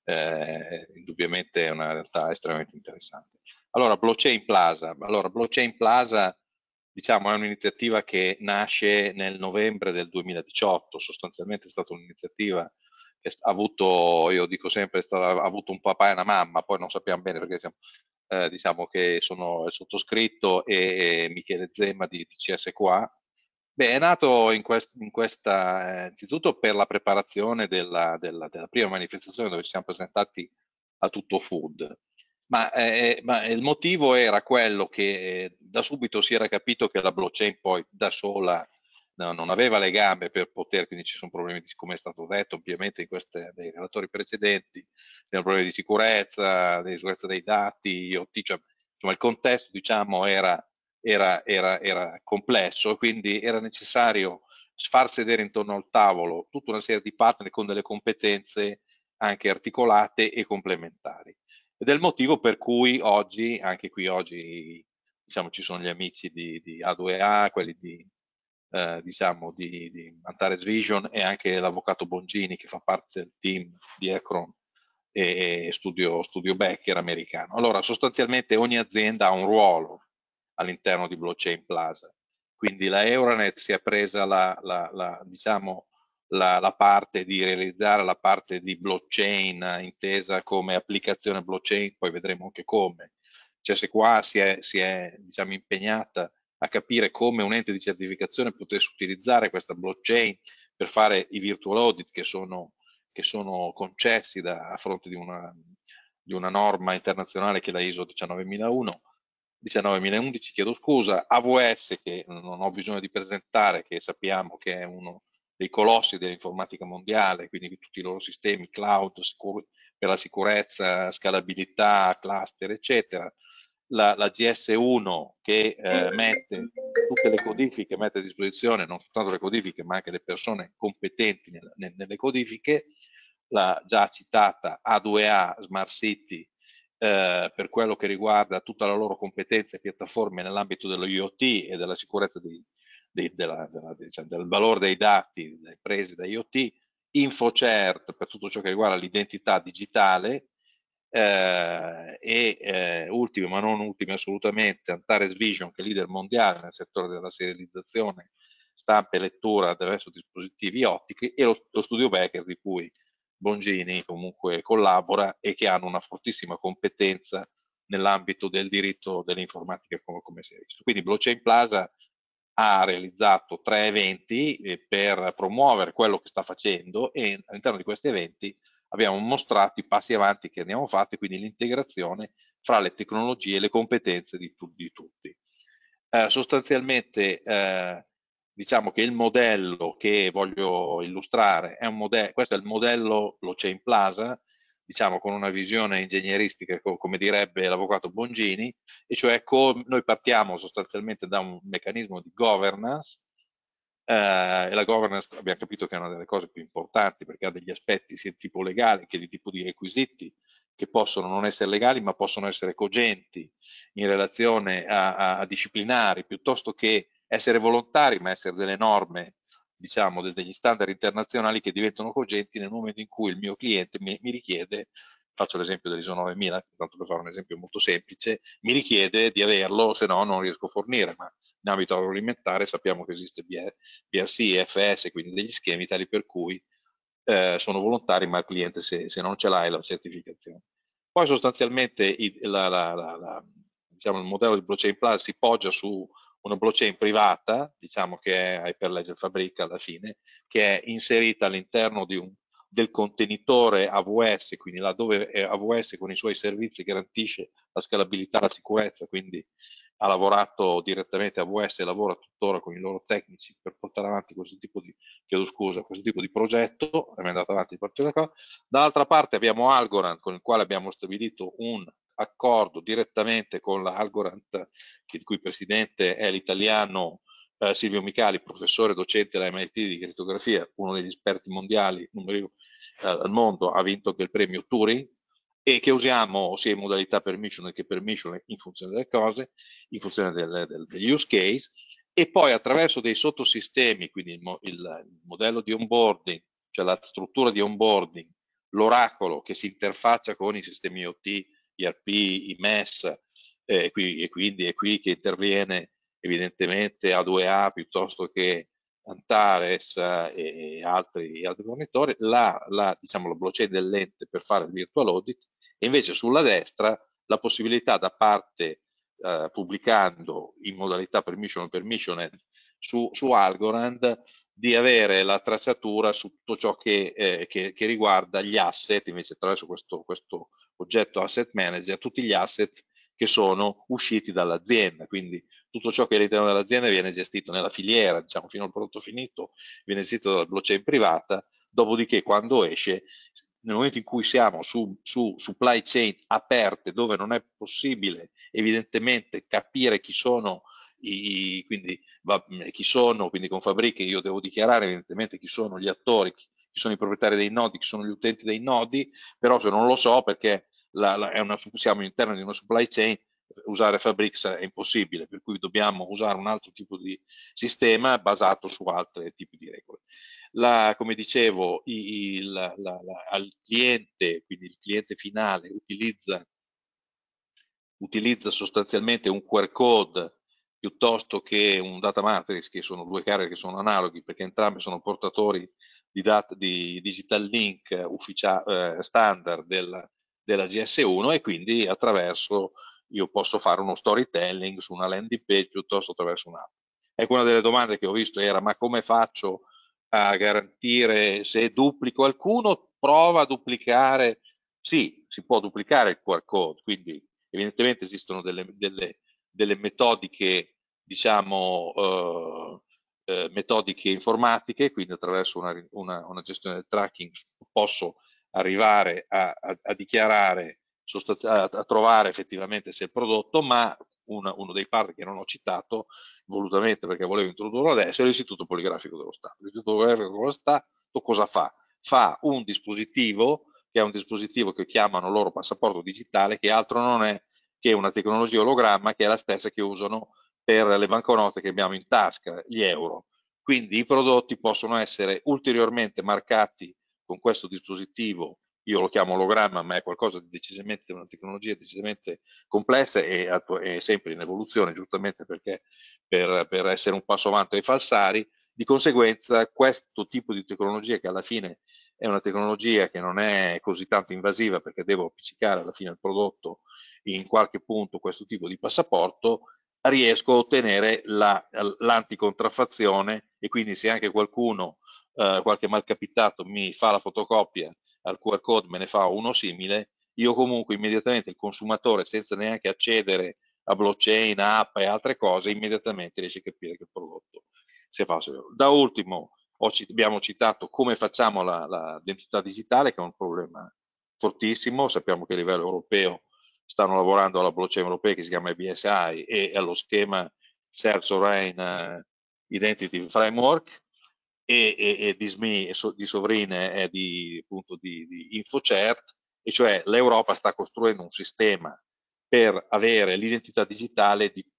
eh, indubbiamente è una realtà estremamente interessante. Allora Blockchain Plaza, allora, Blockchain Plaza diciamo è un'iniziativa che nasce nel novembre del duemiladiciotto, sostanzialmente è stata un'iniziativa che ha avuto, io dico sempre, ha avuto un papà e una mamma, poi non sappiamo bene perché siamo, eh, diciamo che sono il sottoscritto e, e Michele Zemma di T C S qua. Beh, è nato in, quest, in questa, eh, innanzitutto per la preparazione della, della, della prima manifestazione dove ci siamo presentati a Tutto Food, ma, eh, ma il motivo era quello che eh, da subito si era capito che la blockchain poi da sola no, non aveva le gambe per poter, quindi ci sono problemi, di, come è stato detto ovviamente in queste, dei relatori precedenti, c'erano problemi di sicurezza, di sicurezza dei dati, I O T, cioè, insomma il contesto diciamo era, era, era, era complesso, quindi era necessario far sedere intorno al tavolo tutta una serie di partner con delle competenze anche articolate e complementari. Ed è il motivo per cui oggi, anche qui oggi, diciamo, ci sono gli amici di, di A due A, quelli di, eh, diciamo, di, di Antares Vision e anche l'avvocato Bongini che fa parte del team di Ecron e Studio, Studio Becker americano. Allora, sostanzialmente ogni azienda ha un ruolo all'interno di Blockchain Plaza. Quindi la Euronet si è presa la, la, la, diciamo, la, la parte di realizzare la parte di blockchain intesa come applicazione blockchain, poi vedremo anche come. Cioè se qua si è, si è diciamo, impegnata a capire come un ente di certificazione potesse utilizzare questa blockchain per fare i virtual audit che sono, che sono concessi da, a fronte di una, di una norma internazionale che è la I S O diciannovemilauno, diciannovemilaundici, chiedo scusa, A V S che non ho bisogno di presentare, che sappiamo che è uno dei colossi dell'informatica mondiale, quindi tutti i loro sistemi cloud per la sicurezza, scalabilità, cluster, eccetera. La, la G S uno che eh, mette tutte le codifiche, mette a disposizione non soltanto le codifiche, ma anche le persone competenti nel, nel, nelle codifiche, la già citata A due A Smart City, eh, per quello che riguarda tutta la loro competenza e piattaforme nell'ambito dello I O T e della sicurezza di, di, della, della, diciamo, del valore dei dati presi da I O T, InfoCert per tutto ciò che riguarda l'identità digitale, eh, e eh, ultimo ma non ultimo assolutamente Antares Vision che è leader mondiale nel settore della serializzazione, stampa e lettura attraverso dispositivi ottici, e lo, lo Studio Becker di cui Bongini comunque collabora e che hanno una fortissima competenza nell'ambito del diritto dell'informatica come, come si è visto. Quindi Blockchain Plaza ha realizzato tre eventi eh, per promuovere quello che sta facendo e all'interno di questi eventi abbiamo mostrato i passi avanti che abbiamo fatto e quindi l'integrazione fra le tecnologie e le competenze di, tu, di tutti. Eh, sostanzialmente eh, diciamo che il modello che voglio illustrare è un modello, questo è il modello Blockchain Plaza, diciamo con una visione ingegneristica, come direbbe l'avvocato Bongini, e cioè noi partiamo sostanzialmente da un meccanismo di governance, eh, e la governance abbiamo capito che è una delle cose più importanti, perché ha degli aspetti sia di tipo legale che di tipo di requisiti, che possono non essere legali ma possono essere cogenti in relazione a, a, a disciplinari, piuttosto che essere volontari, ma essere delle norme, diciamo degli standard internazionali che diventano cogenti nel momento in cui il mio cliente mi, mi richiede, faccio l'esempio dell'I S O novemila, tanto per fare un esempio molto semplice, mi richiede di averlo, se no non riesco a fornire, ma in ambito agroalimentare sappiamo che esiste B R C, F S, quindi degli schemi tali per cui eh, sono volontari, ma il cliente se, se non ce l'ha è la certificazione. Poi sostanzialmente il, la, la, la, la, diciamo, il modello di blockchain plus si poggia su una blockchain privata, diciamo che è Hyperledger Fabric alla fine, che è inserita all'interno di un, del contenitore A W S, quindi laddove A W S con i suoi servizi garantisce la scalabilità, la sicurezza, quindi ha lavorato direttamente A W S e lavora tuttora con i loro tecnici per portare avanti questo tipo di, chiedo scusa, questo tipo di progetto, abbiamo andato avanti per questa cosa. Dall'altra parte abbiamo Algorand, con il quale abbiamo stabilito un accordo direttamente con la Algorand, il cui presidente è l'italiano eh, Silvio Micali, professore docente alla M I T di crittografia, uno degli esperti mondiali numeri uno eh, al mondo, ha vinto anche il premio Turing, e che usiamo sia in modalità permission che permission in funzione delle cose, in funzione del, del, degli use case, e poi attraverso dei sottosistemi, quindi il, il, il modello di onboarding, cioè la struttura di onboarding, l'oracolo che si interfaccia con i sistemi I O T, I R P, I M E S, eh, e, qui, e quindi è qui che interviene evidentemente A due A piuttosto che Antares e, e altri, altri fornitori, la, la, diciamo, la blockchain dell'ente per fare il virtual audit, e invece sulla destra la possibilità da parte, eh, pubblicando in modalità permission permissioned su, su Algorand, di avere la tracciatura su tutto ciò che, eh, che, che riguarda gli asset, invece attraverso questo, questo oggetto asset manager, tutti gli asset che sono usciti dall'azienda, quindi tutto ciò che è all'interno dell'azienda viene gestito nella filiera, diciamo fino al prodotto finito, viene gestito dalla blockchain privata, dopodiché quando esce, nel momento in cui siamo su, su supply chain aperte, dove non è possibile evidentemente capire chi sono i, quindi, va, chi sono, quindi con Fabric io devo dichiarare evidentemente chi sono gli attori, chi, chi sono i proprietari dei nodi, chi sono gli utenti dei nodi, però se non lo so perché la, la, è una, siamo all'interno di una supply chain, usare Fabric è impossibile, per cui dobbiamo usare un altro tipo di sistema basato su altri tipi di regole. La, come dicevo, il, la, la, al cliente, quindi il cliente finale utilizza, utilizza sostanzialmente un Q R code piuttosto che un data matrix, che sono due cariche che sono analoghi, perché entrambi sono portatori di, data, di digital link eh, standard del, della G S uno, e quindi attraverso io posso fare uno storytelling su una landing page piuttosto attraverso un'app. Ecco, una delle domande che ho visto era: ma come faccio a garantire, se duplico qualcuno, prova a duplicare? Sì, si può duplicare il Q R code, quindi evidentemente esistono delle, delle, delle metodiche, diciamo, eh, eh, metodiche informatiche, quindi attraverso una, una, una gestione del tracking posso arrivare a, a, a dichiarare, a, a trovare effettivamente se il prodotto, ma una, uno dei partner che non ho citato volutamente perché volevo introdurlo adesso è l'Istituto Poligrafico dello Stato. L'Istituto Poligrafico dello Stato cosa fa? Fa un dispositivo che è un dispositivo che chiamano loro passaporto digitale, che altro non è che una tecnologia ologramma che è la stessa che usano per le banconote che abbiamo in tasca, gli euro. Quindi i prodotti possono essere ulteriormente marcati con questo dispositivo, io lo chiamo ologramma, ma è qualcosa di decisamente, una tecnologia decisamente complessa e è sempre in evoluzione, giustamente perché per, per essere un passo avanti ai falsari. Di conseguenza questo tipo di tecnologia, che alla fine è una tecnologia che non è così tanto invasiva, perché devo appiccicare alla fine al prodotto in qualche punto questo tipo di passaporto, riesco a ottenere l'anticontraffazione, la, e quindi se anche qualcuno, eh, qualche malcapitato mi fa la fotocopia al Q R code, me ne fa uno simile, io comunque immediatamente il consumatore, senza neanche accedere a blockchain, app e altre cose, immediatamente riesce a capire che il prodotto si è falso. Da ultimo, abbiamo citato come facciamo l'identità digitale, che è un problema fortissimo, sappiamo che a livello europeo stanno lavorando alla blockchain europea che si chiama B S I e allo schema Self-Sovereign Identity Framework, e, e, e di S M I, di Sovrine e di, appunto, di, di InfoCert, e cioè l'Europa sta costruendo un sistema per avere l'identità digitale, di,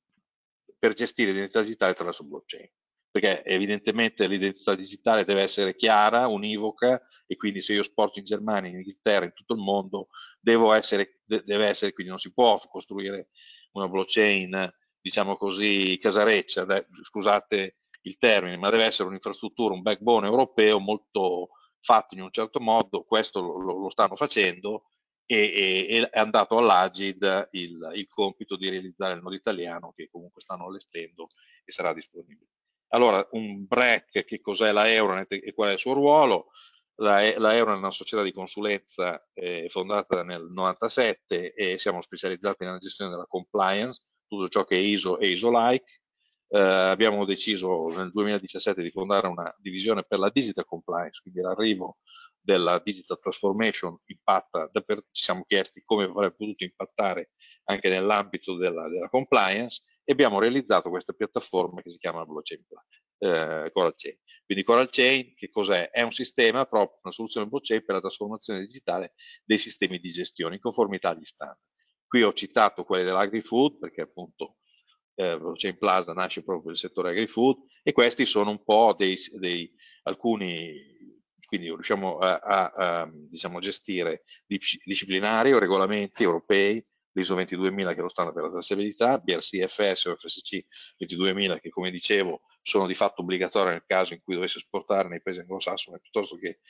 per gestire l'identità digitale attraverso blockchain, perché evidentemente l'identità digitale deve essere chiara, univoca, e quindi se io esporto in Germania, in Inghilterra, in tutto il mondo, devo essere, deve essere, quindi non si può costruire una blockchain, diciamo così, casareccia, scusate il termine, ma deve essere un'infrastruttura, un backbone europeo molto fatto in un certo modo. Questo lo, lo stanno facendo, e, e è andato all'Agid il, il compito di realizzare il nodo italiano, che comunque stanno allestendo e sarà disponibile. Allora, un B R E C, che cos'è la Euronet e qual è il suo ruolo? La, la Euronet è una società di consulenza eh, fondata nel novantasette, e siamo specializzati nella gestione della compliance, tutto ciò che è I S O e I S O-like. Eh, abbiamo deciso nel duemiladiciassette di fondare una divisione per la digital compliance, quindi l'arrivo della digital transformation impatta, ci siamo chiesti come avrebbe potuto impattare anche nell'ambito della, della compliance, e abbiamo realizzato questa piattaforma che si chiama blockchain, eh, Coral Chain. Quindi Coral Chain che cos'è? È un sistema, proprio una soluzione blockchain per la trasformazione digitale dei sistemi di gestione in conformità agli standard. Qui ho citato quelli dell'agri-food perché appunto eh, Blockchain Plaza nasce proprio nel settore agri-food, e questi sono un po' dei, dei alcuni, quindi riusciamo a, a, a diciamo, gestire disciplinari o regolamenti europei, l'I S O ventiduemila che è lo standard per la tracciabilità, B R C F S o F S C ventiduemila che, come dicevo, sono di fatto obbligatori nel caso in cui dovesse esportare nei paesi anglosassoni piuttosto che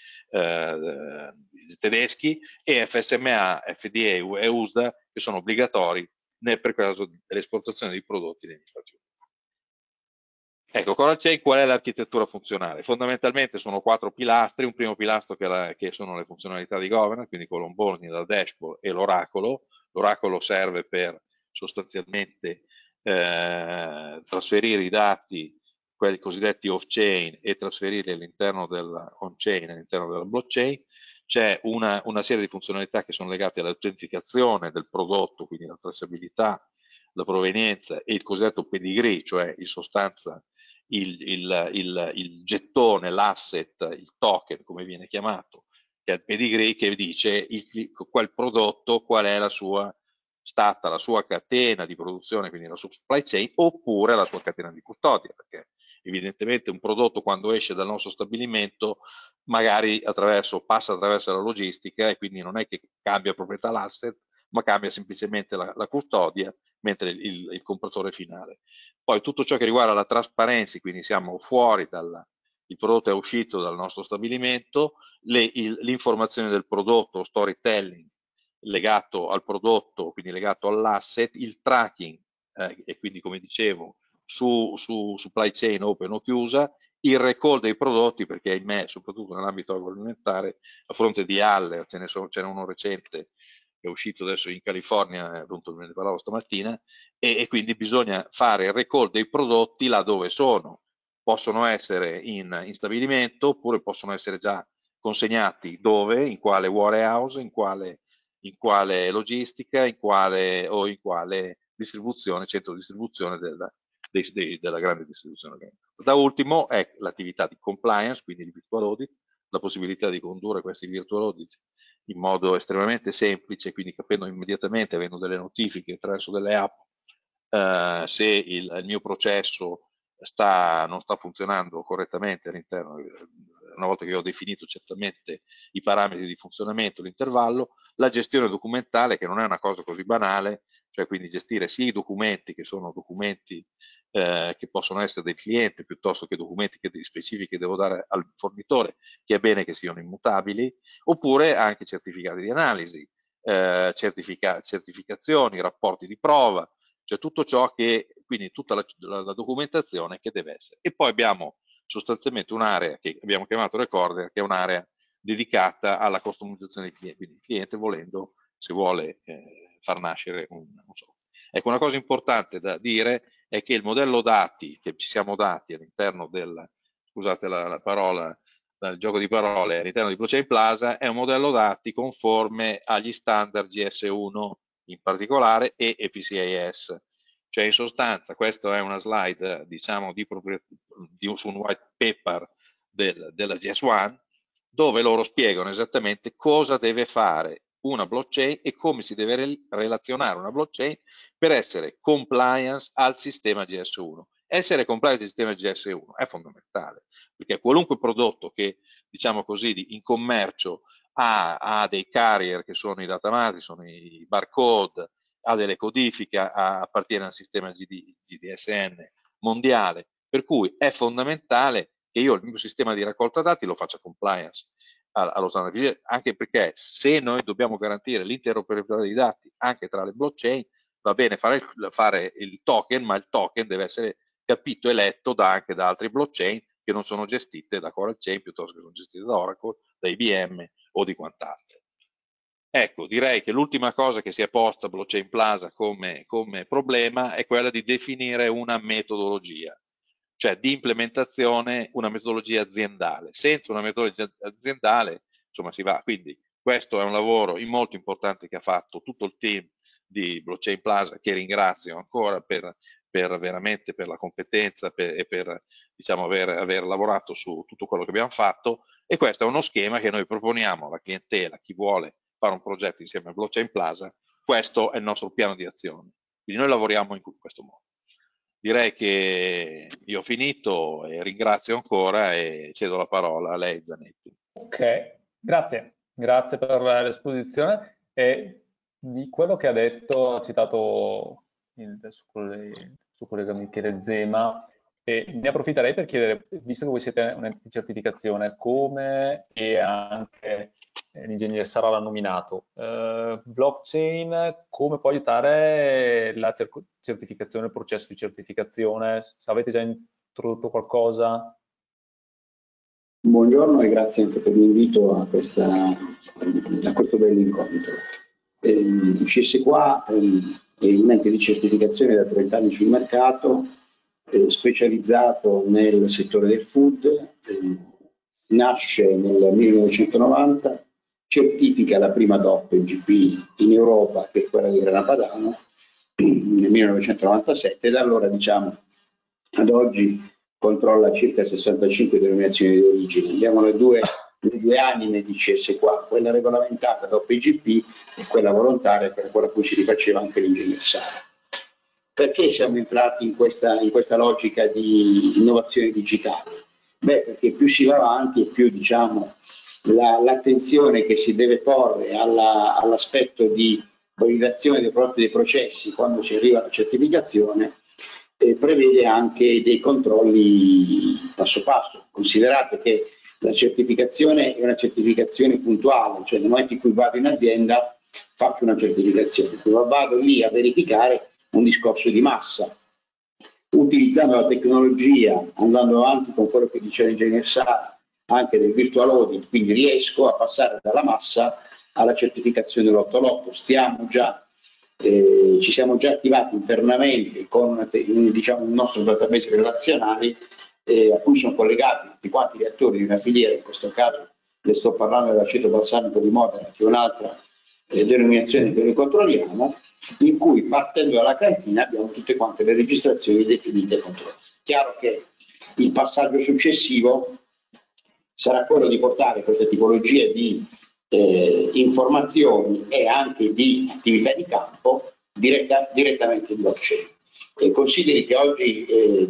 eh, tedeschi, e F S M A, F D A e U S D A che sono obbligatori nel per caso dell'esportazione di prodotti negli Stati Uniti. Ecco, Coral Chain qual è l'architettura funzionale? Fondamentalmente sono quattro pilastri: un primo pilastro che, la, che sono le funzionalità di governance, quindi con l'onboarding, la dashboard e l'oracolo. L'oracolo serve per sostanzialmente eh, trasferire i dati, quelli cosiddetti off-chain, e trasferirli all'interno della on-chain, all'interno della blockchain. C'è una, una serie di funzionalità che sono legate all'autenticazione del prodotto, quindi la tracciabilità, la provenienza e il cosiddetto pedigree, cioè in sostanza il, il, il, il gettone, l'asset, il token come viene chiamato, che è il pedigree, che dice il, quel prodotto qual è la sua stata la sua catena di produzione, quindi la sua supply chain, oppure la sua catena di custodia, perché evidentemente un prodotto quando esce dal nostro stabilimento magari attraverso, passa attraverso la logistica, e quindi non è che cambia proprietà l'asset, ma cambia semplicemente la, la custodia, mentre il, il, il compratore finale. Poi tutto ciò che riguarda la trasparenza, quindi siamo fuori dalla, il prodotto è uscito dal nostro stabilimento, l'informazione del prodotto, storytelling legato al prodotto, quindi legato all'asset, il tracking, eh, e quindi come dicevo su, su supply chain open o chiusa, il recall dei prodotti, perché ahimè, soprattutto nell'ambito agroalimentare, a fronte di Haller, ce n'è uno recente che è uscito adesso in California, appunto ne parlavo stamattina, e, e quindi bisogna fare il recall dei prodotti là dove sono. Possono essere in, in stabilimento, oppure possono essere già consegnati dove, in quale warehouse, in quale, in quale logistica, in quale, o in quale distribuzione, centro di distribuzione della, dei, dei, della grande distribuzione. Da ultimo è l'attività di compliance, quindi di virtual audit, la possibilità di condurre questi virtual audit in modo estremamente semplice, quindi capendo immediatamente, avendo delle notifiche attraverso delle app, eh, se il, il mio processo sta, non sta funzionando correttamente all'interno, una volta che ho definito certamente i parametri di funzionamento, l'intervallo, la gestione documentale, che non è una cosa così banale, cioè quindi gestire sia i documenti che sono documenti eh, che possono essere del cliente, piuttosto che documenti che, specifici che devo dare al fornitore, che è bene che siano immutabili, oppure anche certificati di analisi, eh, certifica certificazioni, rapporti di prova, cioè tutto ciò che, quindi tutta la, la, la documentazione che deve essere. E poi abbiamo sostanzialmente un'area che abbiamo chiamato Recorder, che è un'area dedicata alla customizzazione del cliente, quindi il cliente volendo, se vuole eh, far nascere un, un software. Ecco, una cosa importante da dire è che il modello dati che ci siamo dati all'interno del, scusate la, la parola, dal gioco di parole all'interno di Blockchain Plaza, è un modello dati conforme agli standard G S uno in particolare e E P C I S. Cioè in sostanza questa è una slide diciamo di, di su un white paper del, della G S uno dove loro spiegano esattamente cosa deve fare una blockchain e come si deve re relazionare una blockchain per essere compliance al sistema G S uno. Essere compliance al sistema G S uno è fondamentale, perché qualunque prodotto che, diciamo così, di, in commercio ha, ha dei carrier che sono i datamati, sono i barcode, ha delle codifiche, ha, appartiene al sistema G D S N mondiale, per cui è fondamentale che io il mio sistema di raccolta dati lo faccia compliance allo standard, anche perché se noi dobbiamo garantire l'interoperabilità dei dati anche tra le blockchain, va bene fare il, fare il token, ma il token deve essere capito e letto da, anche da altre blockchain che non sono gestite da Coral Chain piuttosto che sono gestite da Oracle, da I B M o di quant'altro. Ecco, direi che l'ultima cosa che si è posta Blockchain Plaza come, come problema è quella di definire una metodologia, cioè di implementazione, una metodologia aziendale. Senza una metodologia aziendale, insomma, si va. Quindi questo è un lavoro molto importante che ha fatto tutto il team di Blockchain Plaza, che ringrazio ancora per, per veramente per la competenza per, e per diciamo, aver, aver lavorato su tutto quello che abbiamo fatto, e questo è uno schema che noi proponiamo alla clientela, chi vuole fare un progetto insieme a Blockchain Plaza. Questo è il nostro piano di azione, quindi noi lavoriamo in questo modo. Direi che io ho finito e ringrazio ancora e cedo la parola a lei, Zanetti. Ok, grazie, grazie per l'esposizione. E di quello che ha detto, ha citato il suo, suo collega Michele Zema, e ne approfitterei per chiedere, visto che voi siete un'ente di certificazione, come e anche l'ingegnere Sara l'ha nominato, eh, blockchain, come può aiutare la certificazione, il processo di certificazione? Se avete già introdotto qualcosa? Buongiorno e grazie anche per l'invito a, questa, a questo bell'incontro. Eh, C S Q A ehm, è un ente di certificazione da trenta anni sul mercato, eh, specializzato nel settore del food, eh, nasce nel millenovecentonovanta, certifica la prima D O P G P in Europa, che è quella di Grana Padano, nel millenovecentonovantasette, e da allora diciamo ad oggi controlla circa sessantacinque denominazioni di origine. Abbiamo le due, le due anime di C S Q A, quella regolamentata D O P G P e quella volontaria, che era quella a cui si rifaceva anche l'ingegner Sara. Perché siamo entrati in questa, in questa logica di innovazione digitale? Beh, perché più si va avanti e più diciamo, l'attenzione la, che si deve porre all'aspetto all di validazione dei propri dei processi quando si arriva alla certificazione eh, prevede anche dei controlli passo passo. Considerate che la certificazione è una certificazione puntuale, cioè nel momento in cui vado in azienda faccio una certificazione, vado lì a verificare un discorso di massa. Utilizzando la tecnologia, andando avanti con quello che diceva l'ingegner Sara, anche del virtual audit, quindi riesco a passare dalla massa alla certificazione lotto lotto. Stiamo già, eh, ci siamo già attivati internamente con diciamo, il nostro database relazionali eh, a cui sono collegati tutti quanti gli attori di una filiera, in questo caso le sto parlando dell'aceto balsamico di Modena, che è un'altra eh, denominazione che noi controlliamo, in cui partendo dalla cantina abbiamo tutte quante le registrazioni definite e controllate. Chiaro che il passaggio successivo sarà quello di portare questa tipologia di eh, informazioni e anche di attività di campo diretta, direttamente in blockchain. E consideri che oggi eh,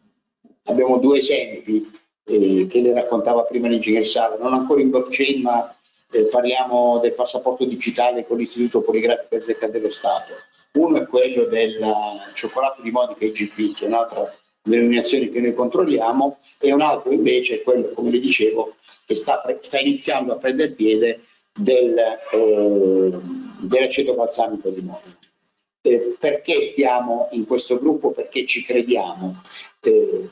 abbiamo due esempi eh, che le raccontava prima l'ingegner Sala, non ancora in blockchain, ma Eh, parliamo del passaporto digitale con l'Istituto Poligrafico e Zecca dello Stato. Uno è quello del cioccolato di Monica I G P, che è un'altra denominazione che noi controlliamo, e un altro invece è quello, come le dicevo, che sta, sta iniziando a prendere piede del, eh, dell'aceto balsamico di Monica. Eh, perché stiamo in questo gruppo? Perché ci crediamo. Eh,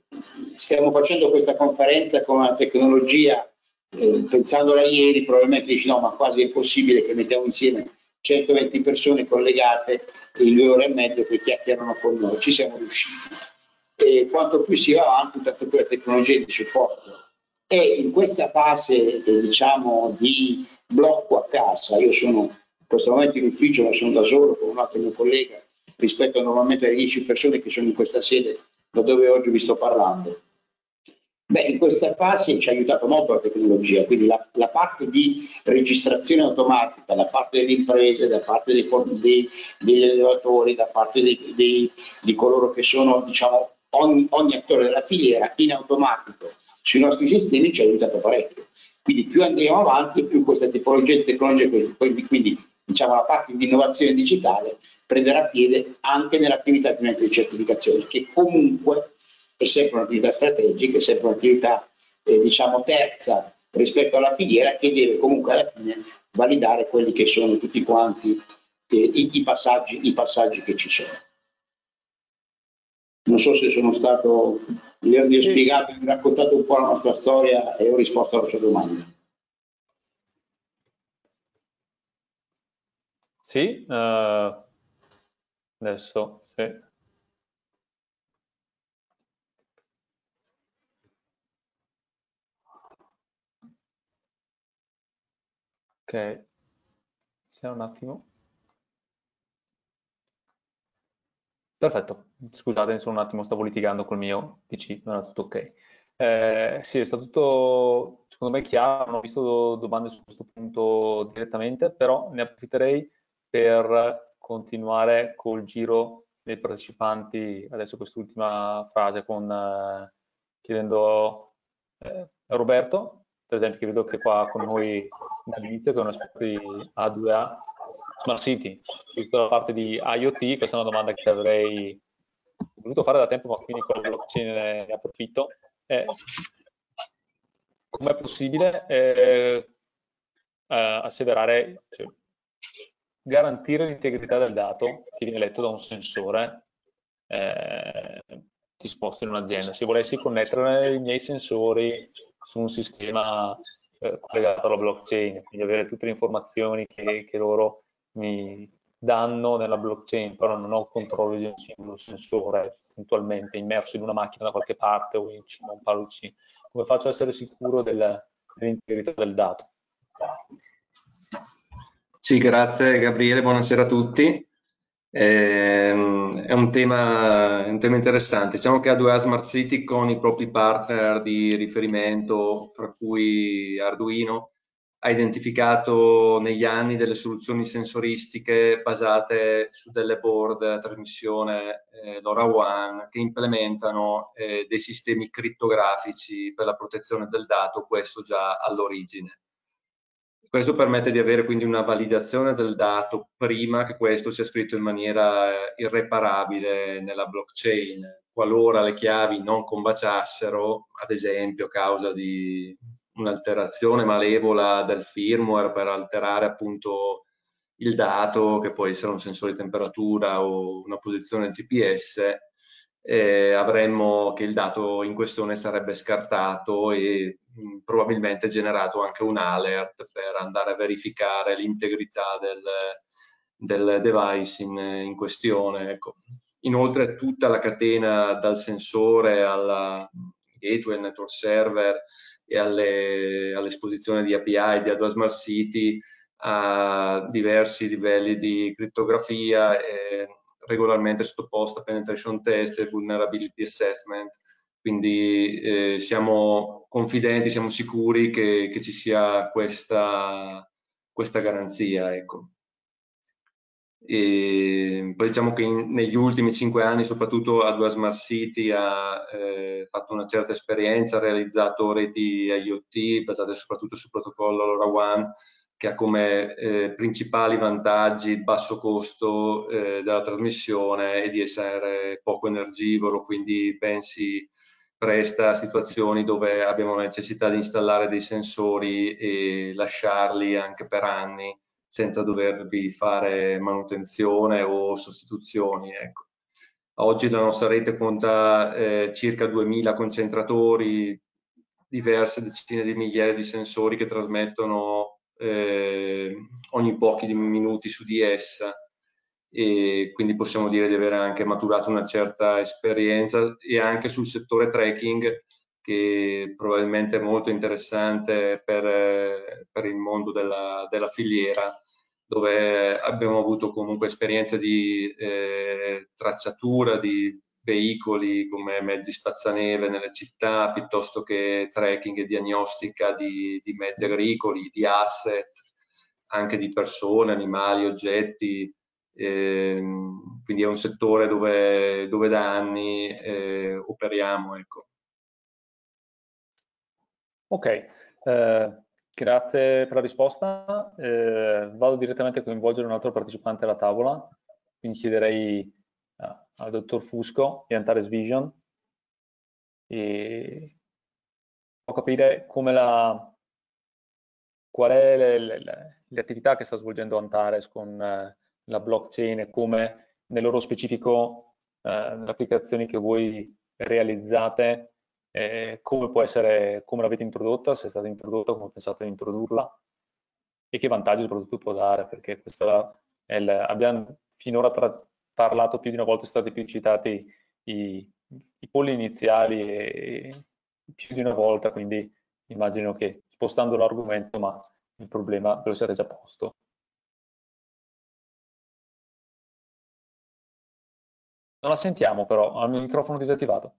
stiamo facendo questa conferenza con una tecnologia Eh, pensandola ieri probabilmente dici no, ma quasi è possibile che mettiamo insieme centoventi persone collegate in due ore e mezzo che chiacchierano con noi. Ci siamo riusciti, e quanto più si va avanti tanto più la tecnologia di supporto E in questa fase eh, diciamo di blocco a casa, io sono in questo momento in ufficio, ma sono da solo con un altro mio collega rispetto a normalmente alle dieci persone che sono in questa sede da dove oggi vi sto parlando. Beh, in questa fase ci ha aiutato molto la tecnologia, quindi la, la parte di registrazione automatica da parte delle imprese, da parte dei, dei, degli allevatori, da parte dei, dei, di coloro che sono, diciamo, ogni, ogni attore della filiera in automatico sui nostri sistemi ci ha aiutato parecchio. Quindi più andremo avanti, più questa tipologia di tecnologia, quindi, quindi diciamo la parte di innovazione digitale prenderà piede anche nell'attività di certificazione, che comunque è sempre un'attività strategica, è sempre un'attività eh, diciamo terza rispetto alla filiera, che deve comunque alla fine validare quelli che sono tutti quanti eh, i, i, passaggi, i passaggi che ci sono. Non so se sono stato, vi ho, vi ho spiegato, vi ho raccontato un po' la nostra storia e ho risposto alla sua domanda. Sì, uh, adesso sì. Ok, c'è un attimo. Perfetto, scusate, sono un attimo, stavo litigando col mio P C, non era tutto ok. Eh, sì, è stato tutto, secondo me, chiaro, non ho visto domande su questo punto direttamente, però ne approfitterei per continuare col giro dei partecipanti, adesso quest'ultima frase, con, eh, chiedendo eh, a Roberto, per esempio, che vedo che qua con noi dall'inizio, che è un esperto di A due A, Smart City, visto la parte di IoT, questa è una domanda che avrei voluto fare da tempo, ma quindi con la blockchain ne, ne approfitto. Eh, Com'è possibile eh, eh, asseverare, cioè, garantire l'integrità del dato che viene letto da un sensore eh, disposto in un'azienda? Se volessi connettere i miei sensori su un sistema eh, collegato alla blockchain, quindi avere tutte le informazioni che, che loro mi danno nella blockchain, però non ho controllo di un singolo sensore puntualmente immerso in una macchina da qualche parte o in cima a un palo C. Come faccio ad essere sicuro del, dell'integrità del dato? Sì, grazie Gabriele, buonasera a tutti. Eh, è un tema, è un tema interessante. Diciamo che A due A Smart City, con i propri partner di riferimento, fra cui Arduino, ha identificato negli anni delle soluzioni sensoristiche basate su delle board a trasmissione eh, LoRaWAN che implementano eh, dei sistemi crittografici per la protezione del dato, questo già all'origine. Questo permette di avere quindi una validazione del dato prima che questo sia scritto in maniera irreparabile nella blockchain. Qualora le chiavi non combaciassero, ad esempio a causa di un'alterazione malevola del firmware per alterare appunto il dato, che può essere un sensore di temperatura o una posizione G P S, eh, avremmo che il dato in questione sarebbe scartato e mh, probabilmente generato anche un alert per andare a verificare l'integrità del, del device in, in questione. Ecco. Inoltre tutta la catena dal sensore alla gateway, network server e all'esposizione alle di A P I di A due A Smart City a diversi livelli di crittografia e regolarmente sottoposta a penetration test e vulnerability assessment, quindi eh, siamo confidenti, siamo sicuri che, che ci sia questa, questa garanzia. Ecco. E poi diciamo che in, negli ultimi cinque anni, soprattutto A due A Smart City ha eh, fatto una certa esperienza, ha realizzato reti IoT basate soprattutto sul protocollo LoRaWAN, che ha come eh, principali vantaggi il basso costo eh, della trasmissione e di essere poco energivoro, quindi pensi presta a situazioni dove abbiamo la necessità di installare dei sensori e lasciarli anche per anni senza dovervi fare manutenzione o sostituzioni. Ecco. Oggi la nostra rete conta eh, circa duemila concentratori, diverse decine di migliaia di sensori che trasmettono eh, ogni pochi minuti su di essa, e quindi possiamo dire di avere anche maturato una certa esperienza, e anche sul settore tracking che probabilmente è molto interessante per, per il mondo della, della filiera, dove abbiamo avuto comunque esperienze di eh, tracciatura di veicoli come mezzi spazzaneve nelle città, piuttosto che tracking e diagnostica di, di mezzi agricoli, di asset, anche di persone, animali, oggetti. Eh, quindi è un settore dove, dove da anni eh, operiamo. Ecco. Ok, eh, grazie per la risposta. Eh, vado direttamente a coinvolgere un altro partecipante alla tavola, quindi chiederei eh, al dottor Fusco di Antares Vision e può capire come la, qual è le, le, le attività che sta svolgendo Antares con eh, la blockchain e come nel loro specifico eh, le applicazioni che voi realizzate, eh, come può essere, come l'avete introdotta, se è stata introdotta, come pensate di introdurla e che vantaggi soprattutto può dare, perché questa è il, abbiamo finora tra, parlato più di una volta, sono stati più citati i, i polli iniziali e, più di una volta, quindi immagino che spostando l'argomento, ma il problema ve lo siete già posto. Non la sentiamo però, ha il microfono disattivato.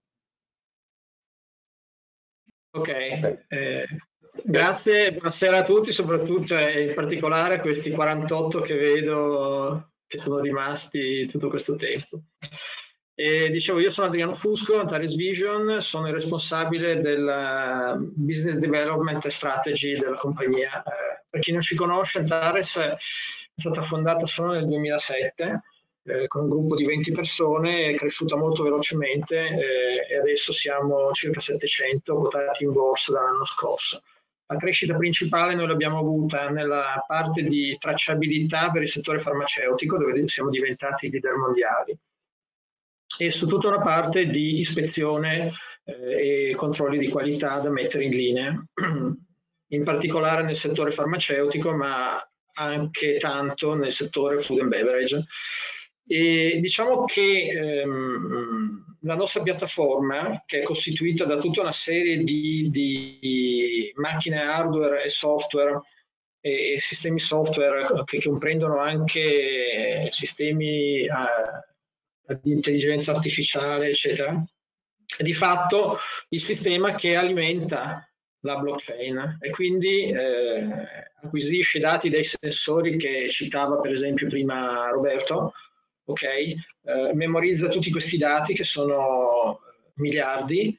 Ok, okay. Eh, grazie, buonasera a tutti, soprattutto e in particolare a questi quarantotto che vedo che sono rimasti tutto questo tempo. E dicevo, io sono Adriano Fusco, Antares Vision, sono il responsabile del Business Development Strategy della compagnia. Eh, per chi non ci conosce, Antares è stata fondata solo nel duemilasette, eh, con un gruppo di venti persone, è cresciuta molto velocemente eh, e adesso siamo circa settecento quotati in borsa dall'anno scorso. La crescita principale noi l'abbiamo avuta nella parte di tracciabilità per il settore farmaceutico, dove siamo diventati leader mondiali, e su tutta una parte di ispezione eh, e controlli di qualità da mettere in linea, in particolare nel settore farmaceutico, ma anche tanto nel settore food and beverage. E diciamo che ehm, la nostra piattaforma, che è costituita da tutta una serie di, di macchine hardware e software e, e sistemi software che comprendono anche sistemi eh, di intelligenza artificiale, eccetera, è di fatto il sistema che alimenta la blockchain e quindi eh, acquisisce dati dai sensori che citava per esempio prima Roberto, ok? Eh, memorizza tutti questi dati che sono miliardi,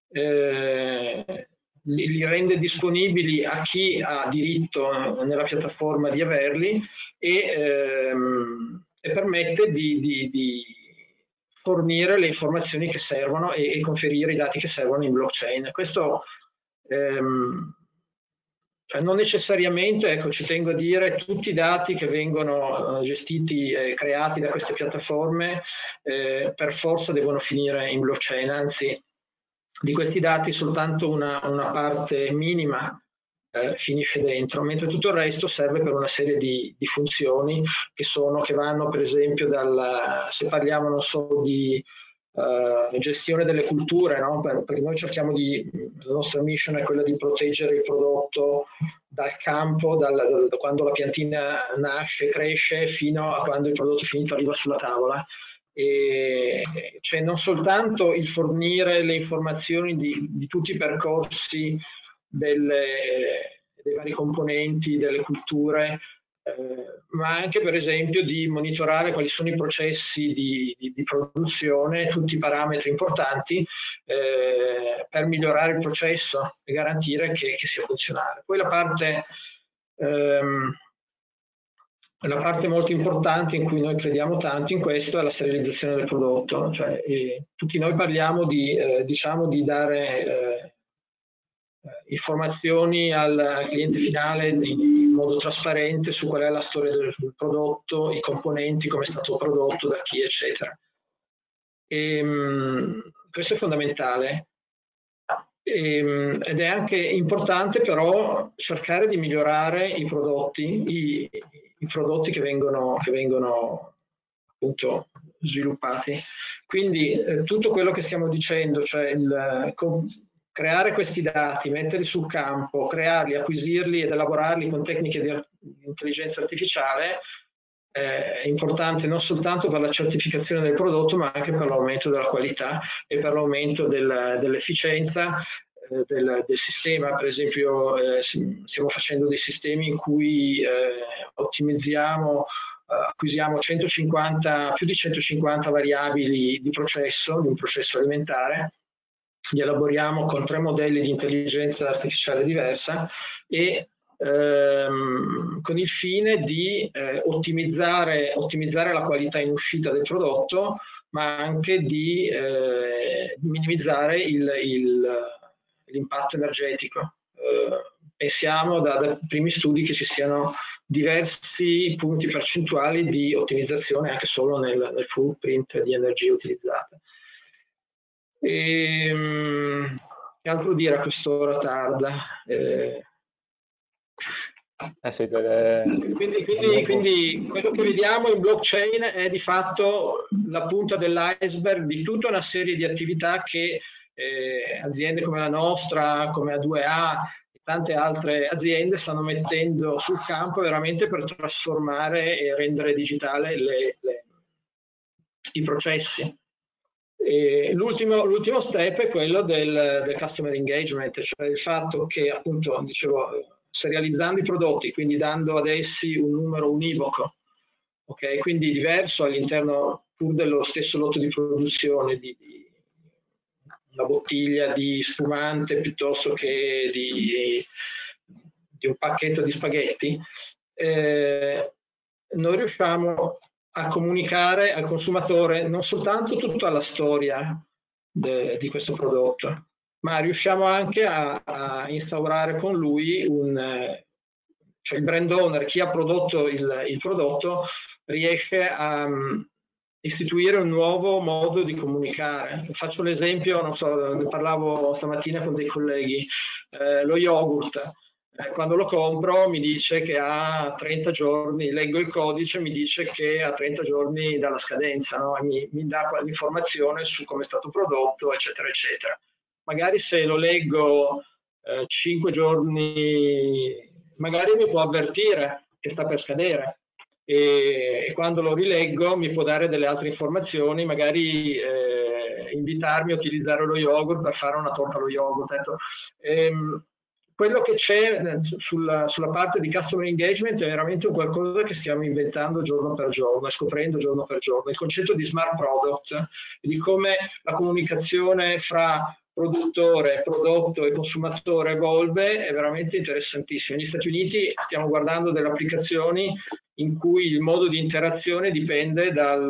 eh, li, li rende disponibili a chi ha diritto nella piattaforma di averli e, ehm, e permette di, di, di fornire le informazioni che servono e, e conferire i dati che servono in blockchain. Questo ehm, cioè non necessariamente, ecco, ci tengo a dire, tutti i dati che vengono gestiti e creati da queste piattaforme eh, per forza devono finire in blockchain, anzi di questi dati soltanto una, una parte minima eh, finisce dentro, mentre tutto il resto serve per una serie di, di funzioni che sono, che vanno per esempio dal, se parliamo non solo di Uh, gestione delle culture, no? Perché noi cerchiamo di, la nostra mission è quella di proteggere il prodotto dal campo, dal, da quando la piantina nasce, cresce, fino a quando il prodotto finito arriva sulla tavola. E cioè non soltanto il fornire le informazioni di, di tutti i percorsi delle, dei vari componenti delle culture, Eh, ma anche per esempio di monitorare quali sono i processi di, di, di produzione, tutti i parametri importanti eh, per migliorare il processo e garantire che, che sia funzionale. Poi la parte, ehm, la parte molto importante in cui noi crediamo tanto in questo è la sterilizzazione del prodotto, cioè, eh, tutti noi parliamo di, eh, diciamo, di dare eh, informazioni al cliente finale in modo trasparente su qual è la storia del prodotto, i componenti, come è stato prodotto, da chi, eccetera. E, um, questo è fondamentale. E, um, ed è anche importante però cercare di migliorare i prodotti, i, i prodotti che vengono, che vengono appunto sviluppati. Quindi eh, tutto quello che stiamo dicendo, cioè il, com, creare questi dati, metterli sul campo, crearli, acquisirli ed elaborarli con tecniche di, di intelligenza artificiale eh, è importante non soltanto per la certificazione del prodotto, ma anche per l'aumento della qualità e per l'aumento del, dell'efficienza eh, del, del sistema. Per esempio eh, stiamo facendo dei sistemi in cui eh, ottimizziamo, eh, acquisiamo centocinquanta, più di centocinquanta variabili di processo, di un processo alimentare, li elaboriamo con tre modelli di intelligenza artificiale diversa e ehm, con il fine di eh, ottimizzare, ottimizzare la qualità in uscita del prodotto, ma anche di eh, minimizzare l'impatto energetico. Eh, pensiamo da, da primi studi che ci siano diversi punti percentuali di ottimizzazione anche solo nel, nel footprint di energia utilizzata. E, che altro dire a quest'ora tarda? Eh, eh sì, per... quindi, quindi, quindi quello che vediamo in blockchain è di fatto la punta dell'iceberg di tutta una serie di attività che eh, aziende come la nostra, come A due A e tante altre aziende stanno mettendo sul campo veramente per trasformare e rendere digitale le, le, i processi. L'ultimo step è quello del, del customer engagement, cioè il fatto che, appunto, dicevo, serializzando i prodotti, quindi dando ad essi un numero univoco, ok? Quindi diverso all'interno pur dello stesso lotto di produzione di, di una bottiglia di spumante piuttosto che di, di un pacchetto di spaghetti, eh, noi riusciamo a comunicare al consumatore non soltanto tutta la storia de, di questo prodotto, ma riusciamo anche a, a instaurare con lui un, cioè il brand owner, chi ha prodotto il, il prodotto, riesce a um, istituire un nuovo modo di comunicare. Faccio l'esempio, non so, ne parlavo stamattina con dei colleghi, eh, lo yogurt. Quando lo compro mi dice che ha trenta giorni, leggo il codice, mi dice che ha trenta giorni dalla scadenza, no? mi, mi dà l'informazione su come è stato prodotto, eccetera, eccetera. Magari se lo leggo eh, cinque giorni, magari mi può avvertire che sta per scadere e, e quando lo rileggo mi può dare delle altre informazioni, magari eh, invitarmi a utilizzare lo yogurt per fare una torta allo yogurt. Ecco. Ehm, Quello che c'è sulla, sulla parte di customer engagement è veramente qualcosa che stiamo inventando giorno per giorno e scoprendo giorno per giorno. Il concetto di smart product, di come la comunicazione fra produttore, prodotto e consumatore evolve, è veramente interessantissimo. Negli Stati Uniti stiamo guardando delle applicazioni in cui il modo di interazione dipende dal,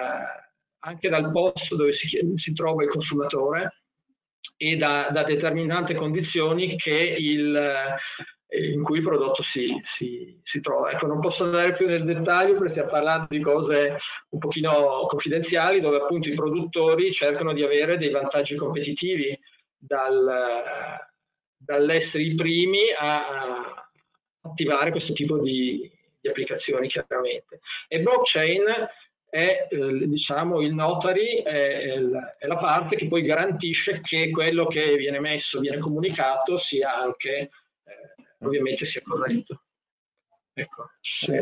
anche dal posto dove si, si trova il consumatore e da, da determinate condizioni che il, in cui il prodotto si, si, si trova. Ecco, non posso andare più nel dettaglio perché stiamo parlando di cose un pochino confidenziali, dove appunto i produttori cercano di avere dei vantaggi competitivi dal, dall'essere i primi a, a attivare questo tipo di, di applicazioni, chiaramente. E blockchain è eh, diciamo il notary, è, è la parte che poi garantisce che quello che viene messo, viene comunicato, sia anche eh, ovviamente sia corretto. Ecco, sì.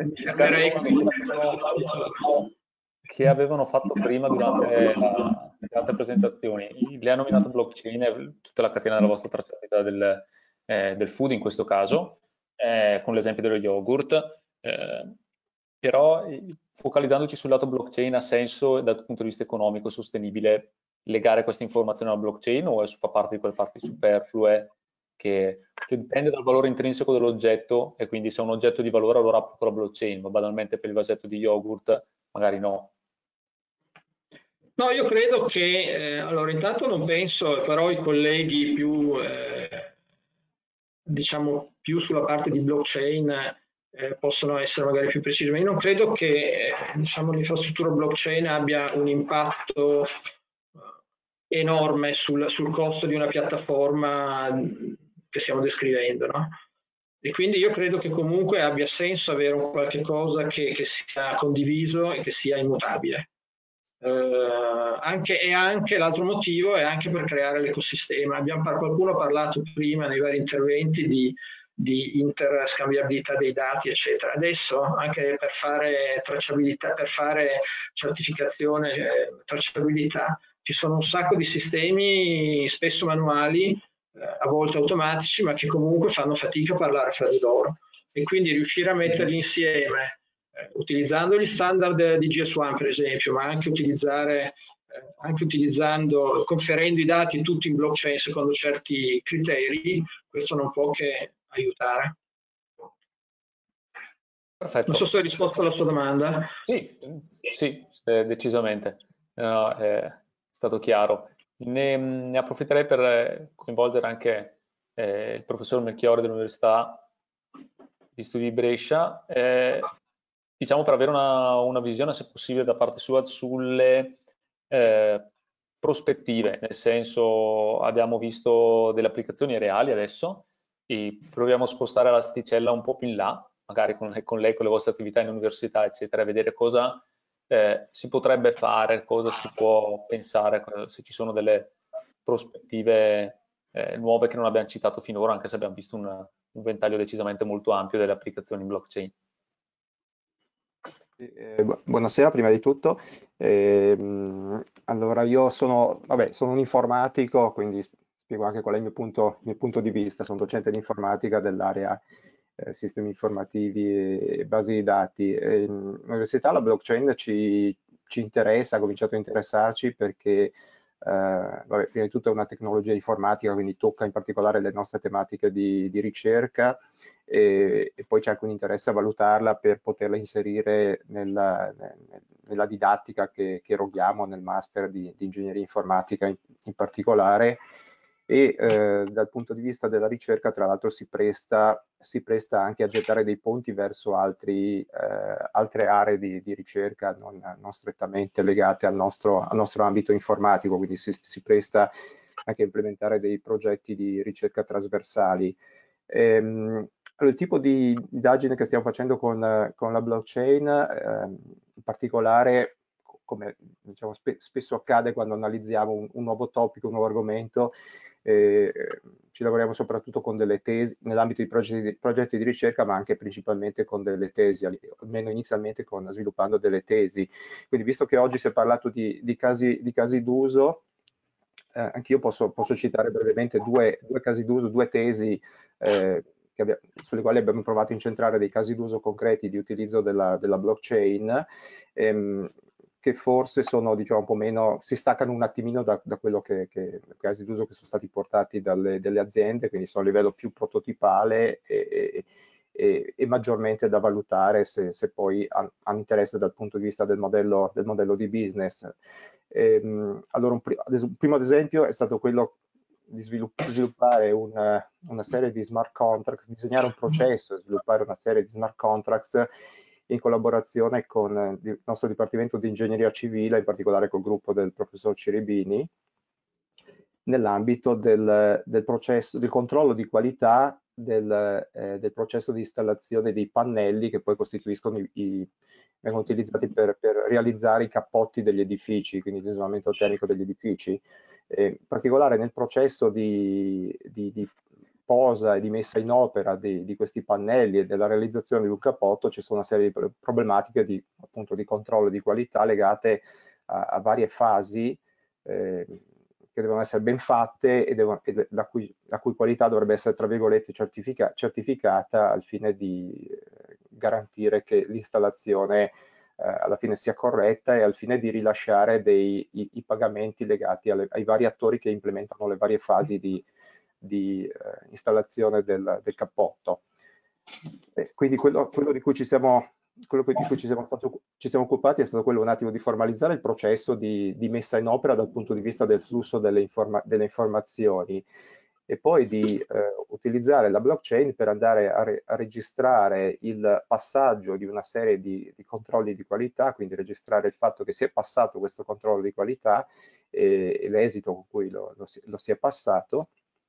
Che avevano fatto prima durante la, le altre presentazioni, le ha nominato blockchain, tutta la catena della vostra tracciabilità del, eh, del food in questo caso, eh, con l'esempio dello yogurt, eh, però focalizzandoci sul lato blockchain ha senso dal punto di vista economico e sostenibile legare questa informazione alla blockchain o fa parte di quelle parti superflue che, che dipende dal valore intrinseco dell'oggetto e quindi se è un oggetto di valore allora applico la blockchain, ma banalmente per il vasetto di yogurt magari no. No, io credo che, eh, allora intanto non penso, però i colleghi più, eh, diciamo, più sulla parte di blockchain Eh, possono essere magari più precisi, ma io non credo che eh, diciamo, l'infrastruttura blockchain abbia un impatto eh, enorme sul, sul costo di una piattaforma che stiamo descrivendo, no? E quindi io credo che comunque abbia senso avere un qualche cosa che, che sia condiviso e che sia immutabile. eh, anche, e anche l'altro motivo è anche per creare l'ecosistema. Abbiamo, qualcuno ha parlato prima nei vari interventi di, di interscambiabilità dei dati, eccetera. Adesso anche per fare tracciabilità, per fare certificazione, eh, tracciabilità, ci sono un sacco di sistemi, spesso manuali, eh, a volte automatici, ma che comunque fanno fatica a parlare fra di loro. E quindi riuscire a metterli insieme, eh, utilizzando gli standard di G S uno per esempio, ma anche utilizzare, eh, anche utilizzando, conferendo i dati tutti in blockchain secondo certi criteri, questo non può che aiutare. Perfetto. Non so se ho risposto alla sua domanda. Sì, sì, eh, decisamente. No, è stato chiaro. Ne, ne approfitterei per coinvolgere anche eh, il professor Melchiorre dell'Università di Studi di Brescia, eh, diciamo per avere una, una visione, se possibile, da parte sua sulle eh, prospettive, nel senso abbiamo visto delle applicazioni reali adesso e proviamo a spostare l'asticella un po' più in là, magari con, con lei, con le vostre attività in università, eccetera, vedere cosa eh, si potrebbe fare, cosa si può pensare, se ci sono delle prospettive eh, nuove che non abbiamo citato finora, anche se abbiamo visto un, un ventaglio decisamente molto ampio delle applicazioni blockchain. Eh, buonasera, prima di tutto. Eh, allora, io sono, vabbè, sono un informatico, quindi spiego anche qual è il mio punto, il mio punto di vista. Sono docente di informatica dell'area eh, sistemi informativi e basi di dati. Eh, in università la blockchain ci, ci interessa, ha cominciato a interessarci perché Uh, vabbè, prima di tutto è una tecnologia informatica, quindi tocca in particolare le nostre tematiche di, di ricerca e, e poi c'è anche un interesse a valutarla per poterla inserire nella, nella didattica che, che eroghiamo nel master di, di ingegneria informatica in, in particolare. E eh, dal punto di vista della ricerca, tra l'altro, si presta, si presta anche a gettare dei ponti verso altri, eh, altre aree di, di ricerca non, non strettamente legate al nostro, al nostro ambito informatico, quindi si, si presta anche a implementare dei progetti di ricerca trasversali. Ehm, allora, il tipo di indagine che stiamo facendo con, con la blockchain, eh, in particolare, come diciamo, spe spesso accade quando analizziamo un, un nuovo topic, un nuovo argomento, eh, ci lavoriamo soprattutto con delle tesi, nell'ambito di progetti, progetti di ricerca, ma anche principalmente con delle tesi, almeno inizialmente con, sviluppando delle tesi. Quindi, visto che oggi si è parlato di, di casi, di casi d'uso, eh, anch'io posso, posso citare brevemente due, due casi d'uso, due tesi eh, che abbia, sulle quali abbiamo provato a incentrare dei casi d'uso concreti di utilizzo della, della blockchain, ehm, che forse sono, diciamo, un po' meno, si staccano un attimino da, da quello che, che casi d'uso che sono stati portati dalle, dalle aziende, quindi sono a livello più prototipale e, e, e, e maggiormente da valutare se, se poi hanno interesse dal punto di vista del modello, del modello di business. Ehm, allora, un, pri un primo ad esempio è stato quello di svilupp sviluppare una, una serie di smart contracts, disegnare un processo e sviluppare una serie di smart contracts in collaborazione con il nostro Dipartimento di Ingegneria Civile, in particolare col gruppo del professor Ciribini, nell'ambito del, del processo, del controllo di qualità del, eh, del processo di installazione dei pannelli che poi costituiscono i, i vengono utilizzati per, per realizzare i cappotti degli edifici, quindi l'isolamento termico degli edifici. Eh, in particolare nel processo di, di, di posa e di messa in opera di, di questi pannelli e della realizzazione di un cappotto ci sono una serie di problematiche di, appunto, di controllo di qualità legate a, a varie fasi eh, che devono essere ben fatte e, devono, e la, cui, la cui qualità dovrebbe essere, tra virgolette, certifica, certificata al fine di eh, garantire che l'installazione eh, alla fine sia corretta e al fine di rilasciare dei, i, i pagamenti legati alle, ai vari attori che implementano le varie fasi di, di eh, installazione del, del cappotto. E quindi quello, quello di cui ci siamo quello di cui ci siamo, fatto, ci siamo occupati è stato quello un attimo di formalizzare il processo di, di messa in opera dal punto di vista del flusso delle, informa delle informazioni e poi di eh, utilizzare la blockchain per andare a, re a registrare il passaggio di una serie di, di controlli di qualità, quindi registrare il fatto che si è passato questo controllo di qualità e, e l'esito con cui lo, lo, si, lo si è passato,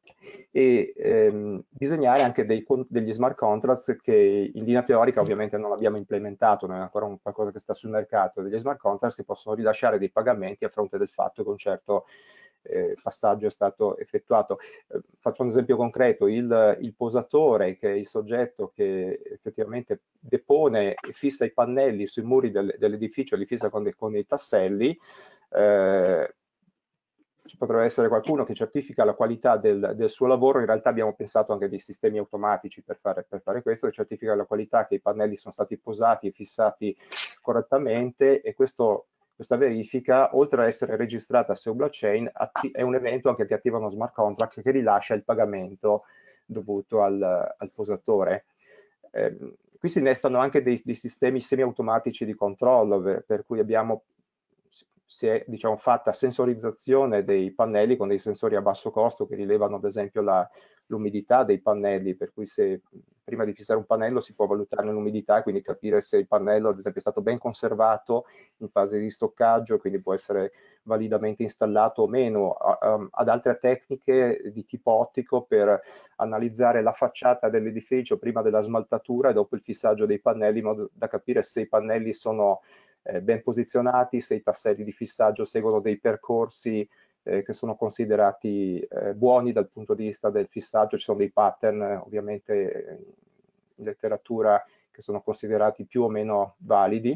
e ehm, disegnare anche dei, degli smart contracts che in linea teorica ovviamente non abbiamo implementato, non è ancora un qualcosa che sta sul mercato, degli smart contracts che possono rilasciare dei pagamenti a fronte del fatto che un certo eh, passaggio è stato effettuato. Eh, faccio un esempio concreto, il, il posatore, che è il soggetto che effettivamente depone e fissa i pannelli sui muri del, dell'edificio, li fissa con dei, con dei tasselli, eh, ci potrebbe essere qualcuno che certifica la qualità del, del suo lavoro. In realtà abbiamo pensato anche dei sistemi automatici per fare, per fare questo, che certifica la qualità che i pannelli sono stati posati e fissati correttamente, e questo, questa verifica, oltre ad essere registrata su blockchain, è un evento anche che attiva uno smart contract che rilascia il pagamento dovuto al, al posatore. Eh, qui si innestano anche dei, dei sistemi semi-automatici di controllo, per, per cui abbiamo si è, diciamo, fatta sensorizzazione dei pannelli con dei sensori a basso costo che rilevano ad esempio l'umidità dei pannelli, per cui se prima di fissare un pannello si può valutare l'umidità e quindi capire se il pannello ad esempio è stato ben conservato in fase di stoccaggio, quindi può essere validamente installato o meno, ad altre tecniche di tipo ottico per analizzare la facciata dell'edificio prima della smaltatura e dopo il fissaggio dei pannelli, in modo da capire se i pannelli sono Eh, ben posizionati, se i tasselli di fissaggio seguono dei percorsi eh, che sono considerati eh, buoni dal punto di vista del fissaggio. Ci sono dei pattern eh, ovviamente in letteratura che sono considerati più o meno validi.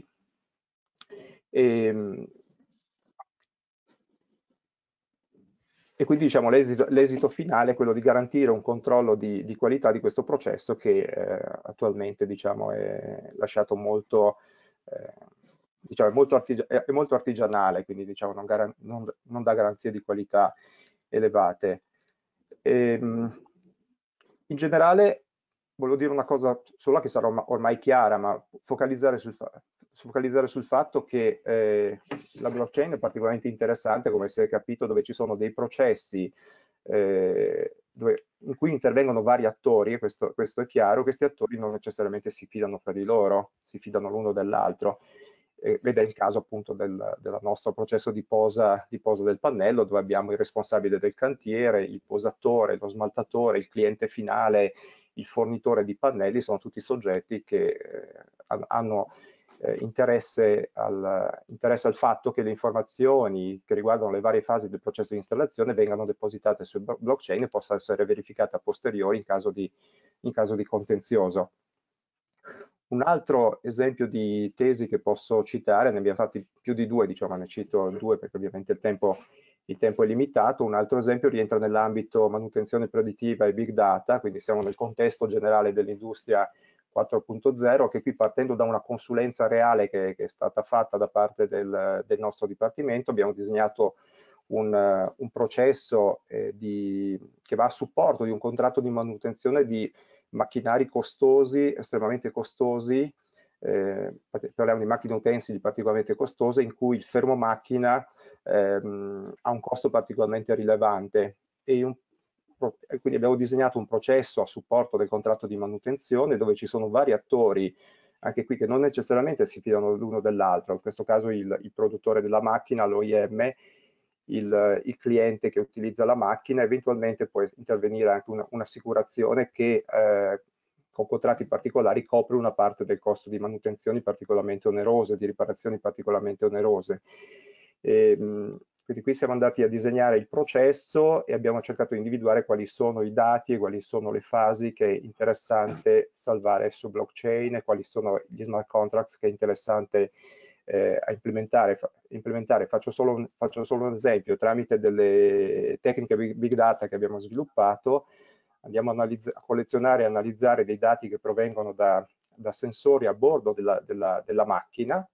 E, e quindi diciamo l'esito finale è quello di garantire un controllo di, di qualità di questo processo che eh, attualmente diciamo, è lasciato molto eh, diciamo, è, molto artig è molto artigianale, quindi diciamo, non, non, non dà garanzie di qualità elevate. E, in generale, volevo dire una cosa sola che sarà ormai chiara, ma focalizzare sul, focalizzare sul fatto che eh, la blockchain è particolarmente interessante, come si è capito, dove ci sono dei processi eh, dove, in cui intervengono vari attori, e questo, questo è chiaro. Questi attori non necessariamente si fidano fra di loro, si fidano l'uno dell'altro. Eh, ed è il caso appunto del, del nostro processo di posa, di posa del pannello, dove abbiamo il responsabile del cantiere, il posatore, lo smaltatore, il cliente finale, il fornitore di pannelli, sono tutti soggetti che eh, hanno eh, interesse, al, interesse al fatto che le informazioni che riguardano le varie fasi del processo di installazione vengano depositate sul blockchain e possano essere verificate a posteriori in caso di, in caso di contenzioso. Un altro esempio di tesi che posso citare, ne abbiamo fatti più di due, diciamo, ne cito due perché ovviamente il tempo, il tempo è limitato. Un altro esempio rientra nell'ambito manutenzione predittiva e big data, quindi siamo nel contesto generale dell'industria quattro punto zero, che qui, partendo da una consulenza reale che, che è stata fatta da parte del, del nostro dipartimento, abbiamo disegnato un, un processo eh, di, che va a supporto di un contratto di manutenzione di macchinari costosi, estremamente costosi, eh, parliamo di macchine utensili particolarmente costose, in cui il fermo macchina ehm, ha un costo particolarmente rilevante, e un, quindi abbiamo disegnato un processo a supporto del contratto di manutenzione dove ci sono vari attori, anche qui, che non necessariamente si fidano l'uno dell'altro, in questo caso il, il produttore della macchina, l'O I M, Il, il cliente che utilizza la macchina, eventualmente può intervenire anche un'assicurazione una che eh, con contratti particolari copre una parte del costo di manutenzioni particolarmente onerose, di riparazioni particolarmente onerose. E, quindi qui siamo andati a disegnare il processo e abbiamo cercato di individuare quali sono i dati e quali sono le fasi che è interessante salvare su blockchain e quali sono gli smart contracts che è interessante Eh, a implementare, implementare. Faccio, solo un, faccio solo un esempio: tramite delle tecniche big, big data che abbiamo sviluppato, andiamo a, a collezionare e analizzare dei dati che provengono da, da sensori a bordo della, della, della macchina.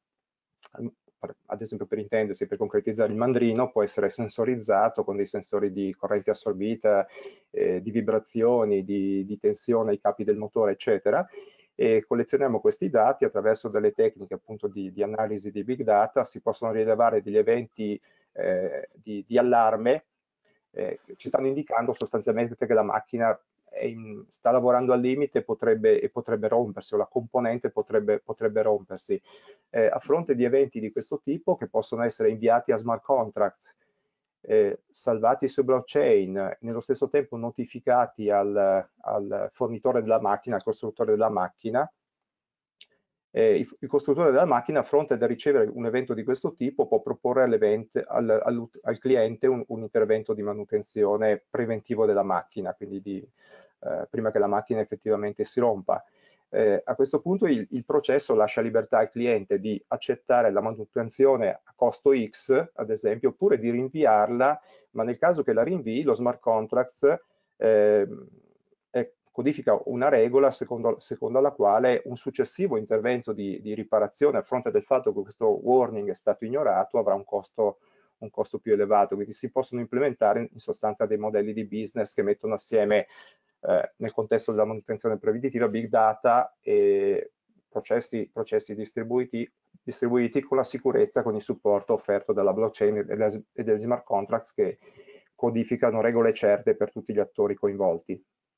Ad esempio, per intendersi, per concretizzare, il mandrino può essere sensorizzato con dei sensori di corrente assorbita, eh, di vibrazioni, di, di tensione ai capi del motore, eccetera. E collezioniamo questi dati attraverso delle tecniche appunto di, di analisi di big data. Si possono rilevare degli eventi eh, di, di allarme eh, che ci stanno indicando sostanzialmente che la macchina è in, sta lavorando al limite e potrebbe, e potrebbe rompersi, o la componente potrebbe, potrebbe rompersi. Eh, a fronte di eventi di questo tipo, che possono essere inviati a smart contracts eh, salvati su blockchain, nello stesso tempo notificati al, al fornitore della macchina, al costruttore della macchina. Eh, il, il costruttore della macchina, a fronte del ricevere un evento di questo tipo, può proporre al, al, al cliente un, un intervento di manutenzione preventivo della macchina, quindi di, eh, prima che la macchina effettivamente si rompa. Eh, a questo punto il, il processo lascia libertà al cliente di accettare la manutenzione a costo X, ad esempio, oppure di rinviarla, ma nel caso che la rinvii, lo smart contracts eh, è, codifica una regola secondo, secondo la quale un successivo intervento di, di riparazione a fronte del fatto che questo warning è stato ignorato avrà un costo, un costo più elevato. Quindi si possono implementare in sostanza dei modelli di business che mettono assieme Eh, nel contesto della manutenzione preveditiva, big data e processi, processi distribuiti, distribuiti con la sicurezza, con il supporto offerto dalla blockchain e delle, e degli smart contracts che codificano regole certe per tutti gli attori coinvolti.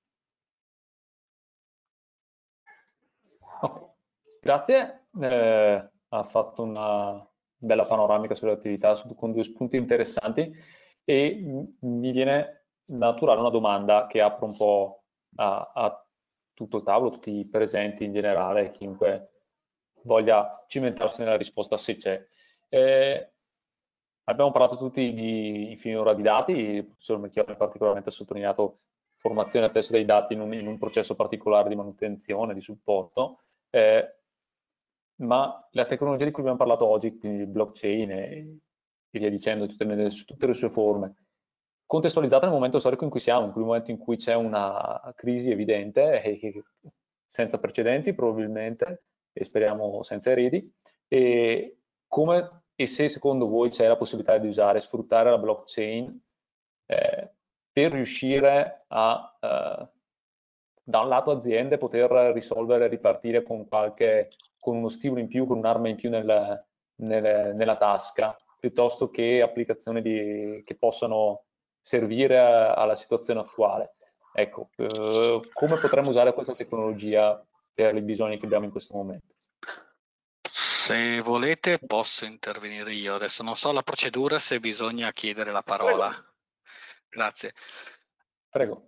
Okay. Grazie, eh, ha fatto una bella panoramica sulle attività su, con due spunti interessanti e mi viene naturale una domanda che apre un po' a, a tutto il tavolo, tutti i presenti in generale, chiunque voglia cimentarsi nella risposta se c'è. Eh, abbiamo parlato tutti di, finora di dati, il professor Melchiorre in particolarmente ha sottolineato formazione a testa dei dati in un, in un processo particolare di manutenzione, di supporto, eh, ma la tecnologia di cui abbiamo parlato oggi, quindi il blockchain e, e via dicendo, tutte le, su tutte le sue forme, contestualizzata nel momento storico in cui siamo, in quel momento in cui c'è una crisi evidente, e, senza precedenti probabilmente, e speriamo senza eredi, e come e se secondo voi c'è la possibilità di usare, sfruttare la blockchain eh, per riuscire a, eh, da un lato aziende, poter risolvere, ripartire con qualche, con uno stimolo in più, con un'arma in più nel, nel, nella tasca, piuttosto che applicazioni di, che possano servire a, alla situazione attuale. Ecco, eh, come potremmo usare questa tecnologia per i bisogni che abbiamo in questo momento? Se volete posso intervenire io, adesso non so la procedura, se bisogna chiedere la parola. Prego. Grazie. Prego.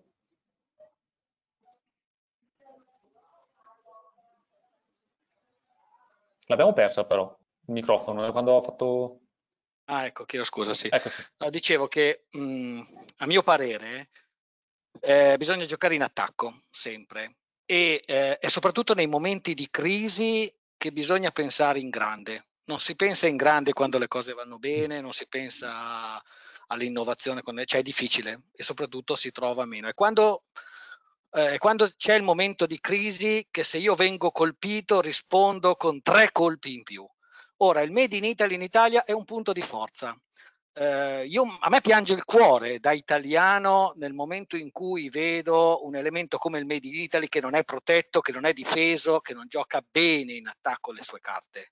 L'abbiamo persa però, il microfono, quando ho fatto... Ah, ecco, chiedo scusa, sì. Ecco, sì. No, dicevo che mh, a mio parere eh, bisogna giocare in attacco sempre e, eh, e soprattutto nei momenti di crisi che bisogna pensare in grande. Non si pensa in grande quando le cose vanno bene, non si pensa all'innovazione, cioè è difficile e soprattutto si trova meno. E quando, eh, quando c'è il momento di crisi che se io vengo colpito rispondo con tre colpi in più. Ora, il Made in Italy in Italia è un punto di forza. Eh, io, a me piange il cuore da italiano nel momento in cui vedo un elemento come il Made in Italy che non è protetto, che non è difeso, che non gioca bene in attacco alle sue carte.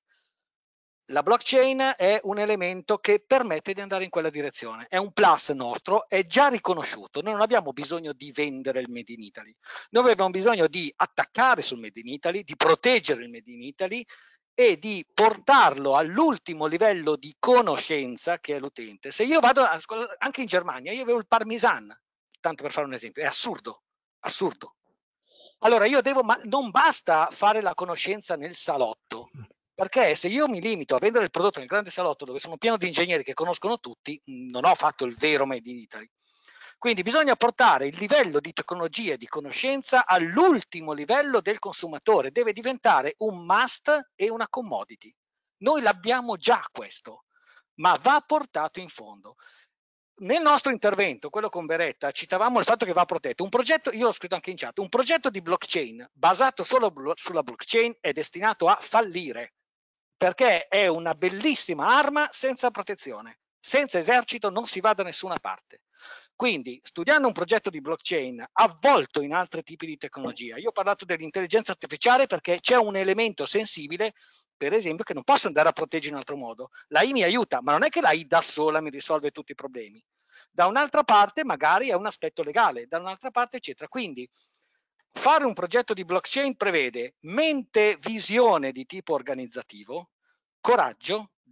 La blockchain è un elemento che permette di andare in quella direzione. È un plus nostro, è già riconosciuto. Noi non abbiamo bisogno di vendere il Made in Italy. Noi abbiamo bisogno di attaccare sul Made in Italy, di proteggere il Made in Italy e di portarlo all'ultimo livello di conoscenza che è l'utente. Se io vado a scuola, anche in Germania, io avevo il parmesan, tanto per fare un esempio, è assurdo, assurdo. Allora io devo, ma non basta fare la conoscenza nel salotto, perché se io mi limito a vendere il prodotto nel grande salotto dove sono pieno di ingegneri che conoscono tutti, non ho fatto il vero Made in Italy. Quindi bisogna portare il livello di tecnologia e di conoscenza all'ultimo livello del consumatore, deve diventare un must e una commodity. Noi l'abbiamo già questo, ma va portato in fondo. Nel nostro intervento, quello con Beretta, citavamo il fatto che va protetto. Un progetto, io l'ho scritto anche in chat, un progetto di blockchain basato solo sulla blockchain è destinato a fallire, perché è una bellissima arma senza protezione. Senza esercito non si va da nessuna parte. Quindi, studiando un progetto di blockchain avvolto in altri tipi di tecnologia, io ho parlato dell'intelligenza artificiale perché c'è un elemento sensibile, per esempio, che non posso andare a proteggere in altro modo. L'A I mi aiuta, ma non è che l'A I da sola mi risolve tutti i problemi. Da un'altra parte magari è un aspetto legale, da un'altra parte eccetera. Quindi fare un progetto di blockchain prevede mente, visione di tipo organizzativo, coraggio,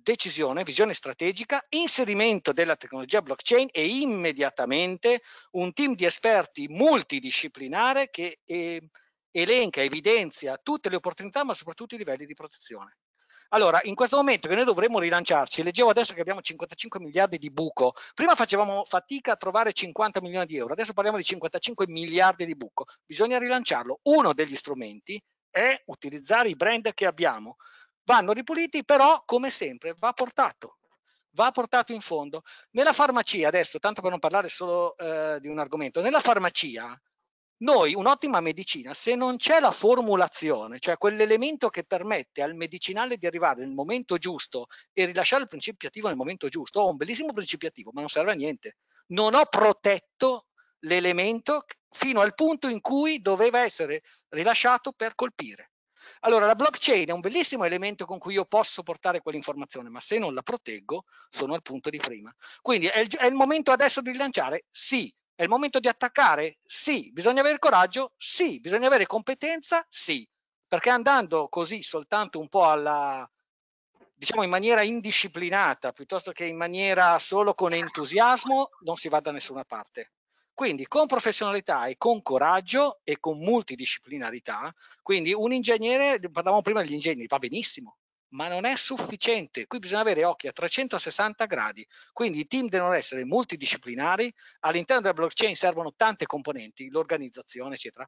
decisione, visione strategica, inserimento della tecnologia blockchain e immediatamente un team di esperti multidisciplinare che eh, elenca, evidenzia tutte le opportunità, ma soprattutto i livelli di protezione. Allora, in questo momento che noi dovremmo rilanciarci, leggevo adesso che abbiamo cinquantacinque miliardi di buco, prima facevamo fatica a trovare cinquanta milioni di euro, adesso parliamo di cinquantacinque miliardi di buco, bisogna rilanciarlo. Uno degli strumenti è utilizzare i brand che abbiamo, vanno ripuliti, però come sempre va portato, va portato in fondo. Nella farmacia, adesso, tanto per non parlare solo eh, di un argomento, nella farmacia noi un'ottima medicina, se non c'è la formulazione, cioè quell'elemento che permette al medicinale di arrivare nel momento giusto e rilasciare il principio attivo nel momento giusto, ho un bellissimo principio attivo, ma non serve a niente. Non ho protetto l'elemento fino al punto in cui doveva essere rilasciato per colpire. Allora, la blockchain è un bellissimo elemento con cui io posso portare quell'informazione, ma se non la proteggo, sono al punto di prima. Quindi è il, è il momento adesso di rilanciare? Sì. È il momento di attaccare? Sì. Bisogna avere coraggio? Sì. Bisogna avere competenza? Sì. Perché andando così soltanto un po' alla, diciamo in maniera indisciplinata, piuttosto che in maniera solo con entusiasmo, non si va da nessuna parte. Quindi con professionalità e con coraggio e con multidisciplinarità, quindi un ingegnere, parlavamo prima degli ingegneri, va benissimo, ma non è sufficiente. Qui bisogna avere occhi a trecentosessanta gradi, quindi i team devono essere multidisciplinari, all'interno della blockchain servono tante componenti, l'organizzazione, eccetera.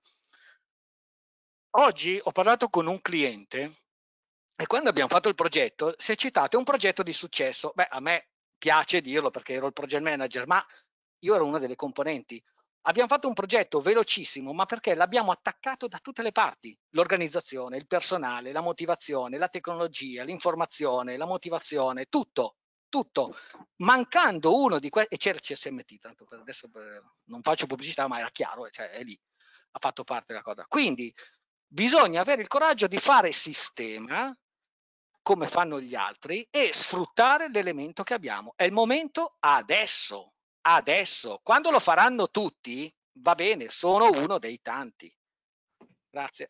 Oggi ho parlato con un cliente e quando abbiamo fatto il progetto si è citato un progetto di successo. Beh, a me piace dirlo perché ero il project manager, ma io ero una delle componenti. Abbiamo fatto un progetto velocissimo, ma perché l'abbiamo attaccato da tutte le parti. L'organizzazione, il personale, la motivazione, la tecnologia, l'informazione, la motivazione, tutto, tutto. Mancando uno di questi, e c'era C S M T, tanto per adesso per, non faccio pubblicità, ma era chiaro, cioè è lì, ha fatto parte della cosa. Quindi bisogna avere il coraggio di fare sistema, come fanno gli altri, e sfruttare l'elemento che abbiamo. È il momento adesso. Adesso, quando lo faranno tutti, va bene, sono uno dei tanti. Grazie.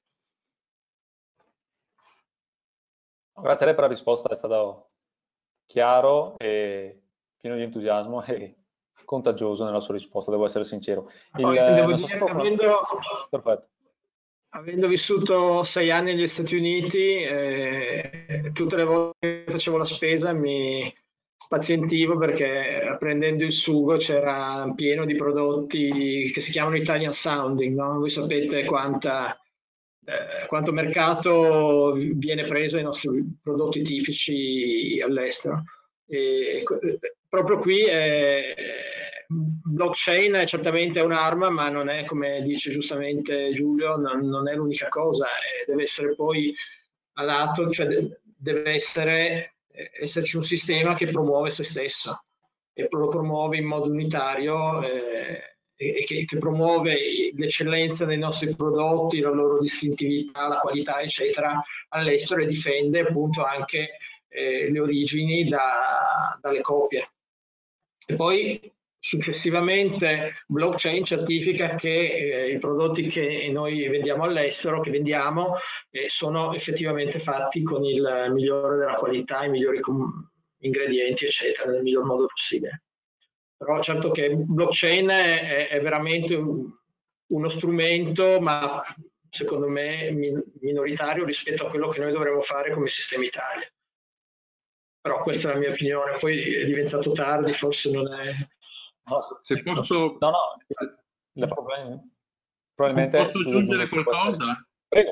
Grazie a lei per la risposta, è stato chiaro e pieno di entusiasmo e contagioso nella sua risposta, devo essere sincero. Il, devo non dire, so avendo, Perfetto. avendo vissuto sei anni negli Stati Uniti, eh, tutte le volte che facevo la spesa mi spazientivo perché prendendo il sugo c'era pieno di prodotti che si chiamano Italian sounding, no? Voi sapete quanta, eh, quanto mercato viene preso ai nostri prodotti tipici all'estero. E proprio qui è, blockchain è certamente un'arma, ma non è, come dice giustamente Giulio, non, non è l'unica cosa, deve essere poi a lato, cioè deve essere esserci un sistema che promuove se stesso e lo promuove in modo unitario eh, e che, che promuove l'eccellenza dei nostri prodotti, la loro distintività, la qualità eccetera all'estero e difende appunto anche eh, le origini da, dalle copie. E poi successivamente blockchain certifica che eh, i prodotti che noi vendiamo all'estero, che vendiamo, eh, sono effettivamente fatti con il migliore della qualità, i migliori ingredienti, eccetera, nel miglior modo possibile. Però certo che blockchain è, è veramente un, uno strumento, ma secondo me min, minoritario rispetto a quello che noi dovremmo fare come sistema Italia. Però questa è la mia opinione, poi è diventato tardi, forse non è... No, se posso... No, no, le problemi... Probabilmente... Posso aggiungere qualcosa? Prego.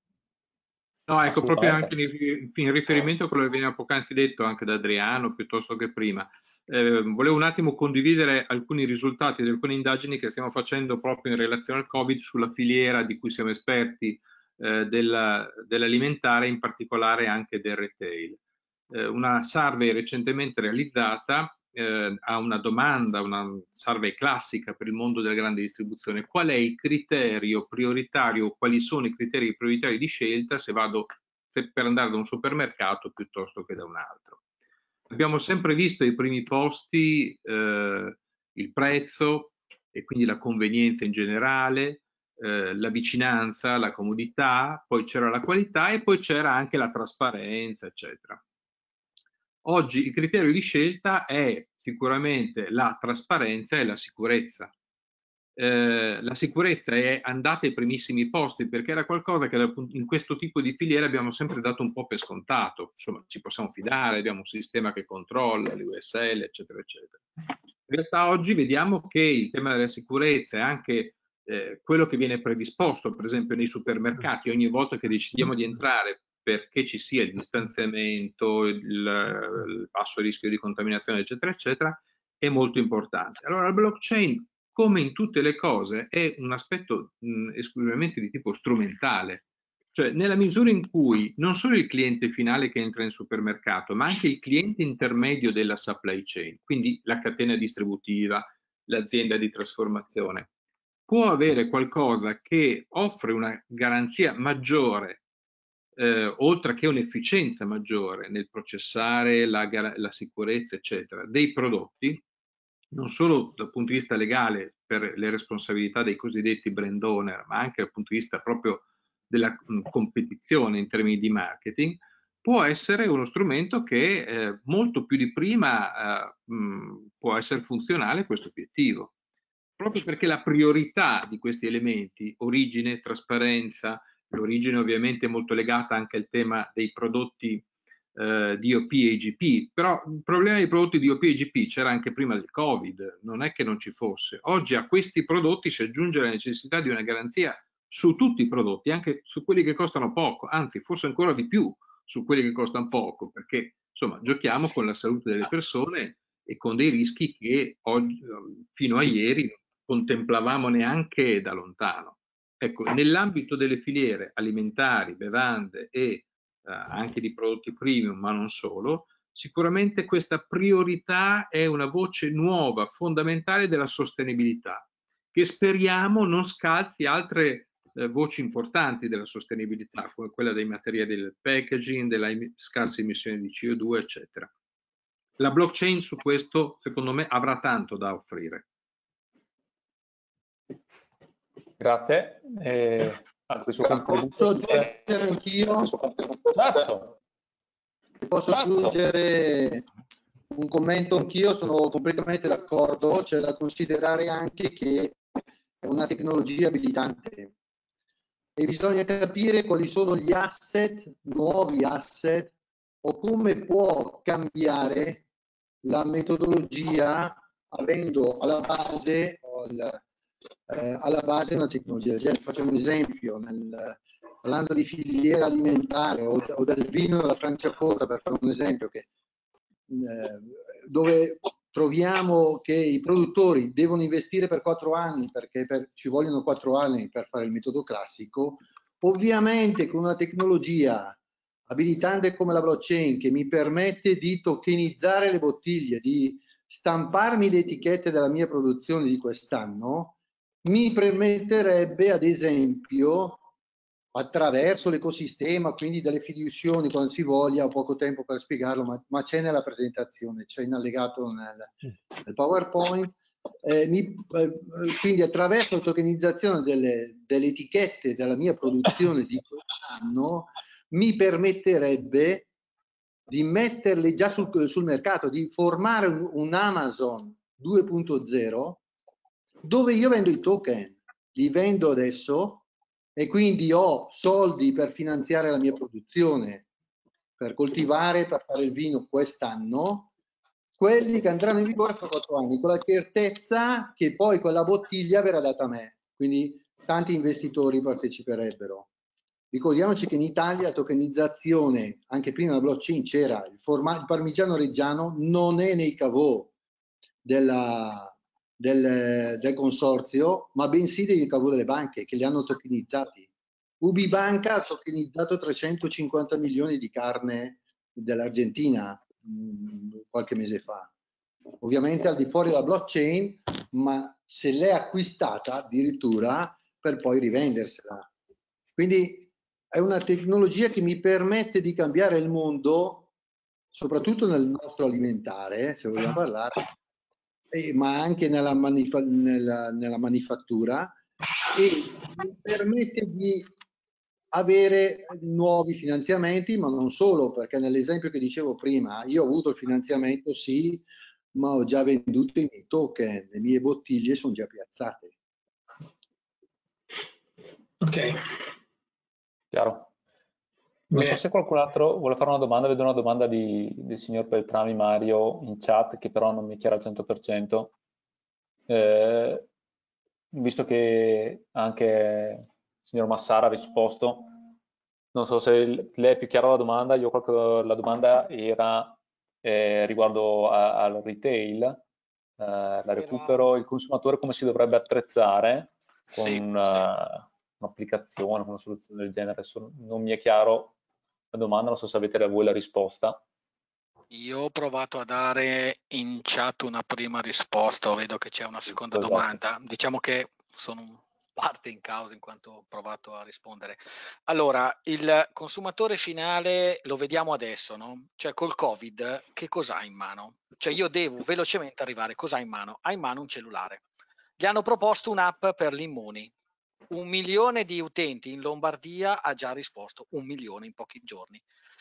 No, ecco, proprio anche in riferimento a quello che veniva poc'anzi detto anche da Adriano, piuttosto che prima. Eh, volevo un attimo condividere alcuni risultati di alcune indagini che stiamo facendo proprio in relazione al Covid sulla filiera di cui siamo esperti eh, dell'alimentare, in particolare anche del retail. Eh, una survey recentemente realizzata eh, ha una domanda, una survey classica per il mondo della grande distribuzione. Qual è il criterio prioritario, quali sono i criteri prioritari di scelta se vado se per andare da un supermercato piuttosto che da un altro? Abbiamo sempre visto ai primi posti eh, il prezzo e quindi la convenienza in generale, eh, la vicinanza, la comodità, poi c'era la qualità e poi c'era anche la trasparenza, eccetera. Oggi il criterio di scelta è sicuramente la trasparenza e la sicurezza. Eh, la sicurezza è andata ai primissimi posti perché era qualcosa che in questo tipo di filiera abbiamo sempre dato un po' per scontato. Insomma, ci possiamo fidare, abbiamo un sistema che controlla, l'U S L, eccetera, eccetera. In realtà oggi vediamo che il tema della sicurezza è anche eh, quello che viene predisposto, per esempio nei supermercati, ogni volta che decidiamo di entrare perché ci sia il distanziamento, il, il basso rischio di contaminazione, eccetera, eccetera, è molto importante. Allora, il blockchain, come in tutte le cose, è un aspetto mh, esclusivamente di tipo strumentale, cioè nella misura in cui non solo il cliente finale che entra in supermercato, ma anche il cliente intermedio della supply chain, quindi la catena distributiva, l'azienda di trasformazione, può avere qualcosa che offre una garanzia maggiore, eh, oltre che un'efficienza maggiore nel processare la, la sicurezza, eccetera, dei prodotti, non solo dal punto di vista legale per le responsabilità dei cosiddetti brand owner, ma anche dal punto di vista proprio della mh, competizione in termini di marketing, può essere uno strumento che eh, molto più di prima eh, mh, può essere funzionale a questo obiettivo. Proprio perché la priorità di questi elementi, origine, trasparenza, l'origine ovviamente è molto legata anche al tema dei prodotti Uh, D O P e I G P, però il problema dei prodotti D O P e I G P c'era anche prima del Covid, non è che non ci fosse. Oggi a questi prodotti si aggiunge la necessità di una garanzia su tutti i prodotti, anche su quelli che costano poco, anzi forse ancora di più su quelli che costano poco, perché insomma giochiamo con la salute delle persone e con dei rischi che oggi, fino a ieri non contemplavamo neanche da lontano. Ecco, nell'ambito delle filiere alimentari, bevande e Uh, anche di prodotti premium, ma non solo, sicuramente questa priorità è una voce nuova, fondamentale della sostenibilità, che speriamo non scalzi altre uh, voci importanti della sostenibilità, come quella dei materiali del packaging, della scarsa emissione di C O due, eccetera. La blockchain su questo, secondo me, avrà tanto da offrire. Grazie. Eh... Posso aggiungere anch'io? Certo. Posso aggiungere un commento anch'io? Sono completamente d'accordo. C'è da considerare anche che è una tecnologia abilitante e bisogna capire quali sono gli asset, nuovi asset, o come può cambiare la metodologia avendo alla base il, Eh, alla base una tecnologia. Facciamo un esempio, nel, parlando di filiera alimentare o, o del vino della Franciacorta, per fare un esempio, che, eh, dove troviamo che i produttori devono investire per quattro anni perché per, ci vogliono quattro anni per fare il metodo classico. Ovviamente con una tecnologia abilitante come la blockchain che mi permette di tokenizzare le bottiglie, di stamparmi le etichette della mia produzione di quest'anno, mi permetterebbe ad esempio attraverso l'ecosistema, quindi delle fiduzioni quando si voglia, ho poco tempo per spiegarlo, ma, ma c'è nella presentazione, c'è in allegato nel, nel PowerPoint, eh, mi, eh, quindi attraverso la tokenizzazione delle, delle etichette della mia produzione di quest'anno mi permetterebbe di metterle già sul, sul mercato, di formare un, un Amazon due punto zero dove io vendo i token, li vendo adesso e quindi ho soldi per finanziare la mia produzione, per coltivare, per fare il vino quest'anno, quelli che andranno in vigore fra quattro anni, con la certezza che poi quella bottiglia verrà data a me, quindi tanti investitori parteciperebbero. Ricordiamoci che in Italia la tokenizzazione, anche prima della blockchain c'era, il, il parmigiano reggiano non è nei cavò della... Del, del consorzio, ma bensì dei cavò delle banche che li hanno tokenizzati. Ubibanca ha tokenizzato trecentocinquanta milioni di carne dell'Argentina mh, qualche mese fa. Ovviamente al di fuori della blockchain, ma se l'è acquistata addirittura per poi rivendersela. Quindi è una tecnologia che mi permette di cambiare il mondo, soprattutto nel nostro alimentare, se vogliamo parlare, Eh, ma anche nella, manifa nella, nella manifattura, e mi permette di avere nuovi finanziamenti, ma non solo, perché nell'esempio che dicevo prima, io ho avuto il finanziamento, sì, ma ho già venduto i miei token, le mie bottiglie sono già piazzate. Ok. Chiaro. Non so se qualcun altro vuole fare una domanda, vedo una domanda di, del signor Peltrami Mario in chat, che però non mi è chiara al cento per cento. Eh, visto che anche il signor Massara ha risposto, non so se lei è più chiara la domanda. Io qualche, la domanda era eh, riguardo a, al retail, eh, la recupero, il consumatore come si dovrebbe attrezzare con Sì, una, sì. un'applicazione, con una soluzione del genere. Adesso non mi è chiaro la domanda, non so se avete voi la risposta. Io ho provato a dare in chat una prima risposta, vedo che c'è una seconda Esatto. domanda. Diciamo che sono parte in causa in quanto ho provato a rispondere. Allora, il consumatore finale lo vediamo adesso, no? Cioè col Covid che cosa ha in mano? Cioè io devo velocemente arrivare, cosa ha in mano? Ha in mano un cellulare. Gli hanno proposto un'app per gli immuni. Un milione di utenti in Lombardia ha già risposto, un milione in pochi giorni.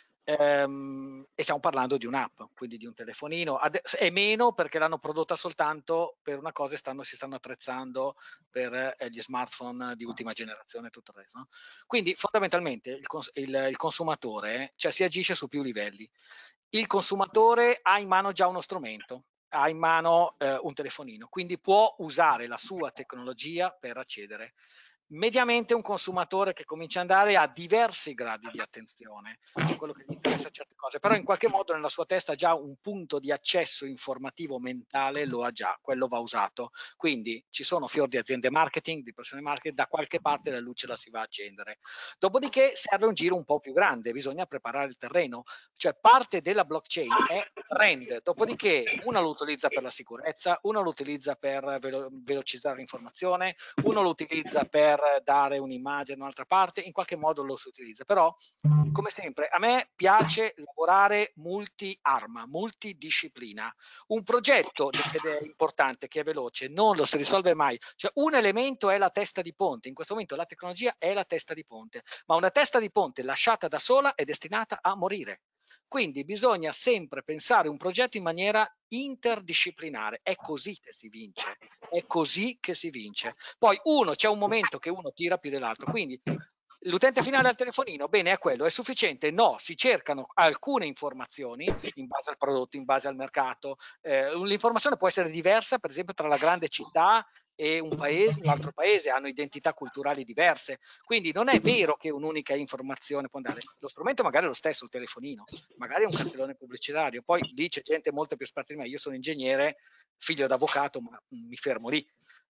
Ehm, e stiamo parlando di un'app, quindi di un telefonino. Adesso è meno perché l'hanno prodotta soltanto per una cosa e stanno, si stanno attrezzando per eh, gli smartphone di ultima generazione e tutto il resto. No? Quindi fondamentalmente il, cons il, il consumatore, cioè si agisce su più livelli. Il consumatore ha in mano già uno strumento, ha in mano eh, un telefonino, quindi può usare la sua tecnologia per accedere. Mediamente un consumatore che comincia ad andare a diversi gradi di attenzione, c'è quello che gli interessa certe cose, però in qualche modo nella sua testa già un punto di accesso informativo mentale lo ha già, quello va usato. Quindi ci sono fior di aziende marketing, di persone marketing, da qualche parte la luce la si va a accendere. Dopodiché serve un giro un po' più grande, bisogna preparare il terreno, cioè parte della blockchain è trend, dopodiché uno lo utilizza per la sicurezza, uno lo utilizza per velo velocizzare l'informazione, uno lo utilizza per dare un'immagine da un'altra parte, in qualche modo lo si utilizza, però come sempre a me piace lavorare multi-arma, multidisciplina. Un progetto ed è importante, che è veloce, non lo si risolve mai, cioè un elemento è la testa di ponte, in questo momento la tecnologia è la testa di ponte, ma una testa di ponte lasciata da sola è destinata a morire. Quindi bisogna sempre pensare un progetto in maniera interdisciplinare, è così che si vince, è così che si vince. Poi uno, c'è un momento che uno tira più dell'altro, quindi l'utente finale al telefonino, bene, è quello, è sufficiente? No, si cercano alcune informazioni in base al prodotto, in base al mercato. Eh, l'informazione può essere diversa, per esempio, tra la grande città e un paese, un altro paese, hanno identità culturali diverse. Quindi non è vero che un'unica informazione può andare. Lo strumento magari è lo stesso, il telefonino, magari è un cartellone pubblicitario. Poi lì c'è gente molto più esperta di me. Io sono ingegnere, figlio d'avvocato, ma mi fermo lì.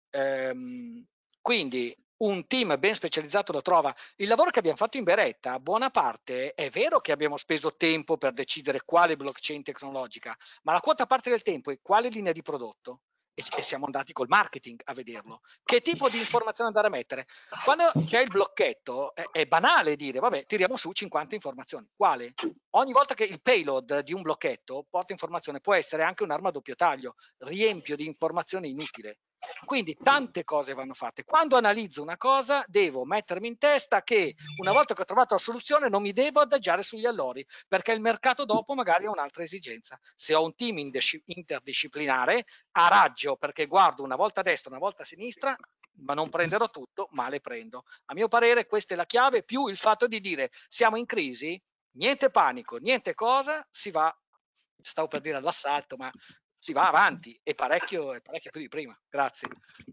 Ehm, quindi un team ben specializzato lo trova. Il lavoro che abbiamo fatto in Beretta, buona parte, è vero che abbiamo speso tempo per decidere quale blockchain tecnologica, ma la quota parte del tempo è quale linea di prodotto. E, e siamo andati col marketing a vederlo. Che tipo di informazione andare a mettere? Quando c'è il blocchetto, è, è banale dire, vabbè, tiriamo su cinquanta informazioni. Quale? Ogni volta che il payload di un blocchetto porta informazione, può essere anche un'arma a doppio taglio, riempio di informazione inutile. Quindi tante cose vanno fatte. Quando analizzo una cosa devo mettermi in testa che una volta che ho trovato la soluzione non mi devo adagiare sugli allori, perché il mercato dopo magari ha un'altra esigenza. Se ho un team interdisciplinare a raggio, perché guardo una volta a destra, una volta a sinistra, ma non prenderò tutto, ma le prendo. A mio parere questa è la chiave, più il fatto di dire siamo in crisi, niente panico, niente cosa, si va, stavo per dire all'assalto, ma si va avanti e parecchio, e parecchio più di prima. Grazie.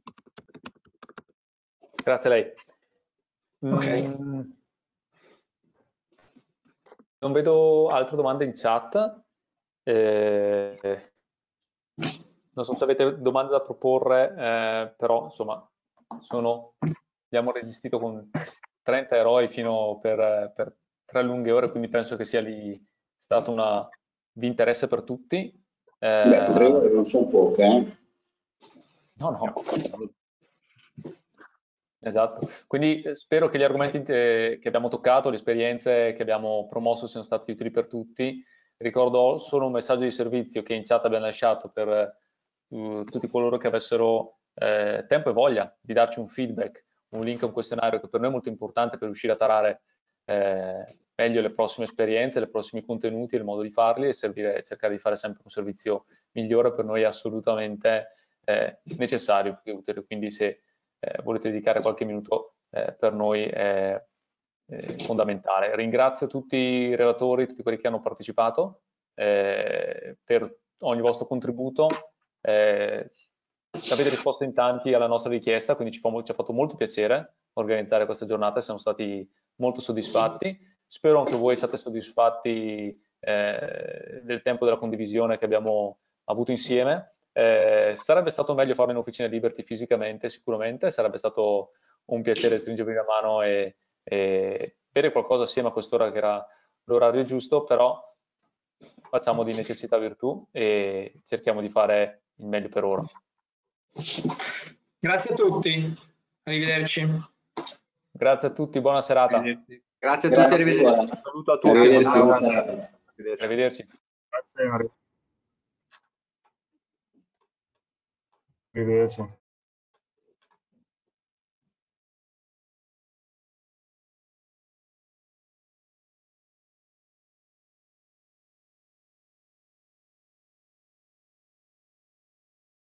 Grazie a lei. Okay. Mm, non vedo altre domande in chat. Eh, non so se avete domande da proporre, eh, però insomma sono, abbiamo resistito con trenta eroi fino per, per tre lunghe ore, quindi penso che sia lì stato una, di interesse per tutti. Eh, Beh, tre ore non sono poche, eh? No, no. Esatto, quindi spero che gli argomenti che abbiamo toccato, le esperienze che abbiamo promosso siano stati utili per tutti. Ricordo solo un messaggio di servizio che in chat abbiamo lasciato per uh, tutti coloro che avessero eh, tempo e voglia di darci un feedback, un link a un questionario che per noi è molto importante per riuscire a tarare eh, meglio le prossime esperienze, i prossimi contenuti, il modo di farli e servire, cercare di fare sempre un servizio migliore per noi è assolutamente eh, necessario, quindi se eh, volete dedicare qualche minuto eh, per noi è, è fondamentale. Ringrazio tutti i relatori, tutti quelli che hanno partecipato eh, per ogni vostro contributo. Eh, avete risposto in tanti alla nostra richiesta, quindi ci, fa, ci ha fatto molto piacere organizzare questa giornata e siamo stati molto soddisfatti. Spero anche voi siate soddisfatti eh, del tempo della condivisione che abbiamo avuto insieme. Eh, sarebbe stato meglio farlo in Officina Liberty fisicamente, sicuramente, sarebbe stato un piacere stringervi la mano e, e bere qualcosa assieme a quest'ora che era l'orario giusto, però facciamo di necessità virtù e cerchiamo di fare il meglio per ora. Grazie a tutti, arrivederci. Grazie a tutti, buona serata. Grazie a tutti, arrivederci. Un saluto a tutti. Arrivederci. Arrivederci. Arrivederci. Grazie. Arrivederci.